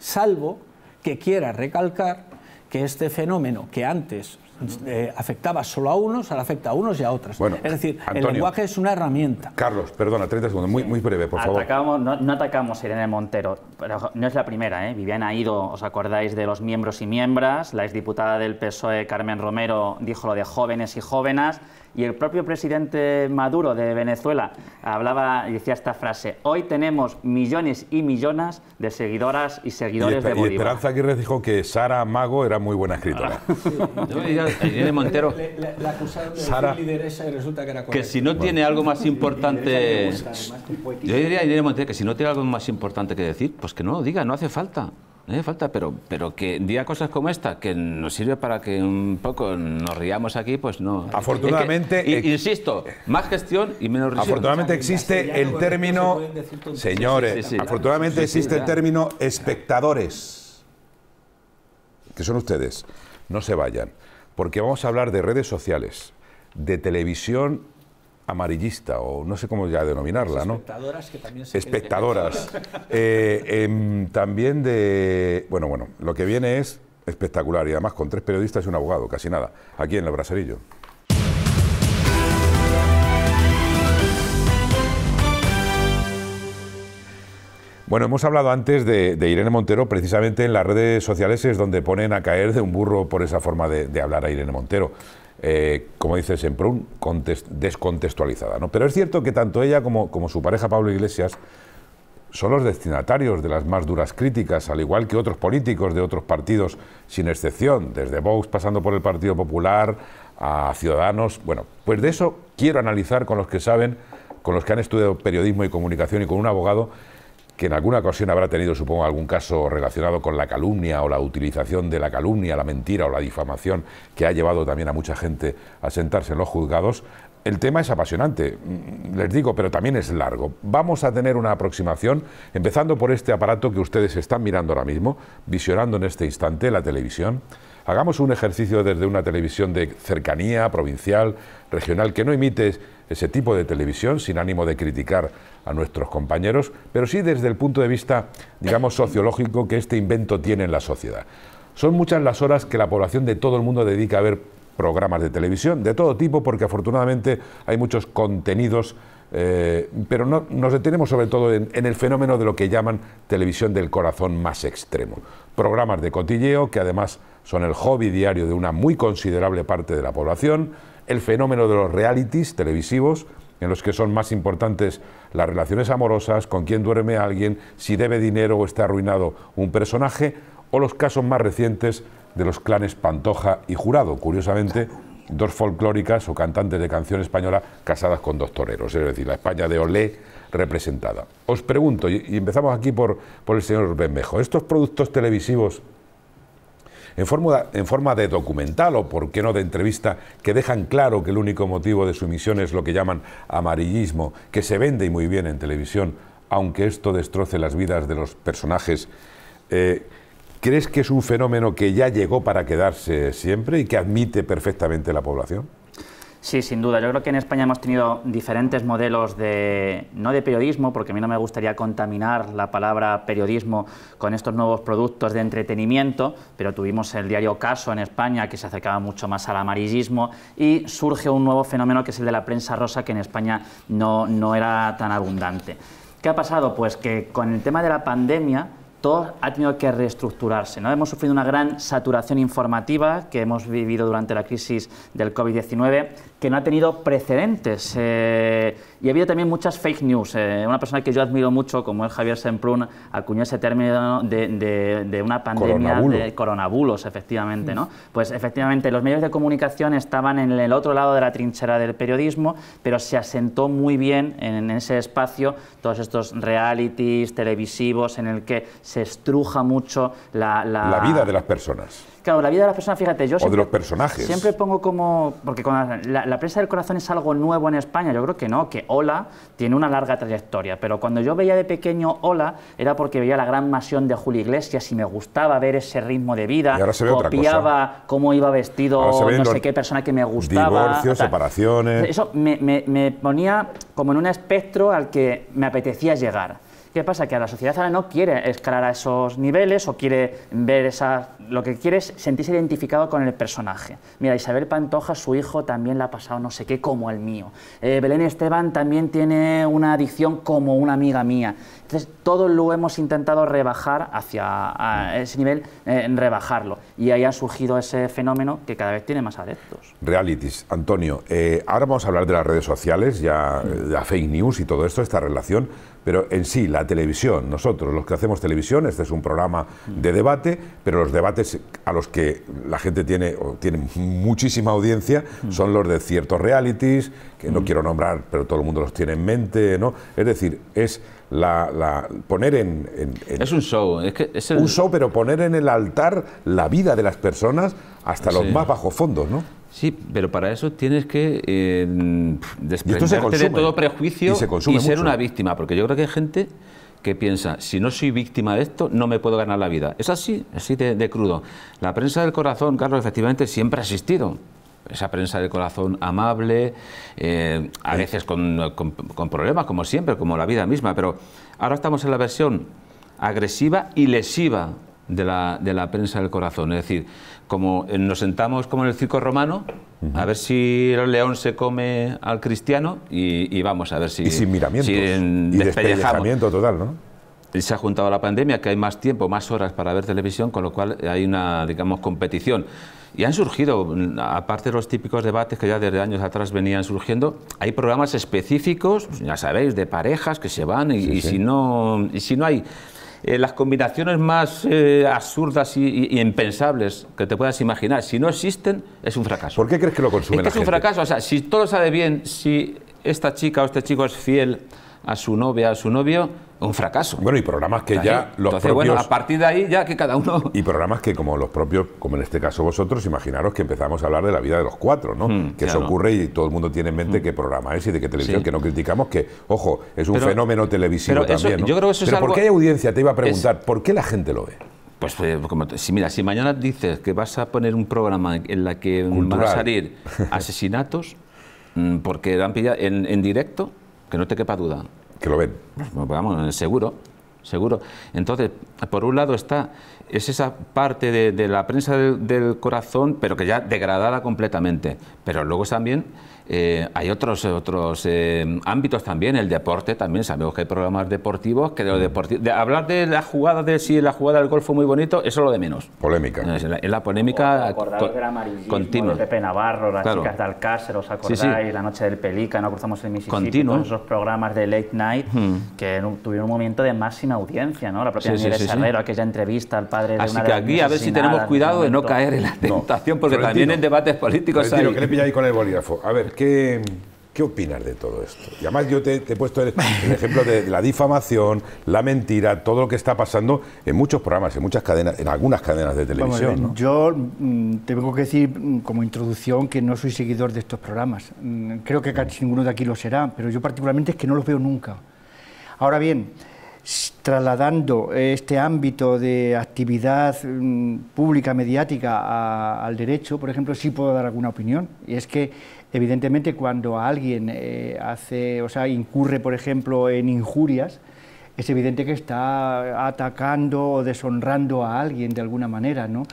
Speaker 4: que quiera recalcar que este fenómeno que antes afectaba solo a unos, ahora afecta a unos y a otras.
Speaker 1: Bueno,
Speaker 4: es decir,
Speaker 1: Antonio,
Speaker 4: el lenguaje es una herramienta.
Speaker 1: Carlos, perdona, 30 segundos, muy breve, por favor.
Speaker 5: No atacamos a Irene Montero, pero no es la primera, ¿eh? Viviana Ido, ¿os acordáis de los miembros y miembras? La exdiputada del PSOE, Carmen Romero, dijo lo de jóvenes y jóvenes. Y el propio presidente Maduro de Venezuela hablaba y decía esta frase: hoy tenemos millones y millones de seguidoras y seguidores de Bolívar.
Speaker 1: Y Esperanza Aguirre dijo que Sara Mago era muy buena escritora.
Speaker 2: Yo diría a Irene Montero
Speaker 4: la acusaron de decir lideresa y resulta que era correcta.
Speaker 2: Que si no tiene algo más importante... Yo diría a Irene Montero que si no tiene algo más importante que decir, pues que no lo diga, no hace falta. No hace falta, pero que diga cosas como esta, que nos sirve para que un poco nos riamos aquí, pues no.
Speaker 1: Afortunadamente...
Speaker 2: insisto, más gestión y menos risión.
Speaker 1: Afortunadamente existe el término... Señores, afortunadamente existe el término espectadores, que son ustedes. No se vayan, porque vamos a hablar de redes sociales, de televisión amarillista, o no sé cómo ya denominarla, ¿no?
Speaker 4: Espectadoras, que también se
Speaker 1: espectadoras. También de... Bueno, lo que viene es espectacular, y además con 3 periodistas y un abogado, casi nada, aquí en el Braserillo. Bueno, hemos hablado antes de Irene Montero, precisamente en las redes sociales es donde ponen a caer de un burro por esa forma de hablar a Irene Montero. Como dice Semprún, descontextualizada, ¿no? Pero es cierto que tanto ella como su pareja Pablo Iglesias son los destinatarios de las más duras críticas, al igual que otros políticos de otros partidos, sin excepción, desde Vox pasando por el Partido Popular a Ciudadanos. Bueno, pues de eso quiero analizar con los que saben, con los que han estudiado periodismo y comunicación y con un abogado que en alguna ocasión habrá tenido, supongo, algún caso relacionado con la calumnia o la utilización de la calumnia, la mentira o la difamación, que ha llevado también a mucha gente a sentarse en los juzgados. El tema es apasionante, les digo, pero también es largo. Vamos a tener una aproximación, empezando por este aparato que ustedes están mirando ahora mismo, visionando en este instante, la televisión. Hagamos un ejercicio desde una televisión de cercanía, provincial, regional, que no imite ese tipo de televisión, sin ánimo de criticar a nuestros compañeros, pero sí desde el punto de vista, digamos, sociológico que este invento tiene en la sociedad. Son muchas las horas que la población de todo el mundo dedica a ver programas de televisión, de todo tipo, porque afortunadamente hay muchos contenidos, pero no, nos detenemos sobre todo en el fenómeno de lo que llaman televisión del corazón más extremo. Programas de cotilleo, que además son el hobby diario de una muy considerable parte de la población, el fenómeno de los realities televisivos, en los que son más importantes las relaciones amorosas, con quién duerme alguien, si debe dinero o está arruinado un personaje, o los casos más recientes de los clanes Pantoja y Jurado, curiosamente, dos folclóricas o cantantes de canción española casadas con dos toreros, es decir, la España de Olé representada. Os pregunto, y empezamos aquí por el señor Bermejo, estos productos televisivos en forma de documental o, por qué no, de entrevista, que dejan claro que el único motivo de su emisión es lo que llaman amarillismo, que se vende y muy bien en televisión, aunque esto destroce las vidas de los personajes, ¿crees que es un fenómeno que ya llegó para quedarse siempre y que admite perfectamente la población?
Speaker 5: Sí, sin duda. Yo creo que en España hemos tenido diferentes modelos no de periodismo, porque a mí no me gustaría contaminar la palabra periodismo con estos nuevos productos de entretenimiento, pero tuvimos el diario Caso en España, que se acercaba mucho más al amarillismo, y surge un nuevo fenómeno que es el de la prensa rosa, que en España no era tan abundante. ¿Qué ha pasado? Pues que con el tema de la pandemia todo ha tenido que reestructurarse, ¿no? Hemos sufrido una gran saturación informativa que hemos vivido durante la crisis del COVID-19, que no ha tenido precedentes. Y ha habido también muchas fake news. Una persona que yo admiro mucho, como es Javier Semprún, acuñó ese término de una pandemia de coronabulos, efectivamente, ¿no? Pues efectivamente los medios de comunicación estaban en el otro lado de la trinchera del periodismo, pero se asentó muy bien en ese espacio todos estos realities televisivos en el que se estruja mucho la
Speaker 1: vida de las personas.
Speaker 5: Claro, la vida de las personas, fíjate, yo
Speaker 1: siempre, o de los personajes.
Speaker 5: Siempre pongo como... Porque la prensa del corazón es algo nuevo en España, yo creo que no, que Hola tiene una larga trayectoria, pero cuando yo veía de pequeño Hola era porque veía la gran mansión de Julio Iglesias y me gustaba ver ese ritmo de vida,
Speaker 1: y ahora se ve
Speaker 5: copiaba cómo iba vestido no sé qué persona que me gustaba.
Speaker 1: Divorcios, separaciones...
Speaker 5: Eso me ponía como en un espectro al que me apetecía llegar. ¿Qué pasa? Que a la sociedad ahora no quiere escalar a esos niveles o quiere ver lo que quiere es sentirse identificado con el personaje. Mira, Isabel Pantoja, su hijo también le ha pasado no sé qué como el mío. Belén Esteban también tiene una adicción como una amiga mía. Entonces, todo lo hemos intentado rebajar hacia ese nivel, rebajarlo. Y ahí ha surgido ese fenómeno que cada vez tiene más adeptos.
Speaker 1: Realities. Antonio, ahora vamos a hablar de las redes sociales, ya de la fake news y todo esto, esta relación. Pero en sí, la televisión, nosotros los que hacemos televisión, este es un programa de debate, pero los debates a los que la gente tiene muchísima audiencia son los de ciertos realities, que no quiero nombrar, pero todo el mundo los tiene en mente, ¿no? Es decir, es poner
Speaker 2: Es un show.
Speaker 1: Un show, pero poner en el altar la vida de las personas hasta los más bajos fondos, ¿no?
Speaker 2: Sí, pero para eso tienes que desprenderte de todo prejuicio y ser una víctima, porque yo creo que hay gente que piensa, si no soy víctima de esto, no me puedo ganar la vida. Es así de crudo. La prensa del corazón, Carlos, efectivamente siempre ha existido. Esa prensa del corazón amable, a veces con problemas, como siempre, como la vida misma, pero ahora estamos en la versión agresiva y lesiva de la prensa del corazón. Es decir, como nos sentamos como en el circo romano, a ver si el león se come al cristiano y vamos a ver si...
Speaker 1: Y sin miramientos, y despellejamiento total, ¿no?
Speaker 2: se ha juntado la pandemia, que hay más tiempo, más horas para ver televisión, con lo cual hay una, digamos, competición. Y han surgido, aparte de los típicos debates que ya desde años atrás venían surgiendo, hay programas específicos, ya sabéis, de parejas que se van y si no hay las combinaciones más absurdas y impensables que te puedas imaginar, si no existen, es un fracaso.
Speaker 1: ¿Por qué crees que lo consume la gente?
Speaker 2: Es un fracaso, o sea, si todo sale bien, si esta chica o este chico es fiel a su novia, a su novio, un fracaso.
Speaker 1: Bueno, y programas que ya los
Speaker 2: Entonces,
Speaker 1: propios...
Speaker 2: bueno, a partir de ahí ya que cada uno...
Speaker 1: Y programas que como los propios, como en este caso vosotros, imaginaros que empezamos a hablar de la vida de los cuatro, ¿no? Que
Speaker 2: claro.
Speaker 1: eso ocurre y todo el mundo tiene en mente qué programa es y de qué televisión, que no criticamos, que, ojo, es un fenómeno televisivo
Speaker 2: pero eso,
Speaker 1: también, ¿no?
Speaker 2: Yo creo que eso
Speaker 1: pero
Speaker 2: es algo...
Speaker 1: ¿por qué hay audiencia? Te iba a preguntar, ¿por qué la gente lo ve?
Speaker 2: Pues mira, si mañana dices que vas a poner un programa en la que
Speaker 1: Cultural.
Speaker 2: van a salir asesinatos, porque han pillado en directo, que no te quepa duda.
Speaker 1: Que lo ven.
Speaker 2: Pues vamos, seguro. Entonces, por un lado es esa parte de la prensa del corazón, pero que ya degradada completamente. Pero luego también hay otros ámbitos también, el deporte también, sabemos que hay programas deportivos, que de
Speaker 1: Polémica.
Speaker 2: hablar de la jugada, de si la jugada del gol fue muy bonito, eso es lo de menos.
Speaker 1: Polémica.
Speaker 2: Es la polémica
Speaker 5: Acordaros del amarillismo
Speaker 2: continua.
Speaker 5: de Pepe Navarro, las
Speaker 2: Claro.
Speaker 5: chicas de Alcácer, ¿os acordáis?
Speaker 2: Sí.
Speaker 5: La noche del Pelícano, cruzamos el Mississippi,
Speaker 2: Continuo.
Speaker 5: todos esos programas de late night que tuvieron un momento de máxima audiencia, ¿no? La propia
Speaker 2: Sí, sí,
Speaker 5: Nieves
Speaker 2: sí, sí.
Speaker 5: Herrero, aquella entrevista al padre de
Speaker 2: Así
Speaker 5: una de
Speaker 2: que
Speaker 5: las
Speaker 2: aquí
Speaker 5: niñas
Speaker 2: a ver si
Speaker 5: asesinadas
Speaker 2: tenemos cuidado de no
Speaker 5: en ese
Speaker 2: caer en la
Speaker 5: momento.
Speaker 2: tentación, porque
Speaker 1: Florentino.
Speaker 2: también en debates políticos
Speaker 1: Florentino,
Speaker 2: hay...
Speaker 1: ¿qué le pilláis con el bolígrafo? A ver, ¿qué opinas de todo esto? Y además yo te he puesto el ejemplo de la difamación, la mentira, todo lo que está pasando en muchos programas, en muchas cadenas, en algunas cadenas de televisión, ¿no?
Speaker 3: Yo tengo que decir como introducción que no soy seguidor de estos programas. Creo que casi ninguno de aquí lo será, pero yo particularmente es que no los veo nunca. Ahora bien, trasladando este ámbito de actividad pública, mediática, al derecho, por ejemplo, sí puedo dar alguna opinión. Y es que, evidentemente, cuando alguien incurre, por ejemplo, en injurias, es evidente que está atacando o deshonrando a alguien de alguna manera, ¿no?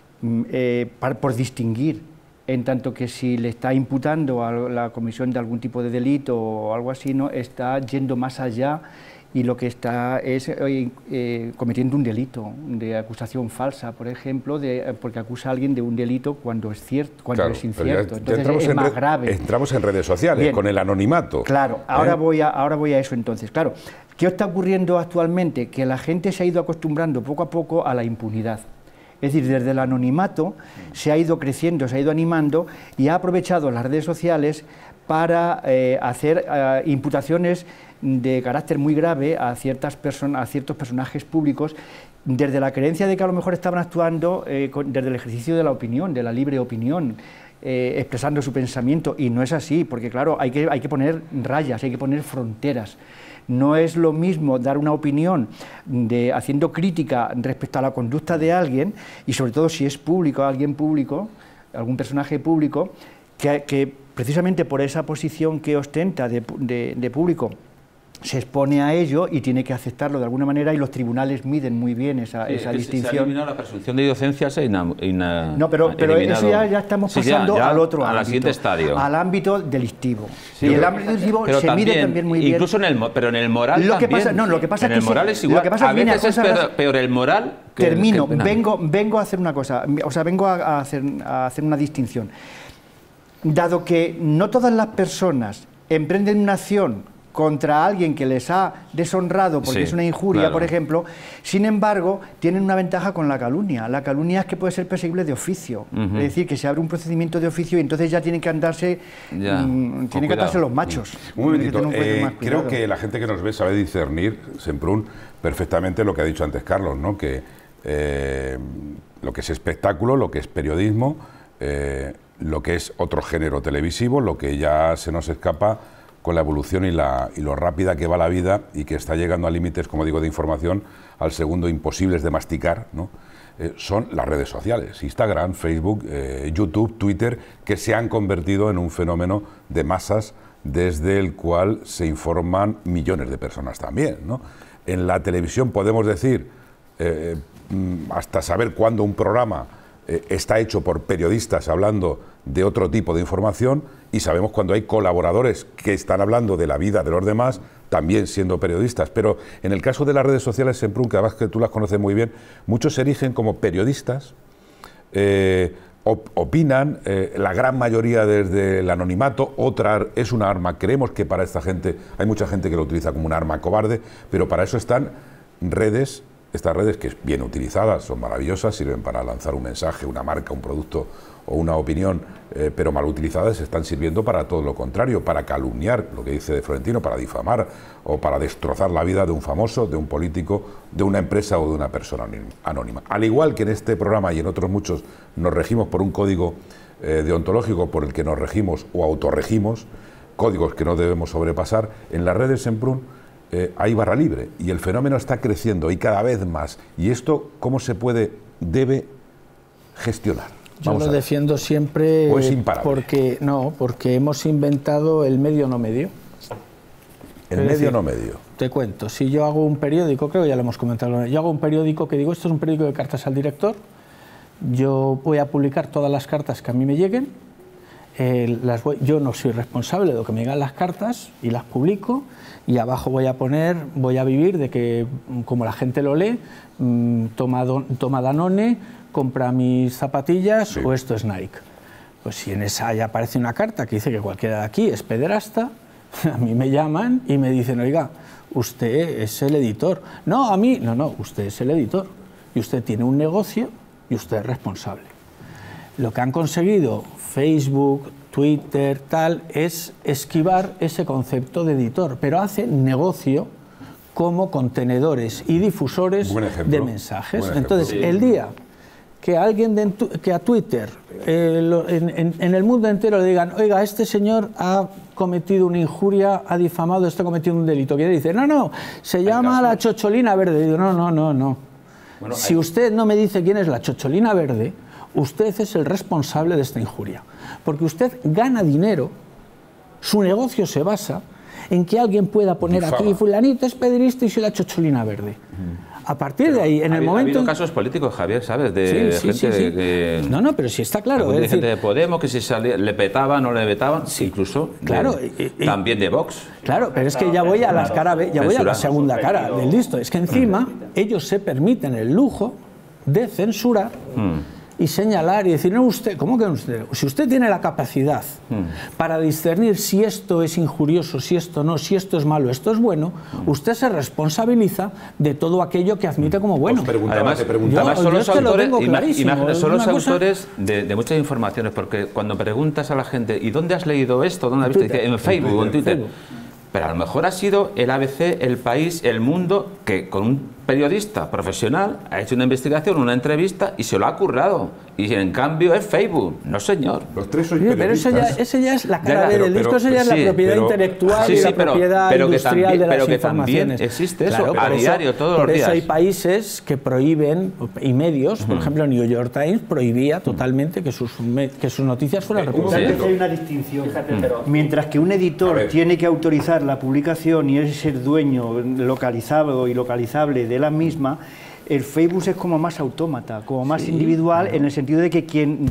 Speaker 3: Por distinguir, en tanto que si le está imputando a la comisión de algún tipo de delito o algo así, ¿no? Está yendo más allá y lo que está es cometiendo un delito de acusación falsa, por ejemplo, porque acusa a alguien de un delito cuando es cierto, cuando es incierto. Entonces es más grave.
Speaker 1: Entramos en redes sociales,
Speaker 3: Bien.
Speaker 1: con el anonimato.
Speaker 3: Claro, ahora voy a eso entonces. Claro, ¿qué está ocurriendo actualmente? Que la gente se ha ido acostumbrando poco a poco a la impunidad. Es decir, desde el anonimato se ha ido creciendo, se ha ido animando y ha aprovechado las redes sociales para hacer imputaciones de carácter muy grave a ciertos personajes públicos, desde la creencia de que a lo mejor estaban actuando desde el ejercicio de la opinión, de la libre opinión, expresando su pensamiento, y no es así, porque claro, hay que poner rayas, hay que poner fronteras. No es lo mismo dar una opinión haciendo crítica respecto a la conducta de alguien, y sobre todo si es público, alguien público, algún personaje público, que precisamente por esa posición que ostenta de público, se expone a ello y tiene que aceptarlo de alguna manera, y los tribunales miden muy bien esa distinción.
Speaker 2: Se ha eliminado la presunción de inocencia,
Speaker 3: No, pero eso ya estamos pasando al otro ámbito,
Speaker 2: al siguiente estadio.
Speaker 3: Al ámbito delictivo.
Speaker 1: Sí,
Speaker 3: y el ámbito delictivo
Speaker 2: pero
Speaker 3: se mide también muy bien.
Speaker 2: Incluso pero en el moral
Speaker 3: lo que
Speaker 2: también.
Speaker 3: Pasa, lo que pasa
Speaker 2: en
Speaker 3: es que
Speaker 2: el moral es igual.
Speaker 3: a
Speaker 2: veces es peor el moral que
Speaker 3: termino,
Speaker 2: que el penal.
Speaker 3: vengo a hacer una cosa, vengo a hacer una distinción. Dado que no todas las personas emprenden una acción contra alguien que les ha deshonrado porque es una injuria,
Speaker 2: claro.
Speaker 3: por ejemplo, sin embargo, tienen una ventaja con la calumnia. La calumnia es que puede ser perseguible de oficio, es decir, que se abre un procedimiento de oficio y entonces ya tienen que andarse, los machos.
Speaker 1: Un momentito, creo que la gente que nos ve sabe discernir, Semprún, perfectamente lo que ha dicho antes Carlos, ¿no? Que lo que es espectáculo, lo que es periodismo, lo que es otro género televisivo, lo que ya se nos escapa con la evolución y lo rápida que va la vida y que está llegando a límites, como digo, de información al segundo imposibles de masticar, ¿no? Son las redes sociales, Instagram, Facebook, YouTube, Twitter, que se han convertido en un fenómeno de masas desde el cual se informan millones de personas también, ¿no? En la televisión podemos decir, hasta saber cuándo un programa está hecho por periodistas hablando de otro tipo de información, y sabemos cuando hay colaboradores que están hablando de la vida de los demás, también siendo periodistas. Pero en el caso de las redes sociales, Semprún, que además que tú las conoces muy bien, muchos se erigen como periodistas, opinan, la gran mayoría desde el anonimato, otra es un arma. Creemos que para esta gente, hay mucha gente que lo utiliza como un arma cobarde, pero para eso están redes. Estas redes, que bien utilizadas son maravillosas, sirven para lanzar un mensaje, una marca, un producto o una opinión, pero mal utilizadas están sirviendo para todo lo contrario, para calumniar, lo que dice de Florentino, para difamar o para destrozar la vida de un famoso, de un político, de una empresa o de una persona anónima. Al igual que en este programa y en otros muchos nos regimos por un código deontológico por el que nos regimos o autorregimos, códigos que no debemos sobrepasar, en las redes Semprún hay barra libre y el fenómeno está creciendo y cada vez más. ¿Y esto cómo se debe gestionar?
Speaker 4: Yo lo defiendo siempre.
Speaker 1: ¿O es imparable?
Speaker 4: Porque hemos inventado el medio no medio.
Speaker 1: El medio no medio.
Speaker 4: Te cuento, si yo hago un periódico, creo que ya lo hemos comentado, yo hago un periódico que digo, esto es un periódico de cartas al director, yo voy a publicar todas las cartas que a mí me lleguen, yo no soy responsable de lo que me llegan las cartas y las publico, y abajo voy a vivir de que, como la gente lo lee, toma Danone, compra mis zapatillas, sí, o esto es Nike. Pues si en esa ya aparece una carta que dice que cualquiera de aquí es pederasta, a mí me llaman y me dicen, oiga, usted es el editor. No, a mí, no, usted es el editor y usted tiene un negocio y usted es responsable. Lo que han conseguido Facebook, Twitter, tal, es esquivar ese concepto de editor, pero hacen negocio como contenedores y difusores de mensajes. Entonces, el día que alguien que a Twitter, en el mundo entero le digan, oiga, este señor ha cometido una injuria, ha difamado, está cometiendo un delito, que dice, no, se llama la chocholina verde. Digo, no. Bueno, si usted no me dice quién es la chocholina verde, usted es el responsable de esta injuria, porque usted gana dinero, su negocio se basa en que alguien pueda poner aquí, fulanito es pederista y soy la chocholina verde. A partir de ahí, en el momento...
Speaker 2: Ha habido casos políticos, Javier, ¿sabes? De gente que...
Speaker 4: No, pero sí está claro.
Speaker 2: De gente de Podemos, que si le petaban o no le vetaban, incluso
Speaker 4: claro,
Speaker 2: también de Vox.
Speaker 4: Claro, pero es que ya voy a las caras, ya voy a la segunda cara del listo. Es que encima ellos se permiten el lujo de censurar y señalar y decir, no, usted, ¿cómo que usted? Si usted tiene la capacidad para discernir si esto es injurioso, si esto no, si esto es malo, esto es bueno, usted se responsabiliza de todo aquello que admite como bueno.
Speaker 2: Además son los autores, son los autores de muchas informaciones, porque cuando preguntas a la gente, ¿y dónde has leído esto? ¿Dónde has visto? Dice, en Facebook, en Twitter. Pero a lo mejor ha sido el ABC, El País, El Mundo, que con un periodista profesional ha hecho una investigación, una entrevista y se lo ha currado. Y en cambio es Facebook. No, señor.
Speaker 1: Los tres sois periodistas.
Speaker 4: Pero eso ya es la cara del disco, eso ya es la propiedad intelectual y la propiedad industrial de las informaciones.
Speaker 2: Existe eso a diario, todos los días.
Speaker 4: Por eso hay países que prohíben, y medios, por ejemplo, New York Times prohibía totalmente que sus noticias fueran republicanas.
Speaker 3: Hay una distinción. Mientras que un editor tiene que autorizar la publicación y es el dueño localizado y localizable de la misma, el Facebook es como más autómata, como más individual, en el sentido de que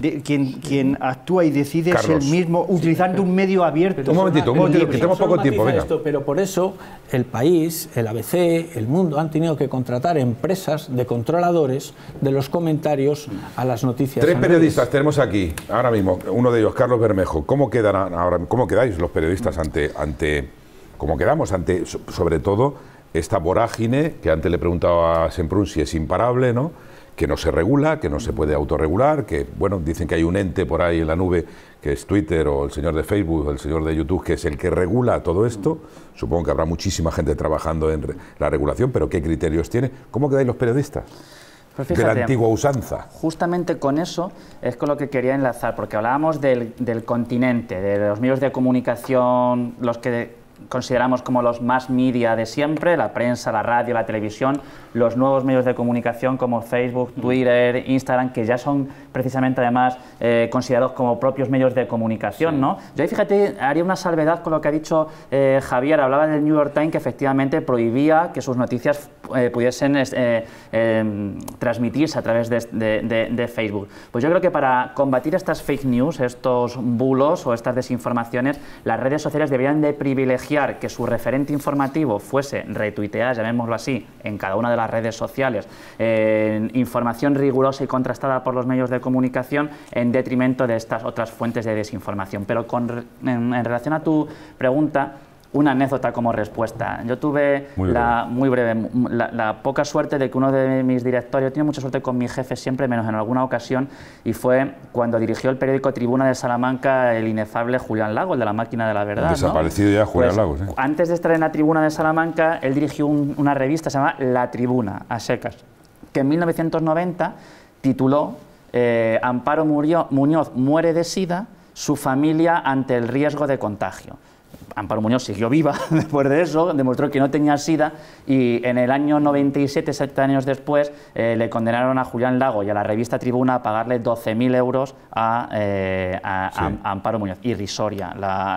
Speaker 3: quien actúa y decide
Speaker 1: Carlos,
Speaker 3: es el mismo, utilizando un medio abierto.
Speaker 1: Un momentito, que tenemos poco tiempo. Venga.
Speaker 4: Pero por eso El País, el ABC, El Mundo han tenido que contratar empresas de controladores de los comentarios a las noticias.
Speaker 1: Tres periodistas tenemos aquí, ahora mismo, uno de ellos, Carlos Bermejo. ¿Cómo quedáis los periodistas cómo quedamos ante, sobre todo, esta vorágine, que antes le preguntaba a Semprún si es imparable, ¿no? Que no se regula, que no se puede autorregular, que, bueno, dicen que hay un ente por ahí en la nube, que es Twitter o el señor de Facebook o el señor de YouTube, que es el que regula todo esto? Supongo que habrá muchísima gente trabajando en la regulación, pero ¿qué criterios tiene? ¿Cómo quedáis los periodistas? Pues fíjate, de la antigua usanza.
Speaker 5: Justamente con eso es con lo que quería enlazar, porque hablábamos del continente, de los medios de comunicación, los que consideramos como los más media de siempre, la prensa, la radio, la televisión, los nuevos medios de comunicación como Facebook, Twitter, Instagram, que ya son precisamente además considerados como propios medios de comunicación, ¿no? Yo ahí, fíjate, haría una salvedad con lo que ha dicho Javier, hablaba del New York Times, que efectivamente prohibía que sus noticias pudiesen transmitirse a través de Facebook. Pues yo creo que para combatir estas fake news, estos bulos o estas desinformaciones, las redes sociales deberían de privilegiar que su referente informativo fuese retuiteada, llamémoslo así, en cada una de las redes sociales, información rigurosa y contrastada por los medios de comunicación en detrimento de estas otras fuentes de desinformación. Pero en relación a tu pregunta, una anécdota como respuesta. Yo tuve la poca suerte de que uno de mis directores, yo tenía mucha suerte con mi jefe siempre, menos en alguna ocasión, y fue cuando dirigió el periódico Tribuna de Salamanca el inefable Julián Lago, el de La Máquina de la Verdad.
Speaker 1: Desaparecido, ¿no? Ya Julián Lago. Sí.
Speaker 5: Antes de estar en la Tribuna de Salamanca, él dirigió una revista, se llama La Tribuna, a secas, que en 1990 tituló Amparo Muñoz muere de SIDA, su familia ante el riesgo de contagio. Amparo Muñoz siguió viva después de eso, demostró que no tenía SIDA y en el año 97, 7 años después, le condenaron a Julián Lago y a la revista Tribuna a pagarle 12.000 euros a Amparo Muñoz. Irrisoria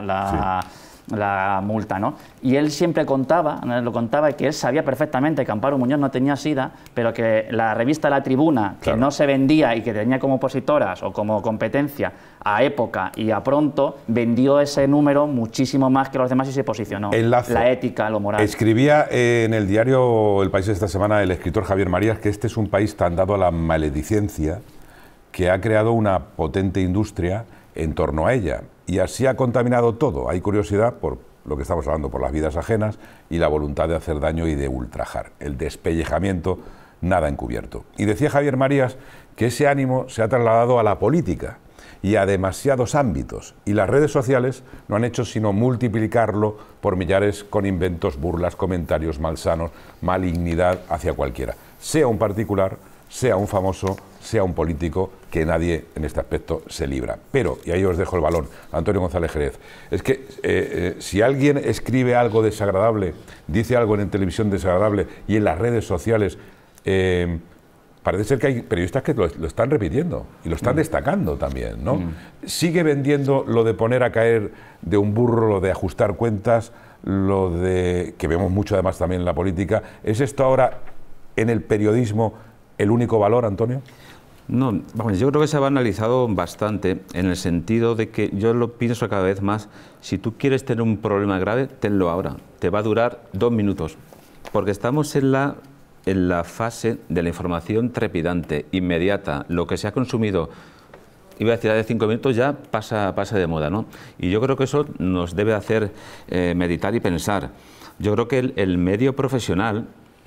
Speaker 5: la multa, ¿no? Y él siempre contaba que él sabía perfectamente que Amparo Muñoz no tenía SIDA, pero que la revista La Tribuna, que no se vendía y que tenía como opositoras o como competencia a Época y a Pronto, vendió ese número muchísimo más que los demás y se posicionó.
Speaker 1: Enlace.
Speaker 5: La ética, lo moral.
Speaker 1: Escribía en el diario El País esta semana el escritor Javier Marías que este es un país tan dado a la maledicencia que ha creado una potente industria en torno a ella. Y así ha contaminado todo. Hay curiosidad por lo que estamos hablando, por las vidas ajenas y la voluntad de hacer daño y de ultrajar. El despellejamiento, nada encubierto. Y decía Javier Marías que ese ánimo se ha trasladado a la política y a demasiados ámbitos. Y las redes sociales no han hecho sino multiplicarlo por millares con inventos, burlas, comentarios malsanos, malignidad hacia cualquiera. Sea un particular, sea un famoso, sea un político, que nadie en este aspecto se libra. Pero, y ahí os dejo el balón, Antonio González Jerez, es que si alguien escribe algo desagradable, dice algo en televisión desagradable y en las redes sociales, parece ser que hay periodistas que lo están repitiendo y lo están destacando también, ¿no? Sigue vendiendo lo de poner a caer de un burro, lo de ajustar cuentas, lo de que vemos mucho además también en la política. ¿Es esto ahora en el periodismo el único valor, Antonio?
Speaker 2: No, vamos, yo creo que se ha banalizado bastante en el sentido de que yo lo pienso cada vez más. Si tú quieres tener un problema grave, tenlo ahora. Te va a durar 2 minutos, porque estamos en la fase de la información trepidante, inmediata. Lo que se ha consumido, iba a decir de 5 minutos, ya pasa de moda, ¿no? Y yo creo que eso nos debe hacer meditar y pensar. Yo creo que el medio profesional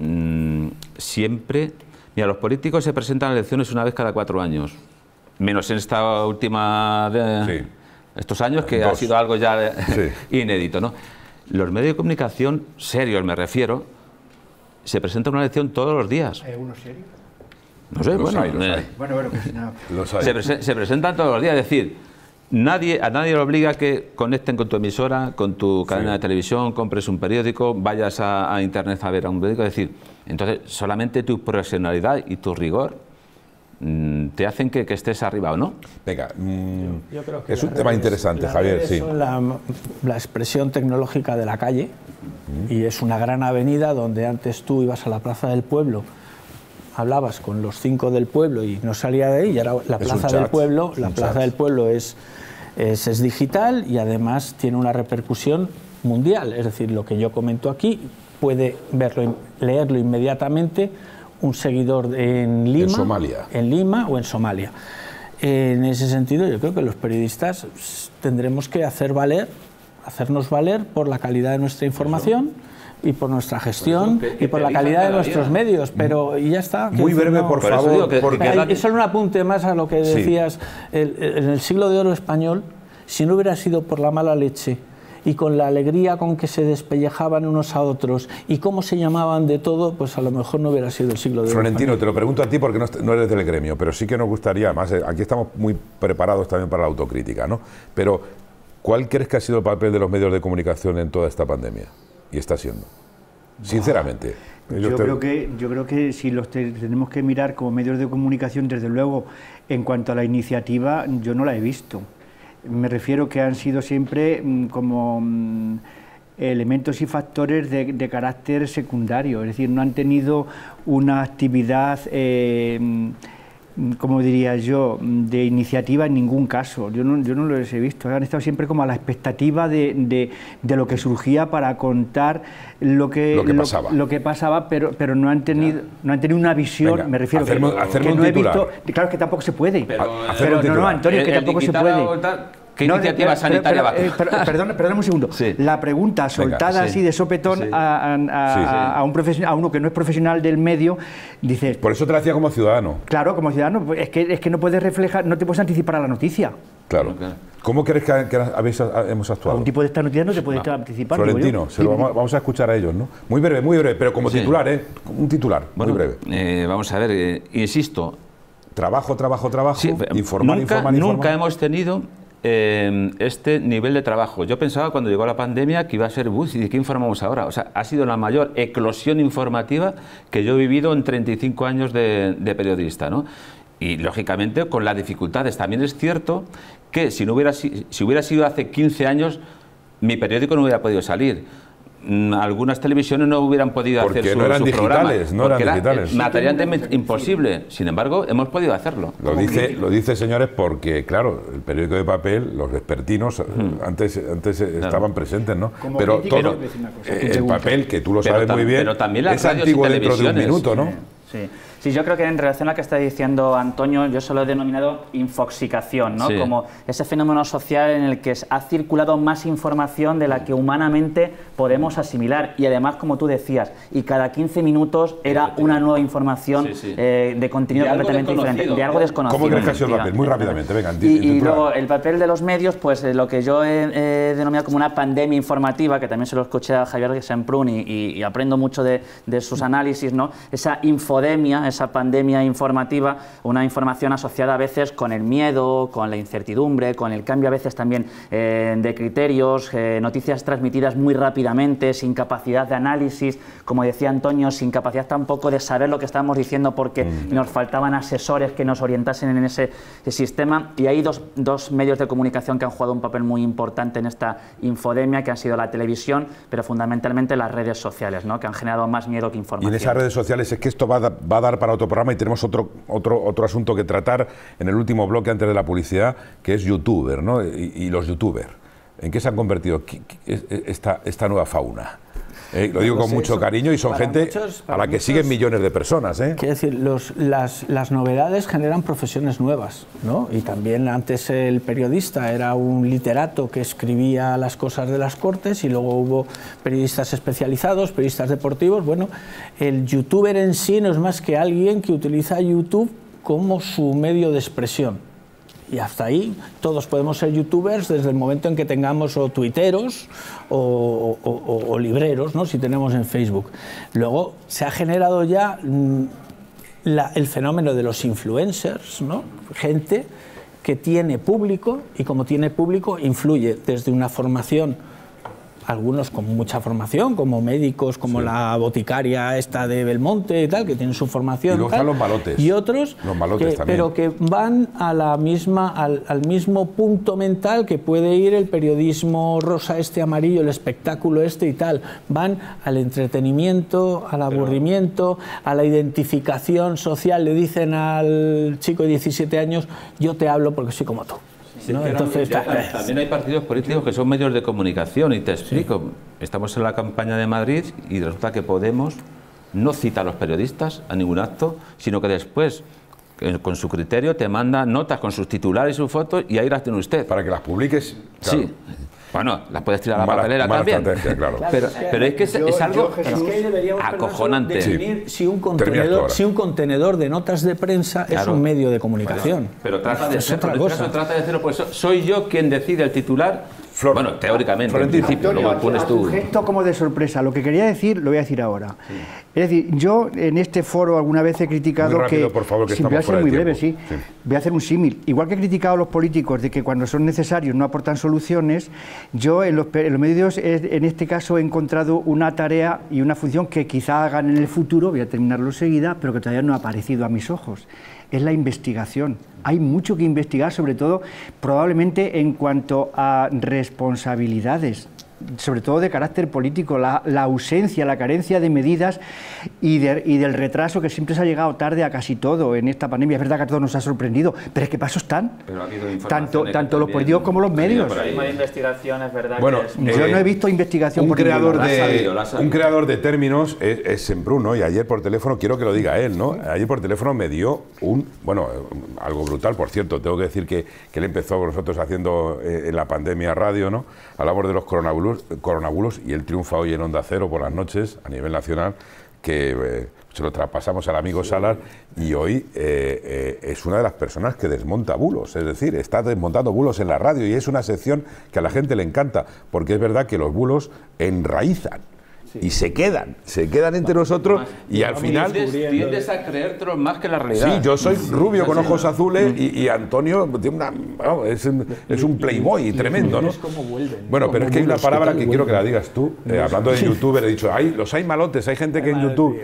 Speaker 2: siempre... Mira, los políticos se presentan a elecciones una vez cada 4 años, menos en esta última estos años, que ha sido algo ya inédito, ¿no? Los medios de comunicación serios, me refiero, se presentan a una elección todos los días.
Speaker 3: ¿Hay algunos serios?
Speaker 2: No sé,
Speaker 1: los hay.
Speaker 3: Pues nada.
Speaker 1: Los hay.
Speaker 2: Se presentan todos los días, es decir, a nadie le obliga a que conecten con tu emisora, con tu cadena de televisión, compres un periódico, vayas a internet a ver a un periódico, es decir, entonces solamente tu profesionalidad y tu rigor te hacen que estés arriba o no.
Speaker 1: Venga,
Speaker 4: yo creo que
Speaker 1: es un tema interesante, Javier. Sí.
Speaker 4: Son la expresión tecnológica de la calle y es una gran avenida donde antes tú ibas a la Plaza del Pueblo, hablabas con los 5 del pueblo y no salía de ahí, y ahora la Plaza del Pueblo, es digital y además tiene una repercusión mundial, es decir, lo que yo comento aquí puede verlo, leerlo inmediatamente un seguidor en Lima o en Somalia. En ese sentido, yo creo que los periodistas tendremos que hacernos valer por la calidad de nuestra información y por nuestra gestión y por la calidad de nuestros medios, pero y ya está.
Speaker 1: Muy breve, por favor.
Speaker 4: Hay solo un apunte más a lo que decías. En el siglo de oro español, si no hubiera sido por la mala leche y con la alegría con que se despellejaban unos a otros y cómo se llamaban de todo, pues a lo mejor no hubiera sido el siglo de oro.
Speaker 1: Florentino, te lo pregunto a ti porque no eres del gremio, pero sí que nos gustaría, además aquí estamos muy preparados también para la autocrítica, ¿no? Pero, ¿cuál crees que ha sido el papel de los medios de comunicación en toda esta pandemia? Y está siendo, sinceramente.
Speaker 3: Yo creo que si los tenemos que mirar como medios de comunicación, desde luego, en cuanto a la iniciativa, yo no la he visto. Me refiero que han sido siempre como elementos y factores de carácter secundario, es decir, no han tenido una actividad, como diría yo, de iniciativa en ningún caso. Yo no los he visto, han estado siempre como a la expectativa de lo que surgía para contar lo que pasaba, pero no han tenido una visión. Venga, me refiero que no he visto, claro que tampoco se puede, pero no, Antonio, que tampoco se puede.
Speaker 2: ¿Qué iniciativa sanitaria va a tomar?
Speaker 3: Perdóname un segundo. Sí. La pregunta soltada así de sopetón a uno que no es profesional del medio, dices...
Speaker 1: Por eso te la hacía como ciudadano.
Speaker 3: Claro, como ciudadano. Es que no puedes reflejar, no te puedes anticipar a la noticia.
Speaker 1: Claro. ¿Cómo crees que hemos actuado?
Speaker 3: A un tipo de esta noticia no te puedes anticipar.
Speaker 1: Florentino, vamos a escuchar a ellos, ¿no? Muy breve, pero como titular, un titular, muy breve.
Speaker 2: Vamos a ver, insisto...
Speaker 1: Trabajo, informar.
Speaker 2: Nunca hemos tenido... este nivel de trabajo. Yo pensaba cuando llegó la pandemia que iba a ser ¿y de qué informamos ahora? O sea, ha sido la mayor eclosión informativa que yo he vivido en 35 años de periodista, ¿no? Y lógicamente con las dificultades. También es cierto que si hubiera sido hace 15 años, mi periódico no hubiera podido salir. Algunas televisiones no hubieran podido hacer su programa.
Speaker 1: No eran digitales.
Speaker 2: Materialmente imposible. Sin embargo, hemos podido hacerlo.
Speaker 1: Lo dice, señores, porque, claro, el periódico de papel, los vespertinos, antes estaban presentes, ¿no? Pero todo el papel, que tú lo sabes muy bien,
Speaker 2: pero también
Speaker 1: es antiguo dentro de un minuto, ¿no?
Speaker 5: Sí, yo creo que en relación a lo que está diciendo Antonio, yo se lo he denominado infoxicación, ¿no? Como ese fenómeno social en el que ha circulado más información de la que humanamente podemos asimilar. Y además, como tú decías, y cada 15 minutos era una nueva información de contenido completamente diferente, de algo desconocido.
Speaker 1: ¿Cómo crees que ha sido el papel? Muy rápidamente, venga.
Speaker 5: Y luego, el papel de los medios, pues lo que yo he denominado como una pandemia informativa, que también se lo escuché a Javier Semprún y aprendo mucho de sus análisis, ¿no? Esa infodemia, esa pandemia informativa, una información asociada a veces con el miedo, con la incertidumbre, con el cambio a veces también de criterios, noticias transmitidas muy rápidamente, sin capacidad de análisis, como decía Antonio, sin capacidad tampoco de saber lo que estábamos diciendo porque nos faltaban asesores que nos orientasen en ese sistema. Y hay dos medios de comunicación que han jugado un papel muy importante en esta infodemia, que han sido la televisión, pero fundamentalmente las redes sociales, ¿no? Que han generado más miedo que información.
Speaker 1: Y en esas redes sociales es que esto va a dar para otro programa y tenemos otro asunto que tratar en el último bloque antes de la publicidad, que es youtuber, ¿no? Y los youtubers. ¿En qué se han convertido esta nueva fauna? Lo digo con mucho cariño y son gente a la que siguen millones de personas.
Speaker 4: Quiero decir, las novedades generan profesiones nuevas, ¿no? Y también antes el periodista era un literato que escribía las cosas de las Cortes y luego hubo periodistas especializados, periodistas deportivos. Bueno, el youtuber en sí no es más que alguien que utiliza YouTube como su medio de expresión. Y hasta ahí todos podemos ser youtubers desde el momento en que tengamos o tuiteros o libreros, ¿no? Si tenemos en Facebook. Luego se ha generado ya el fenómeno de los influencers, ¿no? Gente que tiene público y como tiene público influye desde una formación, algunos con mucha formación, como médicos, como la boticaria esta de Belmonte y tal, que tienen su formación.
Speaker 1: Y luego están los malotes.
Speaker 4: Y otros, pero que van a la misma, al mismo punto mental que puede ir el periodismo rosa amarillo, el espectáculo y tal. Van al entretenimiento, al aburrimiento, a la identificación social. Le dicen al chico de 17 años, yo te hablo porque soy como tú.
Speaker 2: Sí, ¿no? Entonces, también hay partidos políticos que son medios de comunicación y te explico. Estamos en la campaña de Madrid y resulta que Podemos no cita a los periodistas a ningún acto, sino que después, con su criterio, te manda notas con sus titulares y sus fotos y ahí las tiene usted.
Speaker 1: Para que las publiques. Claro.
Speaker 2: Sí. Bueno, las puedes tirar a la papelera también.
Speaker 1: Claro.
Speaker 2: Pero es que es algo acojonante.
Speaker 4: Si un contenedor de notas de prensa es un medio de comunicación.
Speaker 2: Pero trata de hacerlo, pues soy yo quien decide el titular. Bueno, teóricamente, en principio, luego pones tú.
Speaker 3: Un gesto como de sorpresa. Lo que quería decir, lo voy a decir ahora. Es decir, yo en este foro alguna vez he criticado
Speaker 1: muy rápido, por favor, que
Speaker 3: voy a ser muy breve, sí. Voy a hacer un símil. Igual que he criticado a los políticos de que cuando son necesarios no aportan soluciones, yo en los medios, en este caso, he encontrado una tarea y una función que quizá hagan en el futuro, voy a terminarlo enseguida, pero que todavía no ha aparecido a mis ojos. Es la investigación. Hay mucho que investigar, sobre todo, probablemente en cuanto a responsabilidades. sobre todo de carácter político, la ausencia, la carencia de medidas y del retraso que siempre se ha llegado tarde a casi todo en esta pandemia. Es verdad que a todos nos ha sorprendido, pero es que pasos están, tanto los políticos como los medios.
Speaker 5: De investigación, es verdad.
Speaker 1: Bueno,
Speaker 3: yo no he visto investigación.
Speaker 1: Un creador de términos es Semprún, ¿no? Y ayer por teléfono, quiero que lo diga él, ¿no? Ayer por teléfono me dio algo brutal, por cierto. Tengo que decir que él empezó con nosotros haciendo en la pandemia radio, ¿no? Hablamos de los coronabulos y él triunfa hoy en Onda Cero por las noches a nivel nacional, que se lo traspasamos al amigo Salas, y hoy es una de las personas que desmonta bulos, es decir, está desmontando bulos en la radio, y es una sección que a la gente le encanta, porque es verdad que los bulos enraizan. Y se quedan entre nosotros y al final...
Speaker 2: Tiendes a creértelo más que la realidad.
Speaker 1: Sí, yo soy rubio con ojos azules y Antonio tiene es un playboy tremendo, ¿no? Bueno, pero es que hay una palabra que quiero que la digas tú. Hablando de youtuber, he dicho, los hay malotes, hay gente que en YouTube...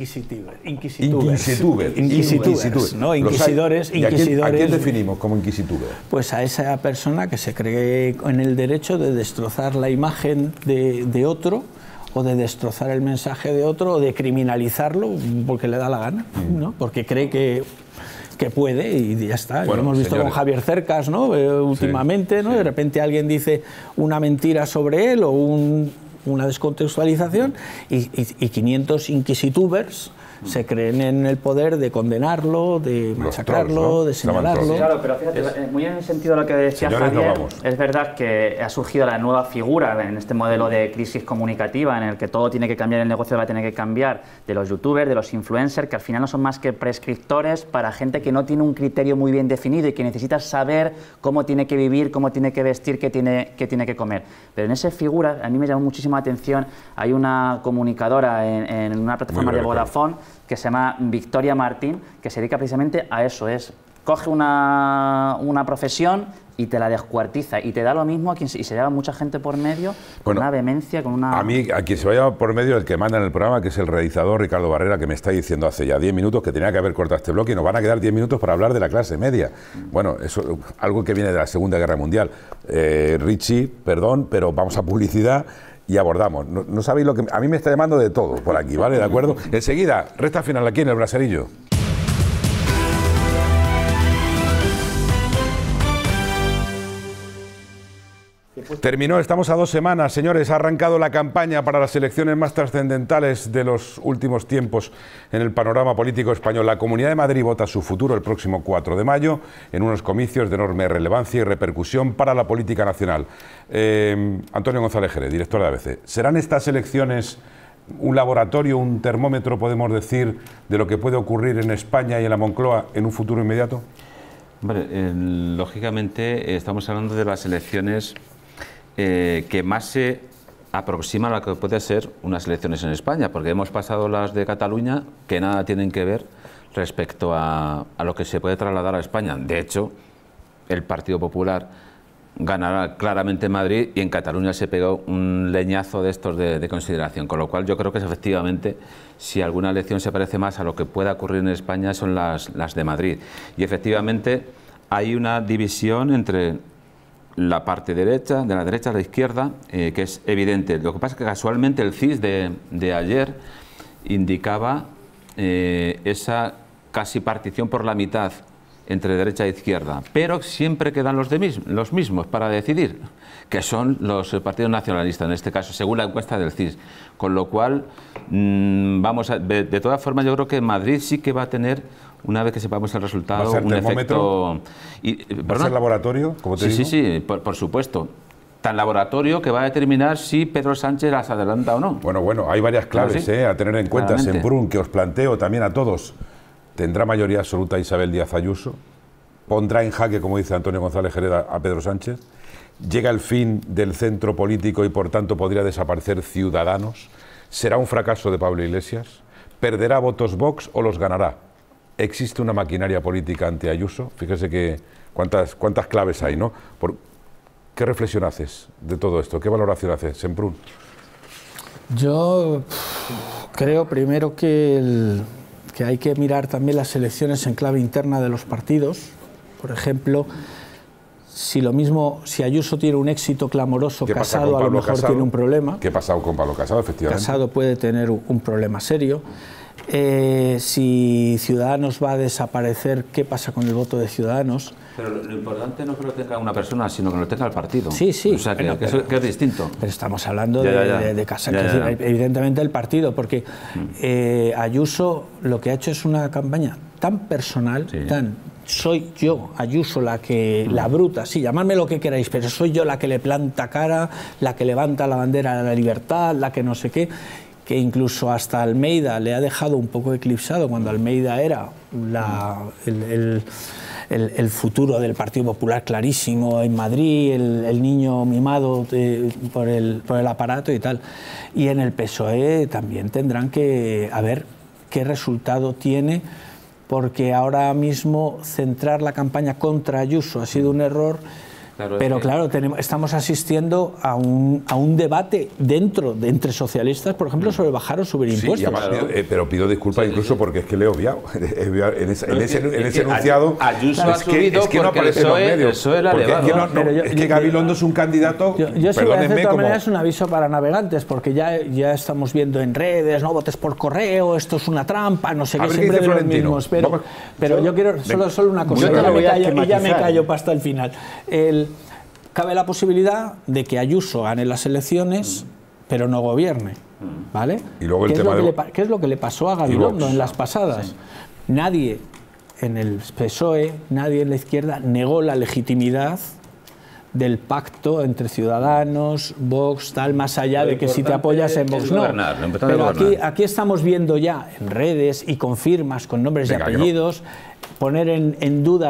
Speaker 1: Inquisitubers,
Speaker 4: ¿no? Inquisidores.
Speaker 1: ¿A quién definimos como inquisituber?
Speaker 4: Pues a esa persona que se cree en el derecho de destrozar la imagen de otro, o de destrozar el mensaje de otro, o de criminalizarlo porque le da la gana, ¿no? Porque cree que puede y ya está.
Speaker 1: Bueno,
Speaker 4: lo hemos visto con Javier Cercas, ¿no? Últimamente, ¿no? De repente alguien dice una mentira sobre él o una descontextualización y 500 inquisitubers se creen en el poder de condenarlo, de machacarlo, trolls, ¿no? De señalarlo.
Speaker 5: Claro, pero fíjate, muy en el sentido de lo que decía Javier, es verdad que ha surgido la nueva figura en este modelo de crisis comunicativa en el que todo tiene que cambiar, el negocio va a tener que cambiar, de los youtubers, de los influencers, que al final no son más que prescriptores para gente que no tiene un criterio muy bien definido y que necesita saber cómo tiene que vivir, cómo tiene que vestir, qué tiene que comer. Pero en esa figura, a mí me llamó muchísimo la atención, hay una comunicadora en una plataforma de Vodafone que se llama Victoria Martín, que se dedica precisamente a eso, coge una profesión y te la descuartiza, y te da lo mismo y se lleva mucha gente por medio, con una vehemencia, con una...
Speaker 1: A mí, a quien se vaya por medio, el que manda en el programa, que es el realizador Ricardo Barrera, que me está diciendo hace ya 10 minutos que tenía que haber cortado este bloque y nos van a quedar 10 minutos para hablar de la clase media. Bueno, eso algo que viene de la Segunda Guerra Mundial. Richie, perdón, pero vamos a publicidad y abordamos. No sabéis lo que... A mí me está llamando de todo por aquí, ¿vale? ¿De acuerdo? Enseguida, recta final aquí en el Braserillo. Terminó, estamos a 2 semanas, señores, ha arrancado la campaña para las elecciones más trascendentales de los últimos tiempos en el panorama político español. La Comunidad de Madrid vota su futuro el próximo 4 de mayo en unos comicios de enorme relevancia y repercusión para la política nacional. Antonio González Jerez, director de ABC, ¿serán estas elecciones un laboratorio, un termómetro, podemos decir, de lo que puede ocurrir en España y en la Moncloa en un futuro inmediato?
Speaker 2: Hombre, lógicamente estamos hablando de las elecciones que más se aproxima a lo que puede ser unas elecciones en España, porque hemos pasado las de Cataluña, que nada tienen que ver respecto a lo que se puede trasladar a España. De hecho, el Partido Popular ganará claramente en Madrid y en Cataluña se pegó un leñazo de estos de consideración, con lo cual yo creo que efectivamente, si alguna elección se parece más a lo que pueda ocurrir en España, son las de Madrid. Y efectivamente hay una división entre la parte derecha, de la derecha a la izquierda, que es evidente. Lo que pasa es que casualmente el CIS de ayer indicaba esa casi partición por la mitad entre derecha e izquierda, pero siempre quedan los mismos para decidir, que son los partidos nacionalistas, en este caso, según la encuesta del CIS. Con lo cual, de todas formas, yo creo que Madrid sí que va a tener, una vez que sepamos el resultado, un efecto...
Speaker 1: ¿Va a ser laboratorio, como te digo?
Speaker 2: Sí, por supuesto. Tan laboratorio que va a determinar si Pedro Sánchez las adelanta o no.
Speaker 1: Bueno, hay varias claves a tener en cuenta. Semprún, que os planteo también a todos. ¿Tendrá mayoría absoluta Isabel Díaz Ayuso? ¿Pondrá en jaque, como dice Antonio González Jerez, a Pedro Sánchez? ¿Llega el fin del centro político y por tanto podría desaparecer Ciudadanos? ¿Será un fracaso de Pablo Iglesias? ¿Perderá votos Vox o los ganará? ¿Existe una maquinaria política ante Ayuso? Fíjese que cuántas claves hay, ¿no? ¿Qué reflexión haces de todo esto? ¿Qué valoración haces, Semprún?
Speaker 4: Yo creo primero que hay que mirar también las elecciones en clave interna de los partidos. Por ejemplo, si lo mismo, si Ayuso tiene un éxito clamoroso, Casado a lo mejor tiene un problema.
Speaker 1: ¿Qué ha pasado con Pablo Casado, efectivamente?
Speaker 4: Casado puede tener un problema serio. Si Ciudadanos va a desaparecer, ¿qué pasa con el voto de Ciudadanos?
Speaker 2: Pero lo importante no es que lo tenga una persona, sino que lo tenga el partido.
Speaker 4: Sí, sí.
Speaker 2: O sea, que es distinto.
Speaker 4: Pero estamos hablando de Casado, evidentemente el partido, porque Ayuso lo que ha hecho es una campaña tan personal, soy yo, Ayuso, la bruta, sí, llamadme lo que queráis, pero soy yo la que le planta cara, la que levanta la bandera de la libertad, la que no sé qué, que incluso hasta Almeida le ha dejado un poco eclipsado, cuando Almeida era el futuro del Partido Popular clarísimo en Madrid, el niño mimado por el aparato y tal. Y en el PSOE también tendrán que a ver qué resultado tiene, porque ahora mismo centrar la campaña contra Ayuso ha sido un error. Claro, pero claro, estamos asistiendo a un debate entre socialistas, por ejemplo, sobre bajar o subir impuestos.
Speaker 1: Sí, además, pero pido disculpas incluso porque es que le he obviado. En ese enunciado
Speaker 2: Ayuso ha subido
Speaker 1: es que no aparece en los medios. Es que Gabilondo es un candidato.
Speaker 4: Yo sí voy a hacer de todas maneras un aviso para navegantes, porque ya estamos viendo en redes, no votes por correo, esto es una trampa, no sé qué, siempre de los mismos. Pero yo quiero solo una cosa, y ya me callo hasta el final. Cabe la posibilidad de que Ayuso gane las elecciones, pero no gobierne, ¿vale?
Speaker 1: Y luego
Speaker 4: ¿Qué es lo que le pasó a Gabilondo en las pasadas? Nadie en el PSOE, nadie en la izquierda negó la legitimidad del pacto entre Ciudadanos, Vox, tal, más allá de que si te apoyas en Vox no. Pero aquí estamos viendo ya en redes y con firmas, con nombres y apellidos, poner en duda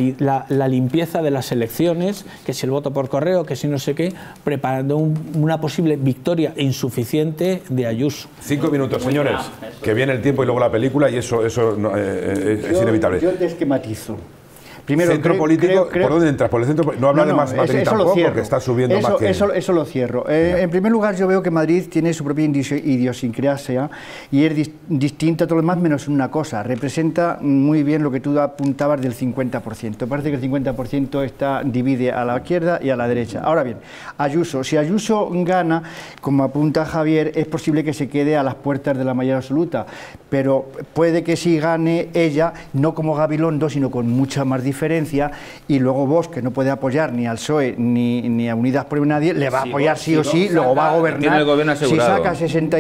Speaker 4: la limpieza de las elecciones, que si el voto por correo, que si no sé qué, preparando una posible victoria insuficiente de Ayuso.
Speaker 1: 5 minutos, señores, que viene el tiempo y luego la película, y eso es inevitable.
Speaker 3: Yo te esquematizo. Primero,
Speaker 1: centro político, ¿por dónde entras? ¿Por el centro? No habla de más Madrid tampoco, que está subiendo más que...
Speaker 3: Eso lo cierro. En primer lugar, yo veo que Madrid tiene su propia idiosincrasia y es distinta a todo lo demás, menos una cosa. Representa muy bien lo que tú apuntabas del 50%. Parece que el 50% divide a la izquierda y a la derecha. Ahora bien, Ayuso. Si Ayuso gana, como apunta Javier, es posible que se quede a las puertas de la mayoría absoluta, pero puede que si gane ella, no como Gabilondo, sino con mucha más diferencia, y luego Vox, que no puede apoyar ni al PSOE ni a Unidas por nadie, le va a apoyar sí o sí, luego va a gobernar.
Speaker 2: Tiene el gobierno asegurado.
Speaker 3: Si saca 60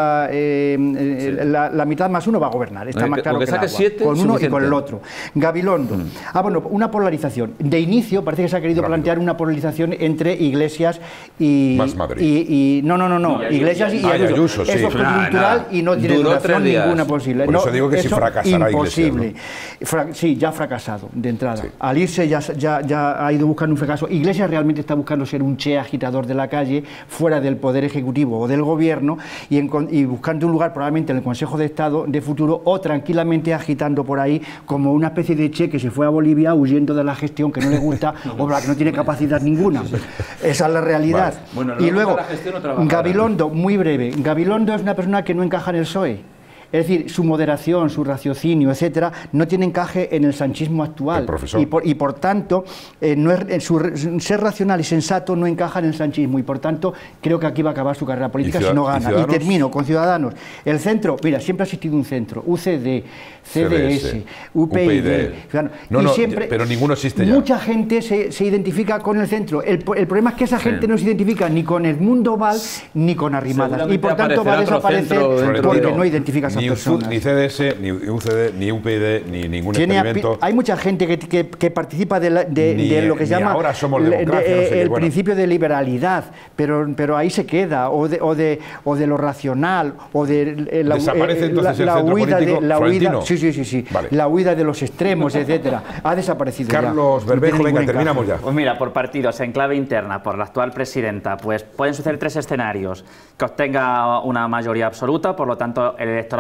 Speaker 3: la mitad más uno va a gobernar, está más claro que el agua,
Speaker 2: 7,
Speaker 3: con uno
Speaker 2: suficiente.
Speaker 3: Y con el otro. Gabilondo. Bueno, una polarización. De inicio parece que se ha querido plantear una polarización entre Iglesias y...
Speaker 1: Más Madrid.
Speaker 3: No. Iglesias y Ayuso.
Speaker 1: Sí.
Speaker 3: Eso es coyuntural y no tiene duración ninguna posible.
Speaker 1: Por eso digo que si fracasará
Speaker 3: imposible.
Speaker 1: Iglesias, ¿no?
Speaker 3: Sí, ya ha fracasado de entrada. Sí. Al irse ya ha ido buscando un fracaso. Iglesias realmente está buscando ser un che agitador de la calle, fuera del poder ejecutivo o del gobierno, y buscando un lugar probablemente en el Consejo de Estado de futuro, o tranquilamente agitando por ahí como una especie de che que se fue a Bolivia huyendo de la gestión que no le gusta o la que no tiene capacidad ninguna. Esa es la realidad. Vale.
Speaker 2: Bueno,
Speaker 3: y luego, Gabilondo, muy breve. Gabilondo es una persona que no encaja en el PSOE. Es decir, su moderación, su raciocinio, etcétera, no tiene encaje en el sanchismo actual. Y por tanto, ser racional y sensato no encaja en el sanchismo. Y por tanto, creo que aquí va a acabar su carrera política si no gana. Y termino con Ciudadanos. El centro, mira, siempre ha existido un centro. UCD, CDS, UPyD.
Speaker 1: Pero ninguno existe ya.
Speaker 3: Mucha gente se identifica con el centro. El problema es que esa gente no se identifica ni con el mundo Val ni con Arrimadas. Y por tanto va a desaparecer porque no identifica a
Speaker 1: ni CDS, ni UCD, ni UPyD, ni ningún experimento.
Speaker 3: Hay mucha gente que participa de lo que se llama
Speaker 1: ahora somos democracia,
Speaker 3: el principio de liberalidad, pero ahí se queda, o de lo racional, o de
Speaker 1: desaparece entonces el centro político.
Speaker 3: Sí. Vale. La huida de los extremos, etcétera. Ha desaparecido.
Speaker 1: Carlos Bermejo, venga, terminamos ya.
Speaker 5: Pues mira, por partidos, en clave interna, por la actual presidenta, pues pueden suceder 3 escenarios: que obtenga una mayoría absoluta, por lo tanto el electorado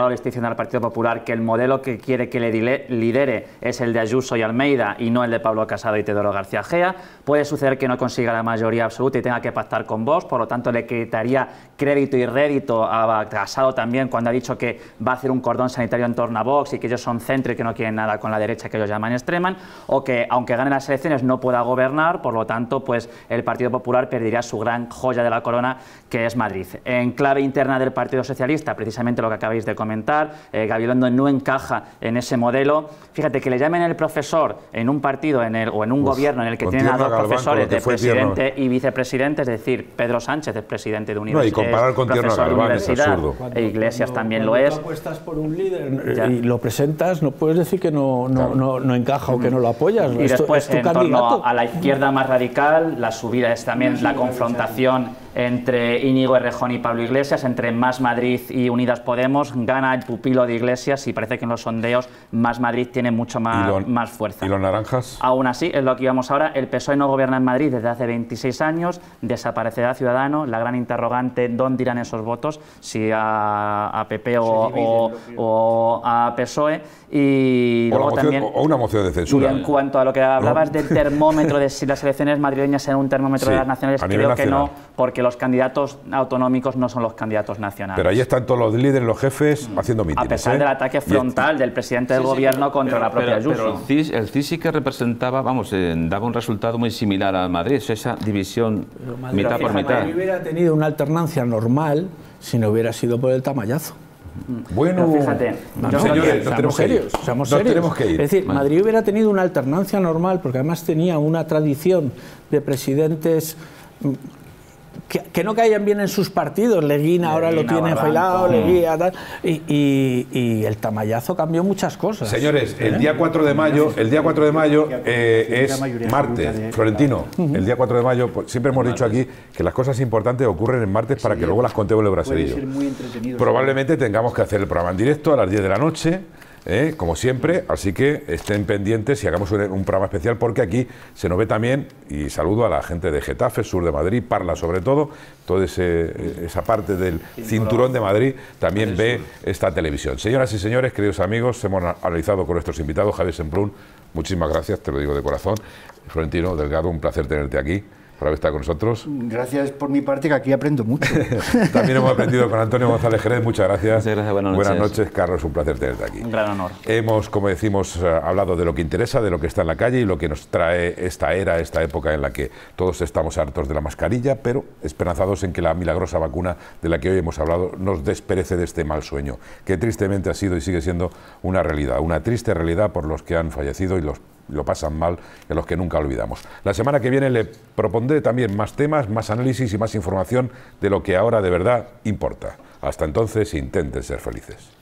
Speaker 5: claro le estoy diciendo al Partido Popular que el modelo que quiere que le lidere es el de Ayuso y Almeida y no el de Pablo Casado y Teodoro García Gea. Puede suceder que no consiga la mayoría absoluta y tenga que pactar con Vox, por lo tanto le quitaría crédito y rédito a Casado también cuando ha dicho que va a hacer un cordón sanitario en torno a Vox y que ellos son centro y que no quieren nada con la derecha que ellos llaman extrema, o que aunque gane las elecciones no pueda gobernar, por lo tanto pues el Partido Popular perdería su gran joya de la corona, que es Madrid. En clave interna del Partido Socialista, precisamente lo que acabáis de comentar, Gabilondo no encaja en ese modelo. Fíjate, que le llamen el profesor en un partido o en un gobierno en el que tienen a dos profesores de presidente y vicepresidente, es decir, Pedro Sánchez es presidente de universidad,
Speaker 1: y comparar con Tierno Galván es absurdo.
Speaker 5: E Iglesias también lo es.
Speaker 4: Cuando apuestas por un líder y lo presentas, no puedes decir que no encaja o que no lo apoyas.
Speaker 5: Y después, en torno a la izquierda más radical, la subida es también la confrontación entre Íñigo Errejón y Pablo Iglesias, entre Más Madrid y Unidas Podemos. Gana el pupilo de Iglesias y parece que en los sondeos Más Madrid tiene mucho más fuerza.
Speaker 1: ¿Y los naranjas?
Speaker 5: Aún así, es lo que íbamos ahora, el PSOE no gobierna en Madrid desde hace 26 años, desaparecerá Ciudadanos, la gran interrogante, ¿dónde irán esos votos? Si a PP o a PSOE. Y luego también,
Speaker 1: o una moción de censura.
Speaker 5: Y en cuanto a lo que hablabas del termómetro, de si las elecciones madrileñas serán un termómetro de las nacionales, creo que no, porque los candidatos autonómicos no son los candidatos nacionales.
Speaker 1: Pero ahí están todos los líderes, los jefes, haciendo mítines.
Speaker 5: A pesar del ataque frontal del presidente del gobierno contra la propia Ayuso.
Speaker 2: Pero el CIS sí que representaba, daba un resultado muy similar a Madrid, esa división mitad por mitad.
Speaker 4: Madrid hubiera tenido una alternancia normal si no hubiera sido por el tamallazo.
Speaker 1: Bueno,
Speaker 5: pero fíjate,
Speaker 1: señores, nos tenemos que ir.
Speaker 4: Es decir, Madrid hubiera tenido una alternancia normal, porque además tenía una tradición de presidentes que no caían bien en sus partidos. Leguina ahora lo tiene enjailado, Leguía, tal, y el tamallazo cambió muchas cosas.
Speaker 1: Señores, el día 4 de mayo, es martes, Florentino. El día 4 de mayo, pues, siempre hemos dicho aquí que las cosas importantes ocurren en martes para que luego las contemos en el braserillo. Probablemente tengamos que hacer el programa en directo a las 10 de la noche. Como siempre, así que estén pendientes y hagamos un programa especial, porque aquí se nos ve también, y saludo a la gente de Getafe, sur de Madrid, Parla sobre todo, toda esa parte del cinturón de Madrid también ve esta televisión. Señoras y señores, queridos amigos, hemos analizado con nuestros invitados. Javier Semprún, muchísimas gracias, te lo digo de corazón. Florentino Delgado, un placer tenerte aquí, por haber estado con nosotros.
Speaker 3: Gracias por mi parte, que aquí aprendo mucho.
Speaker 1: También hemos aprendido con Antonio González Jerez, muchas gracias.
Speaker 2: Muchas gracias, buenas
Speaker 1: noches, Carlos, un placer tenerte aquí.
Speaker 5: Un gran honor.
Speaker 1: Hemos, como decimos, hablado de lo que interesa, de lo que está en la calle y lo que nos trae esta era, esta época en la que todos estamos hartos de la mascarilla, pero esperanzados en que la milagrosa vacuna de la que hoy hemos hablado nos desperece de este mal sueño, que tristemente ha sido y sigue siendo una realidad, una triste realidad por los que han fallecido y lo pasan mal, y a los que nunca olvidamos. La semana que viene le propondré también más temas, más análisis y más información de lo que ahora de verdad importa. Hasta entonces, intenten ser felices.